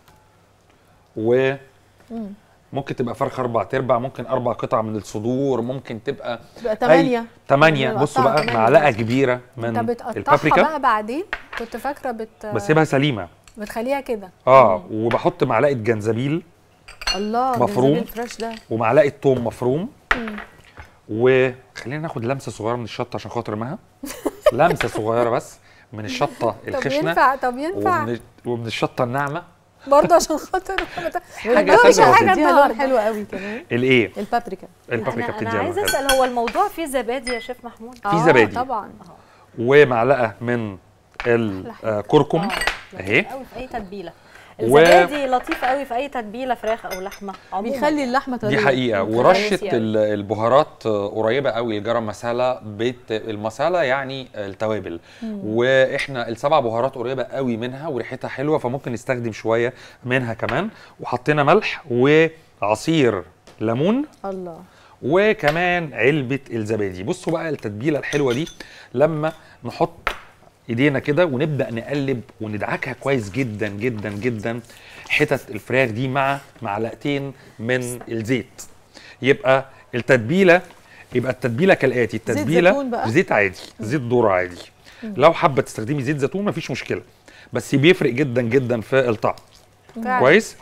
[SPEAKER 11] و ممكن تبقى فرخه اربع تربع، ممكن اربع قطع من الصدور، ممكن تبقى
[SPEAKER 1] تبقى ثمانيه
[SPEAKER 11] ثمانيه. بصوا بقى معلقه كبيره من البابريكا
[SPEAKER 3] بقى بعدين كنت فاكره بت
[SPEAKER 11] بسيبها سليمه،
[SPEAKER 3] بتخليها كده
[SPEAKER 11] اه وبحط معلقه جنزبيل
[SPEAKER 1] الله
[SPEAKER 11] مفروم
[SPEAKER 1] فريش ده،
[SPEAKER 11] ومعلقه ثوم مفروم. وخلينا ناخد لمسه صغيره من الشطه عشان خاطر مها لمسه صغيره بس من الشطه الخشنه.
[SPEAKER 3] طب ينفع طب ينفع
[SPEAKER 11] ومن, ومن الشطه الناعمه
[SPEAKER 3] برضه عشان خاطر
[SPEAKER 1] حاجه حاجه لون حلو قوي كمان.
[SPEAKER 11] الايه؟
[SPEAKER 1] البابريكا.
[SPEAKER 11] البابريكا بتدي
[SPEAKER 2] انا عايزه اسال، هو الموضوع فيه زبادي يا شيف محمود؟
[SPEAKER 11] في زبادي
[SPEAKER 3] طبعا،
[SPEAKER 11] ومعلقه من الكركم اهي
[SPEAKER 2] قوي في اي تتبيله. الزبادي و... لطيف قوي في اي تتبيله فراخ او لحمه عموما،
[SPEAKER 1] بيخلي اللحمه طريه.
[SPEAKER 11] دي حقيقه. ورشه البهارات قريبه قوي الجرم مسالة بيت المسالة يعني التوابل، مم. واحنا السبع بهارات قريبه قوي منها وريحتها حلوه، فممكن نستخدم شويه منها كمان. وحطينا ملح وعصير ليمون
[SPEAKER 1] الله،
[SPEAKER 11] وكمان علبه الزبادي. بصوا بقى التتبيله الحلوه دي لما نحط ايدينا كده ونبدا نقلب وندعكها كويس جدا جدا جدا حتت الفراخ دي مع معلقتين من الزيت، يبقى التتبيله يبقى التتبيله كالاتي. التتبيله
[SPEAKER 1] زيت, بقى.
[SPEAKER 11] زيت عادي، زيت ذره عادي. مم. لو حابه تستخدمي زيت زيتون مفيش مشكله، بس بيفرق جدا جدا في الطعم. كويس.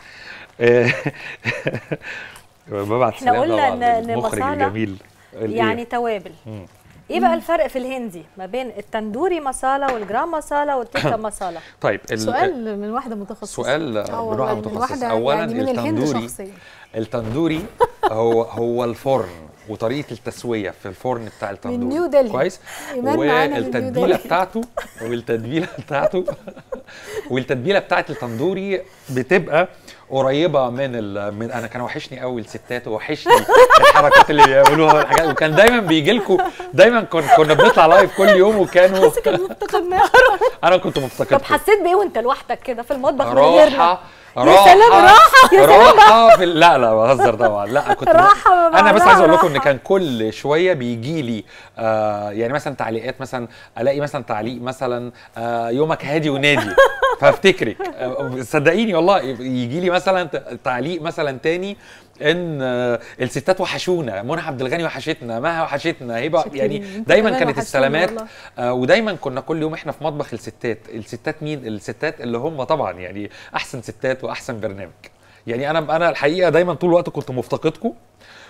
[SPEAKER 11] ببعت
[SPEAKER 2] احنا قلنا ان
[SPEAKER 11] المخرج الجميل
[SPEAKER 2] يعني توابل. مم. ايه بقى الفرق في الهندي ما بين التندوري مسالة والجرام مسالة والتيكا مسالة؟
[SPEAKER 1] طيب سؤال من واحده متخصصه.
[SPEAKER 11] سؤال من واحده متخصصه. اولا يعني التندوري التندوري هو هو الفرن وطريقه التسويه في الفرن بتاع التندوري كويس، والتتبيله بتاعته والتتبيله بتاعته والتتبيله بتاعت التندوري بتبقى قريبه من ال... من انا كان وحشني قوي الستات ووحشني الحركات اللي بيعملوها والحاجات، وكان دايما بيجي لكم دايما كن... كنا بنطلع لايف كل يوم وكانوا انا كنت مفتقدكم.
[SPEAKER 2] طب حسيت بايه وانت لوحدك كده في المطبخ من
[SPEAKER 11] غيرنا؟
[SPEAKER 2] راحه يا سلام، راحه
[SPEAKER 11] يا سلام راحه في لا لا بهزر طبعا. لا كنت راحه. انا بس عايز اقول لكم ان كان كل شويه بيجي لي آه يعني مثلا تعليقات، مثلا الاقي مثلا تعليق مثلا آه يومك هادي ونادي فافتكرك. آه صدقيني والله يجي لي مثلا تعليق مثلا تاني ان آه الستات وحشونا، منى عبد الغني وحشتنا، مها وحشتنا، هبه، يعني دايما كانت السلامات. آه ودايما كنا كل يوم احنا في مطبخ الستات. الستات مين؟ الستات اللي هم طبعا يعني احسن ستات واحسن برنامج. يعني انا انا الحقيقه دايما طول الوقت كنت مفتقدكم،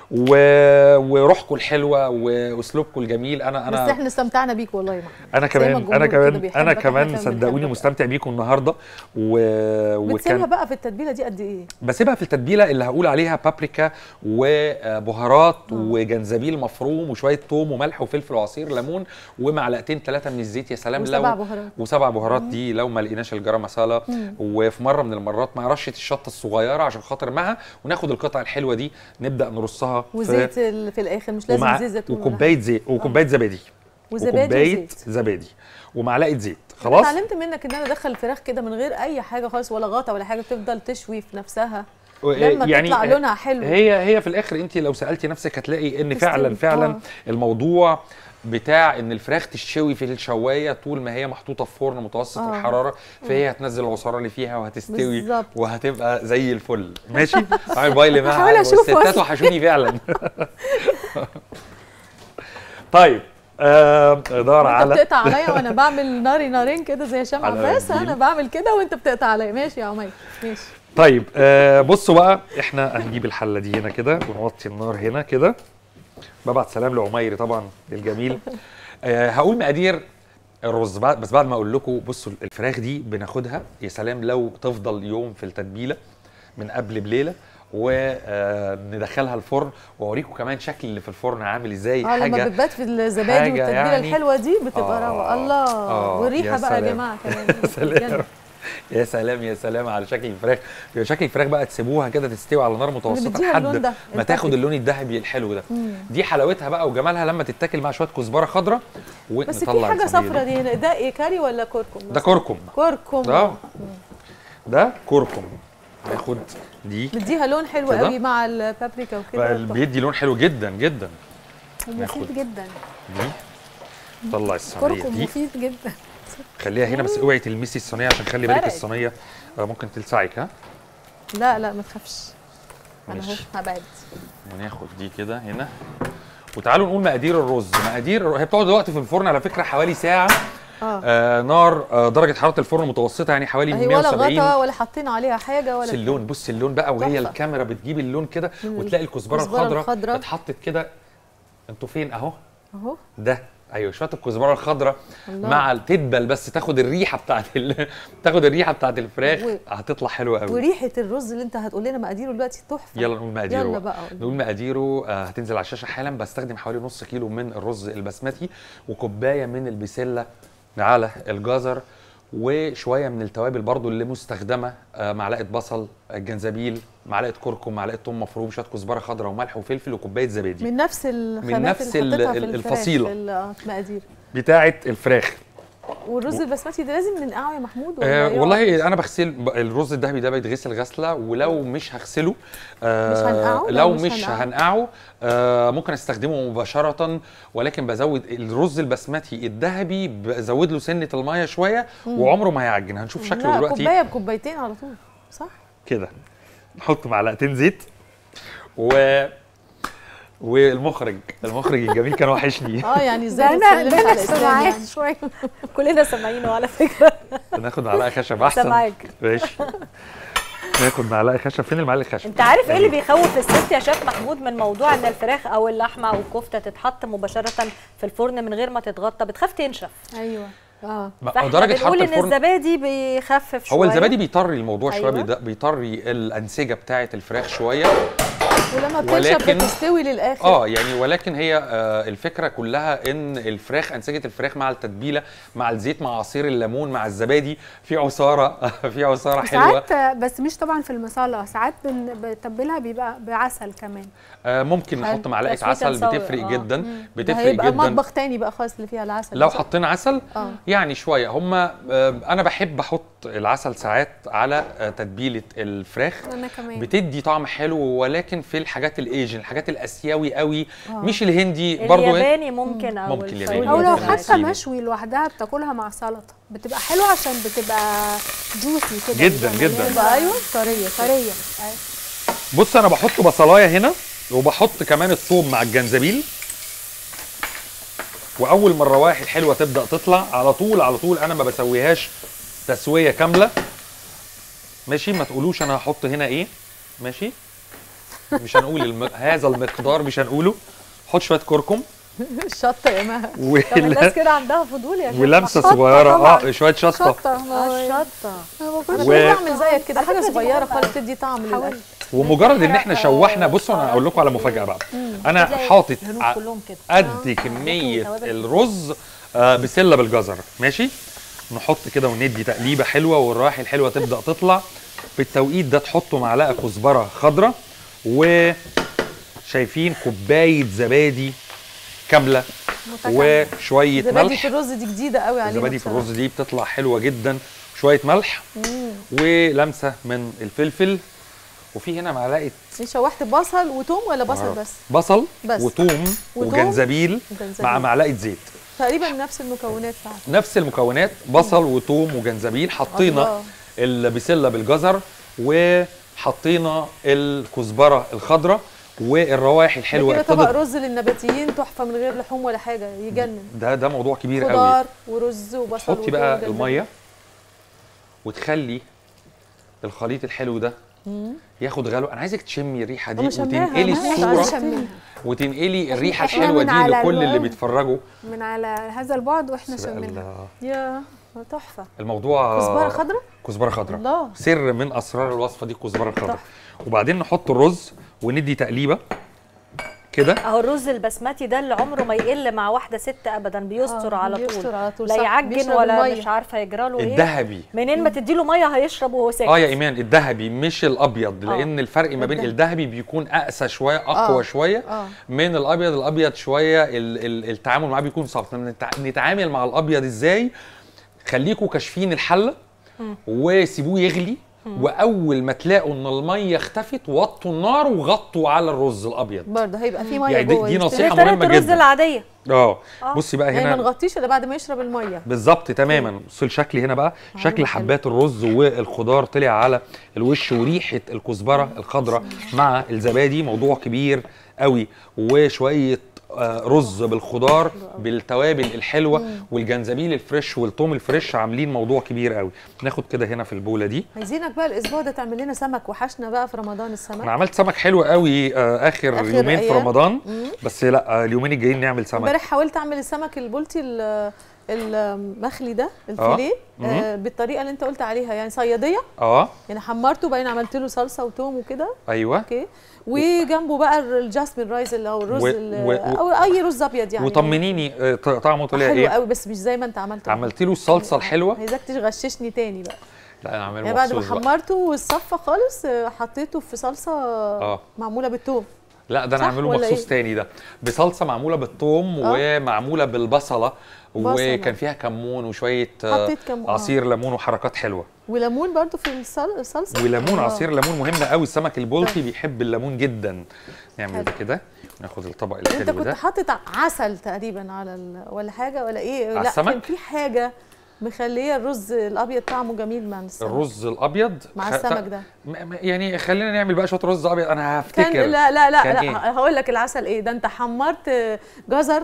[SPEAKER 11] و... وروحكم الحلوه واسلوبكم الجميل. انا انا
[SPEAKER 1] بس احنا استمتعنا بيك والله يا محمد.
[SPEAKER 11] انا كمان انا كمان انا كمان صدقوني مستمتع بيكم النهارده. و...
[SPEAKER 1] بتسيبها بقى في التتبيله دي قد ايه؟
[SPEAKER 11] بسيبها في التتبيله اللي هقول عليها بابريكا وبهارات وجنزبيل مفروم وشويه ثوم وملح وفلفل وعصير ليمون ومعلقتين ثلاثه من الزيت. يا سلام لو
[SPEAKER 1] وسبع بهارات
[SPEAKER 11] وسبع بهارات دي لو ما لقيناش الجرام مساله. وفي مره من المرات مع رشه الشطه الصغيره عشان خاطر معها، وناخد القطعه الحلوه دي نبدا نرصها
[SPEAKER 1] وزيت في, في الاخر، مش لازم زيت زيتون
[SPEAKER 11] وكوبايه زيت وكوبايه زبادي
[SPEAKER 1] وزبادي
[SPEAKER 11] زبادي ومعلقه زيت. خلاص
[SPEAKER 1] انا اتعلمت منك ان انا ادخل الفراخ كده من غير اي حاجه خالص ولا غطا ولا حاجه، تفضل تشوي في نفسها لما يعني تطلع لونها حلو.
[SPEAKER 11] هي هي في الاخر انت لو سالتي نفسك هتلاقي ان فعلا فعلا آه. الموضوع بتاع ان الفراخ تشوي في الشوايه طول ما هي محطوطه في فرن متوسط آه. الحراره، فهي هتنزل العصاره اللي فيها وهتستوي بالزبط. وهتبقى زي الفل. ماشي. عامل بايلي معاها والستات وحشوني فعلا. طيب آه دار على
[SPEAKER 1] انت بتقطع عليا وانا بعمل ناري نارين كده زي هشام عباس، انا بعمل كده وانت بتقطع عليا. ماشي يا عمير ماشي.
[SPEAKER 11] طيب آه بصوا بقى، احنا هنجيب الحله دي هنا كده ونوطي النار هنا كده. ببعت سلام لعمير طبعا الجميل. آه هقول مقادير الرز بس بعد ما اقول لكم. بصوا الفراخ دي بناخدها، يا سلام لو تفضل يوم في التتبيله من قبل بليله، وندخلها الفرن واوريكم كمان شكل اللي في الفرن عامل ازاي.
[SPEAKER 1] اه لما بتبات في الزبادي والتتبيله يعني الحلوه دي بتبقى آه روعه. الله آه والريحه بقى يا جماعه كمان.
[SPEAKER 11] يا سلام يا سلام يا سلام على شكل الفراخ. شكل الفراخ بقى تسيبوها كده تستوي على نار متوسطه لحد ما تاخد اللون الذهبي الحلو ده. مم. دي حلاوتها بقى وجمالها لما تتاكل مع شويه كزبره خضراء ونطلع.
[SPEAKER 1] بس في حاجه صفرا دي هنا، ده ايه كاري ولا كركم؟
[SPEAKER 11] ده كركم.
[SPEAKER 1] كركم
[SPEAKER 11] ده ده كركم. ناخد دي
[SPEAKER 1] مديها لون حلو قوي مع البابريكا وكده،
[SPEAKER 11] بيدي لون حلو جدا جدا
[SPEAKER 3] ومفيد جدا.
[SPEAKER 11] دي طلع الصينيه دي،
[SPEAKER 3] كركم مفيد جدا.
[SPEAKER 11] خليها هنا بس اوعي تلمسي الصينيه عشان خلي بالك الصينيه ممكن تلسعك. ها
[SPEAKER 1] لا لا ما تخافش انا اهو هبعد.
[SPEAKER 11] وناخد دي كده هنا. وتعالوا نقول مقادير الرز. مقادير هي بتقعد وقت في الفرن على فكره حوالي ساعه. آه. آه نار آه درجه حراره الفرن متوسطه يعني حوالي مية وسبعين.
[SPEAKER 1] ولا غطا ولا حاطين عليها حاجه ولا.
[SPEAKER 11] بص اللون، بص اللون بقى وهي طفة. الكاميرا بتجيب اللون كده وتلاقي الكزبره الخضراء اتحطت كده. انتوا فين؟ اهو
[SPEAKER 1] اهو
[SPEAKER 11] ده. ايوه شويه الكزبره الخضراء مع تدبل بس تاخد الريحه بتاعت ال... تاخد الريحه بتاعت الفراخ و... هتطلع حلوه قوي.
[SPEAKER 1] وريحه الرز اللي انت هتقول لنا مقاديره دلوقتي تحفه.
[SPEAKER 11] يلا نقول مقاديره.
[SPEAKER 1] يلا بقى
[SPEAKER 11] نقول مقاديره. آه هتنزل على الشاشه حالا. بستخدم حوالي نص كيلو من الرز البسمتي، وكوبايه من البسله على الجزر، وشويه من التوابل برضو اللي مستخدمه. آه معلقه بصل، جنزبيل، معلقه كركم، معلقه ثوم مفروم، شويه كزبره خضراء وملح وفلفل وكوبايه زبادي
[SPEAKER 1] من نفس الخامات
[SPEAKER 11] من نفس
[SPEAKER 1] اللي
[SPEAKER 11] الفصيله
[SPEAKER 1] المقادير
[SPEAKER 11] بتاعه الفراخ.
[SPEAKER 1] والرز البسمتي ده لازم ننقعه يا محمود
[SPEAKER 11] ولا آه والله انا بغسل الرز الذهبي ده بيتغسل غسله، ولو مش هغسله
[SPEAKER 1] آه مش هنقعه
[SPEAKER 11] لو مش, مش هنقعه آه ممكن استخدمه مباشره، ولكن بزود الرز البسمتي الذهبي بزود له سنه الميه شويه وعمره ما هيعجن. هنشوف شكله دلوقتي.
[SPEAKER 1] كوبايه بكوبايتين على طول صح
[SPEAKER 11] كده. نحط معلقتين زيت و والمخرج المخرج الجميل كان وحشني.
[SPEAKER 1] اه يعني ازاي
[SPEAKER 3] انا انا سامعاك شويه. كلنا سامعينه على فكره.
[SPEAKER 11] ناخد معلقه خشب احسن.
[SPEAKER 2] سامعاك
[SPEAKER 11] ماشي. ناخد معلقه خشب. فين المعلقه خشب؟
[SPEAKER 2] انت عارف ايه اللي بيخوف الست يا شيف محمود من موضوع ان الفراخ او اللحمه او الكفته تتحط مباشره في الفرن من غير ما تتغطى؟ بتخاف تنشف.
[SPEAKER 1] ايوه اه
[SPEAKER 2] درجه حراره الفرن. ان الزبادي بيخفف شويه.
[SPEAKER 11] هو الزبادي بيطري الموضوع أيوة. شويه، بيطري الانسجه بتاعه الفراخ شويه،
[SPEAKER 1] ولما بتنشف بتستوي للاخر.
[SPEAKER 11] اه يعني ولكن هي آه الفكره كلها ان الفراخ، انسجه الفراخ مع التتبيله مع الزيت مع عصير الليمون مع الزبادي في عصاره في عصاره حلوه.
[SPEAKER 3] ساعات بس مش طبعا في المصالح، ساعات بنتبلها بيبقى بعسل كمان.
[SPEAKER 11] آه ممكن نحط معلقه عسل بتفرق آه. جدا. بتفرق
[SPEAKER 1] هيبقى
[SPEAKER 11] جدا.
[SPEAKER 1] مطبخ تاني بقى خالص اللي فيها العسل.
[SPEAKER 11] لو حطينا عسل آه. يعني شويه. هم آه انا بحب احط العسل ساعات على آه تتبيله الفراخ.
[SPEAKER 3] انا كمان.
[SPEAKER 11] بتدي طعم حلو، ولكن في الحاجات الايجن، الحاجات الاسيوي قوي آه. مش الهندي برضو.
[SPEAKER 2] الياباني ممكن او
[SPEAKER 11] ممكن الياباني
[SPEAKER 3] او لو حتى مشوي لوحدها بتاكلها مع سلطه بتبقى حلوه عشان بتبقى جوسي كده
[SPEAKER 11] جدا جدا.
[SPEAKER 1] ايوه طريه
[SPEAKER 3] طريه.
[SPEAKER 1] أيوة.
[SPEAKER 11] بص انا بحط بصلايه هنا وبحط كمان الثوم مع الجنزبيل، واول ما الروائح الحلوه تبدا تطلع على طول على طول انا ما بسويهاش تسويه كامله. ماشي. ما تقولوش انا هحط هنا ايه. ماشي. مش هنقول الم... هذا المقدار مش هنقوله. حط شويه كركم
[SPEAKER 1] الشطه يا مها.
[SPEAKER 11] و...
[SPEAKER 2] طب الناس كده عندها فضول يا
[SPEAKER 11] ولمسه صغيره اه شويه شطه
[SPEAKER 2] شطه الشطه
[SPEAKER 1] انا و... بعمل زيك كده حاجه صغيره خالص تدي طعم للاكل.
[SPEAKER 11] ومجرد ان احنا شوحنا، بصوا انا هقول لكم على مفاجاه بقى. انا حاطط قد كميه الرز آه بسله بالجزر، ماشي؟ نحط كده وندي تقليبه حلوه والرائحه الحلوه تبدا تطلع. في التوقيت ده تحطوا معلقه كزبره خضراء وشايفين كوبايه زبادي كامله وشويه ملح.
[SPEAKER 1] زبادي في الرز دي جديده قوي علينا.
[SPEAKER 11] الزبادي في الرز دي بتطلع حلوه جدا. شويه ملح مم. ولمسه من الفلفل. وفي هنا معلقه
[SPEAKER 1] شوحت بصل وتوم ولا بصل بس؟
[SPEAKER 11] بصل بس. وتوم وجنزبيل مع معلقه زيت.
[SPEAKER 1] تقريبا نفس المكونات فعلا.
[SPEAKER 11] نفس المكونات، بصل وتوم وجنزبيل. حطينا البسله بالجزر وحطينا الكزبره الخضراء والروائح الحلوه.
[SPEAKER 1] كده طبق رز للنباتيين تحفه من غير لحوم ولا حاجه، يجنن.
[SPEAKER 11] ده ده موضوع كبير قوي.
[SPEAKER 1] خضار ورز وبصل.
[SPEAKER 11] حطي بقى الميه وتخلي الخليط الحلو ده ياخد غلو. انا عايزك تشمي الريحه دي وتنقلي الصوره وتنقلي الريحه الحلوه دي لكل اللي بيتفرجوا
[SPEAKER 3] من على هذا البعد واحنا شميناها.
[SPEAKER 1] يا تحفه.
[SPEAKER 11] الموضوع
[SPEAKER 1] كزبره خضراء.
[SPEAKER 11] كزبره خضراء سر من اسرار الوصفه دي الكزبره الخضراء. وبعدين نحط الرز وندي تقليبه كده.
[SPEAKER 2] اهو الرز البسمتي ده اللي عمره ما يقل مع واحده ست ابدا، بيستر آه على طول,
[SPEAKER 1] بيستر على طول.
[SPEAKER 2] لا يعجن ولا مش عارفه يجرى له ايه.
[SPEAKER 11] الذهبي
[SPEAKER 2] منين ما تدي له ميه هيشرب وهو ساكت.
[SPEAKER 11] اه يا ايمان الذهبي مش الابيض، لان آه. الفرق ما بين الذهبي بيكون اقسى شويه اقوى آه. شويه آه. من الابيض. الابيض شويه التعامل معاه بيكون صعب. نتعامل مع الابيض ازاي؟ خليكوا كاشفين الحله وسيبوه يغلي، واول ما تلاقوا ان الميه اختفت وطوا النار وغطوا على الرز الابيض.
[SPEAKER 1] برضه هيبقى في ميه
[SPEAKER 11] يعني
[SPEAKER 1] جوه.
[SPEAKER 11] دي نصيحه مهمه جدا.
[SPEAKER 2] الرز العاديه
[SPEAKER 11] اه بصي بقى هنا
[SPEAKER 1] يعني ما نغطيش الا بعد ما يشرب الميه
[SPEAKER 11] بالظبط تماما. بصي الشكل هنا بقى شكل حبات الرز والخضار طلع على الوش، وريحه الكزبره الخضراء مع الزبادي موضوع كبير قوي. وشويه رز بالخضار بالتوابل الحلوه مم. والجنزبيل الفريش والثوم الفريش عاملين موضوع كبير قوي. ناخد كده هنا في البوله دي.
[SPEAKER 1] عايزينك بقى الاسبوع ده تعمل لنا سمك، وحشنا بقى في رمضان السمك.
[SPEAKER 11] انا عملت سمك حلو قوي آه اخر, آخر يومين أيام. في رمضان مم. بس لا اليومين الجايين نعمل سمك.
[SPEAKER 1] امبارح حاولت اعمل السمك البلطي المخلي ده الفيليه آه. آه بالطريقه اللي انت قلت عليها، يعني صياديه
[SPEAKER 11] اه
[SPEAKER 1] يعني حمرته بعدين عملت له صلصه وتوم وكده.
[SPEAKER 11] ايوه
[SPEAKER 1] اوكي. وجنبه بقى الجاسمين رايز اللي هو الرز و... و... او اي رز ابيض يعني.
[SPEAKER 11] وطمنيني طعمه طلع ايه؟
[SPEAKER 1] حلو قوي بس مش زي ما انت عملته.
[SPEAKER 11] عملت له الصلصه الحلوه.
[SPEAKER 1] عايزاك تغششني تاني بقى.
[SPEAKER 11] لا انا عامله
[SPEAKER 1] يعني بعد ما حمرته والصفه خالص حطيته في صلصه آه. معموله بالثوم.
[SPEAKER 11] لا ده انا عامله مخصوص إيه؟ تاني ده بصلصه معموله بالثوم آه. ومعموله بالبصله بصلة. وكان فيها كمون وشويه كمون. عصير ليمون وحركات حلوه.
[SPEAKER 1] وليمون برضو في الصلصه.
[SPEAKER 11] وليمون آه. عصير ليمون مهم قوي. السمك البلطي بيحب الليمون جدا. نعمل ده كده ناخد الطبق الحلو ده.
[SPEAKER 1] انت كنت حاطط عسل تقريبا على ولا حاجه ولا ايه؟ لا السمك؟ كان في حاجه مخليه الرز الابيض طعمه جميل مع السمك.
[SPEAKER 11] الرز الابيض
[SPEAKER 1] مع السمك ده
[SPEAKER 11] يعني خلينا نعمل بقى شويه رز ابيض. انا هفتكر
[SPEAKER 1] كان لا لا لا, لا
[SPEAKER 11] إيه؟
[SPEAKER 1] هقول لك العسل ايه ده. انت حمرت جزر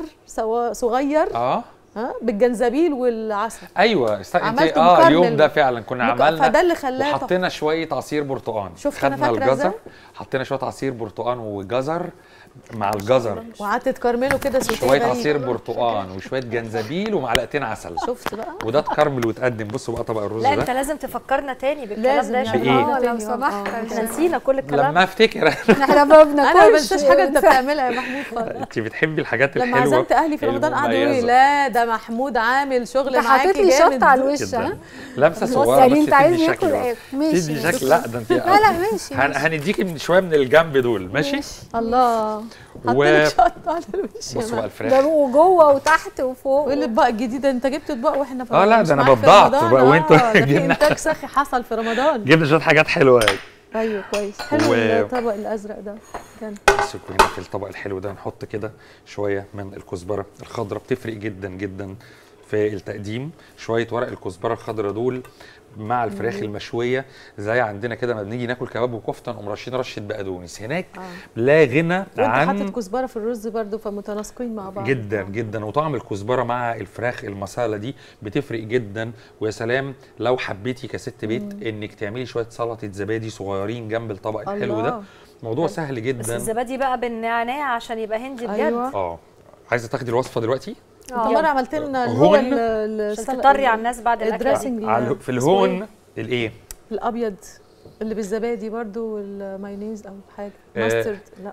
[SPEAKER 1] صغير
[SPEAKER 11] اه
[SPEAKER 1] ها بالجنزبيل والعسل.
[SPEAKER 11] ايوه استنى اه اليوم ده فعلا كنا
[SPEAKER 1] مك...
[SPEAKER 11] عملنا
[SPEAKER 1] فده اللي خلاه
[SPEAKER 11] وحطينا شويه عصير برتقان. خدنا الجزر حطينا شويه عصير برتقان وجزر مع الجزر
[SPEAKER 1] وقعدت تكرمله كده
[SPEAKER 11] شويه عصير برتقان وشويه جنزبيل ومعلقتين عسل.
[SPEAKER 1] شفت بقى
[SPEAKER 11] وده تكرمل وتقدم. بصوا بقى طبق الرز
[SPEAKER 2] لا
[SPEAKER 11] ده.
[SPEAKER 2] لا انت لازم تفكرنا تاني بالكلام ده
[SPEAKER 11] بايه؟
[SPEAKER 3] لو سمحت
[SPEAKER 2] احنا نسينا كل الكلام.
[SPEAKER 11] لما افتكر
[SPEAKER 3] احنا ما بناكلش.
[SPEAKER 1] انا ما بنساش حاجه انت بتعملها يا محمود.
[SPEAKER 11] انت بتحبي الحاجات الحلوه.
[SPEAKER 1] لما عزمت اهلي في رمضان قعدوا يقولوا لي لا ده محمود عامل شغل معاكي
[SPEAKER 3] جامد. حطيت لي شطه على الوش ها
[SPEAKER 11] لمسه صغيره بس
[SPEAKER 3] تدي شكل.
[SPEAKER 11] ماشي تدي شكل. لا ده انت
[SPEAKER 3] لا لا ماشي
[SPEAKER 11] هنديكي شويه من الجنب دول. ماشي
[SPEAKER 1] الله.
[SPEAKER 11] و...
[SPEAKER 1] شطه على الوش.
[SPEAKER 11] بصوا بقى الفراخ
[SPEAKER 3] ده وجوه وتحت وفوق.
[SPEAKER 1] وايه الاطباق الجديده؟ انت جبت اطباق واحنا في
[SPEAKER 11] اه لا ده انا بضعت بقى وانتوا
[SPEAKER 1] جبنا انتاج صحي حصل في رمضان.
[SPEAKER 11] جبنا شويه حاجات حلوه قوي.
[SPEAKER 1] ايوه كويس. حلو و... الطبق الازرق ده كان.
[SPEAKER 11] بس هنا في الطبق الحلو ده نحط كده شويه من الكزبره الخضراء بتفرق جدا جدا في في التقديم شويه ورق الكزبره الخضراء دول مع الفراخ المشويه، زي عندنا كده ما بنيجي ناكل كباب وكفته نقوم رشين رشه بقدونس. هناك آه. لا غنى عن
[SPEAKER 1] وانت حاطط كزبره في الرز برضو فمتناسقين مع بعض
[SPEAKER 11] جدا
[SPEAKER 1] آه.
[SPEAKER 11] جدا. وطعم الكزبره مع الفراخ المساله دي بتفرق جدا. ويا سلام لو حبيتي كست بيت مم. انك تعملي شويه سلطه زبادي صغيرين جنب الطبق الحلو ده، موضوع حلو. سهل جدا.
[SPEAKER 2] بس الزبادي بقى بالنعناع عشان يبقى هندي بجد.
[SPEAKER 1] أيوة.
[SPEAKER 11] اه عايزه تاخدي الوصفه دلوقتي؟
[SPEAKER 1] انت مره عملت لنا اللي هو
[SPEAKER 2] عشان تطري على الناس بعد الاكل.
[SPEAKER 11] في الهون الايه؟
[SPEAKER 1] الابيض اللي بالزبادي برضو والمايونيز او حاجه ماسترد. لا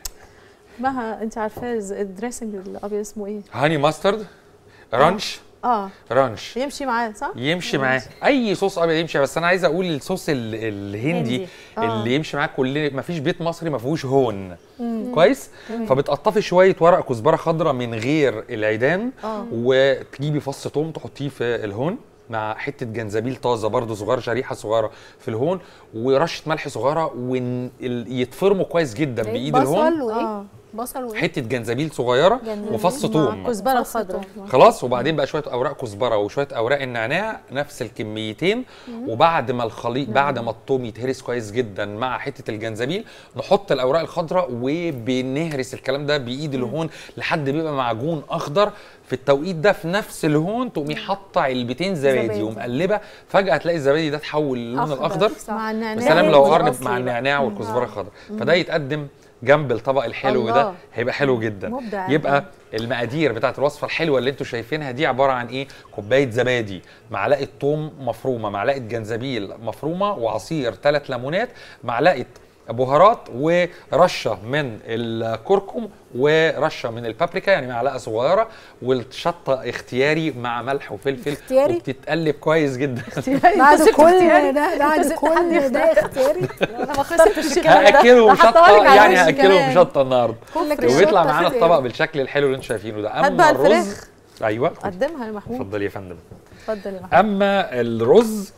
[SPEAKER 1] مها انت عارفاه الدريسنج الابيض اسمه ايه؟
[SPEAKER 11] هاني ماسترد رانش.
[SPEAKER 1] اه
[SPEAKER 11] رانش
[SPEAKER 1] يمشي معاه صح؟
[SPEAKER 11] يمشي معاه اي صوص ابيض يمشي. بس انا عايزه اقول الصوص الهندي آه. اللي يمشي معاه كل ما فيش بيت مصري ما فيهوش هون. مم. كويس. مم. فبتقطفي شويه ورق كزبره خضراء من غير العيدان آه. وتجيبي فص ثوم تحطيه في الهون مع حته جنزبيل طازه برده صغيره شريحه صغيره في الهون ورشه ملح صغيره ويتفرموا كويس جدا بايد الهون.
[SPEAKER 3] بصل وايه؟ بصل وايه؟
[SPEAKER 11] حته جنزبيل صغيره وفص ثوم
[SPEAKER 1] كزبره خضراء
[SPEAKER 11] خلاص. وبعدين بقى شويه اوراق كزبره وشويه اوراق النعناع نفس الكميتين. وبعد ما الخليط بعد ما الثوم يتهرس كويس جدا مع حته الجنزبيل نحط الاوراق الخضراء وبنهرس الكلام ده بايد الهون لحد بيبقى معجون اخضر. في التوقيت ده في نفس الهون تقومي حاطه علبتين زبادي ومقلبه، فجاه تلاقي الزبادي ده تحول للون الاخضر
[SPEAKER 1] مع النعناع.
[SPEAKER 11] سلام لو قرنب مع النعناع والكزبره الخضراء، فده يتقدم جنب الطبق الحلو الله. ده هيبقى حلو جدا.
[SPEAKER 1] مبدع.
[SPEAKER 11] يبقى المقادير بتاعت الوصفه الحلوه اللي انتوا شايفينها دي عباره عن ايه؟ كوبايه زبادي، معلقه ثوم مفرومه، معلقه جنزبيل مفرومه، وعصير ثلاث ليمونات، معلقه بهارات ورشه من الكركم ورشه من البابريكا يعني معلقه صغيره، والشطه اختياري مع ملح وفلفل
[SPEAKER 3] اختياري؟
[SPEAKER 11] وبتتقلب كويس جدا.
[SPEAKER 3] بعد كل ده بعد كل ده اختياري.
[SPEAKER 2] انا ما اخترتش
[SPEAKER 11] هاكله بشطه يعني هاكله بشطه النهارده وبيطلع معانا الطبق بالشكل الحلو اللي انتم شايفينه ده.
[SPEAKER 1] اما الرز
[SPEAKER 11] ايوه
[SPEAKER 1] قدمها يا محمود.
[SPEAKER 11] اتفضلي يا فندم.
[SPEAKER 1] اتفضل يا محمود.
[SPEAKER 11] اما الرز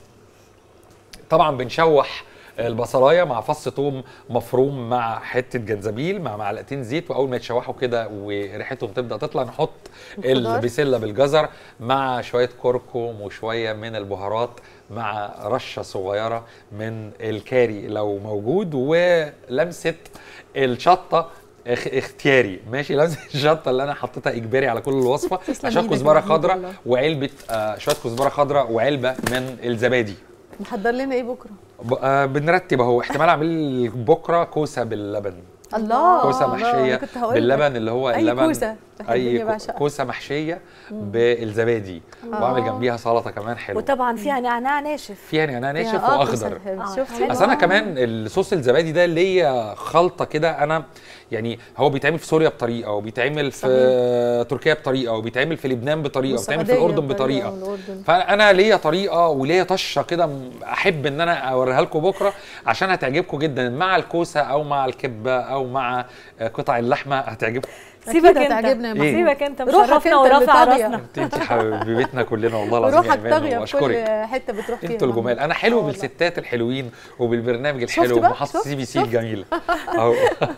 [SPEAKER 11] طبعا بنشوح البصلايه مع فص ثوم مفروم مع حته جنزبيل مع معلقتين زيت، واول ما يتشوحوا كده وريحتهم تبدا تطلع نحط البسله بالجزر مع شويه كركم وشويه من البهارات مع رشه صغيره من الكاري لو موجود، ولمسه الشطه اختياري ماشي. لازم الشطه اللي انا حطيتها اجباري على كل الوصفه عشان كزبره خضراء وعلبه آه شويه كزبره خضراء وعلبه من الزبادي.
[SPEAKER 1] محضر لنا ايه بكره؟
[SPEAKER 11] آه بنرتب اهو. احتمال اعمل بكره كوسه باللبن.
[SPEAKER 1] الله
[SPEAKER 11] كوسه محشيه باللبن اللي هو
[SPEAKER 1] أي
[SPEAKER 11] اللبن
[SPEAKER 1] كوسة.
[SPEAKER 11] اي كوسه محشيه بالزبادي واعمل جنبيها سلطه كمان حلوه.
[SPEAKER 2] وطبعا فيها نعناع ناشف.
[SPEAKER 11] فيها نعناع ناشف واخضر.
[SPEAKER 1] شفتي؟
[SPEAKER 11] اصل انا كمان الصوص الزبادي ده ليا خلطه كده. انا يعني هو بيتعمل في سوريا بطريقه وبيتعمل في صحيح. تركيا بطريقه وبيتعمل في لبنان بطريقه وبيتعمل في الاردن بطريقه. فانا ليا طريقه وليا طشه كده احب ان انا اوريها لكم بكره عشان هتعجبكم جدا مع الكوسه او مع الكبه او مع قطع اللحمه هتعجبكم.
[SPEAKER 2] سيبك انت
[SPEAKER 1] تعجبنا يا محمود.
[SPEAKER 2] سيبك انت مشرفنا ورافع راسنا.
[SPEAKER 11] انت حبيبتنا كلنا والله العظيم
[SPEAKER 1] روحك طاغيه في كل حته بتروح فيها.
[SPEAKER 11] انتوا الجمال. انا حلو بالستات الحلوين وبالبرنامج الحلو ومحطه سي بي سي الجميله اهو.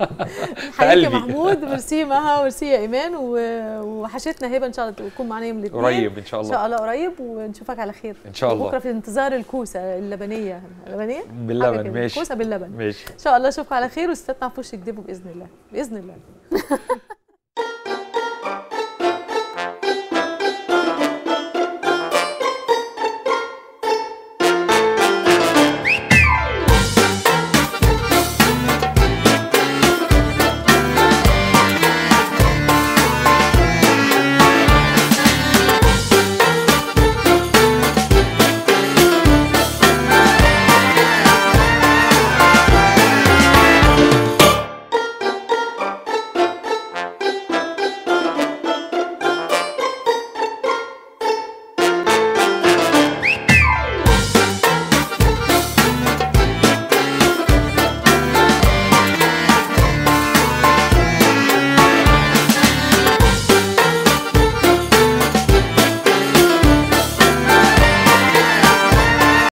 [SPEAKER 1] حقيقي محمود ميرسي مها وميرسي يا ايمان وحشتنا هبه ان شاء الله تكون معانا يوم الاثنين
[SPEAKER 11] قريب ان شاء الله.
[SPEAKER 1] ان شاء الله قريب ونشوفك على خير
[SPEAKER 11] ان شاء الله.
[SPEAKER 1] بكره في انتظار الكوسه اللبنيه اللبنيه
[SPEAKER 11] باللبن ماشي.
[SPEAKER 1] كوسه باللبن
[SPEAKER 11] ماشي
[SPEAKER 1] ان شاء الله. اشوفكم على خير وستاتنا في وش يكدبوا باذن الله باذن الله.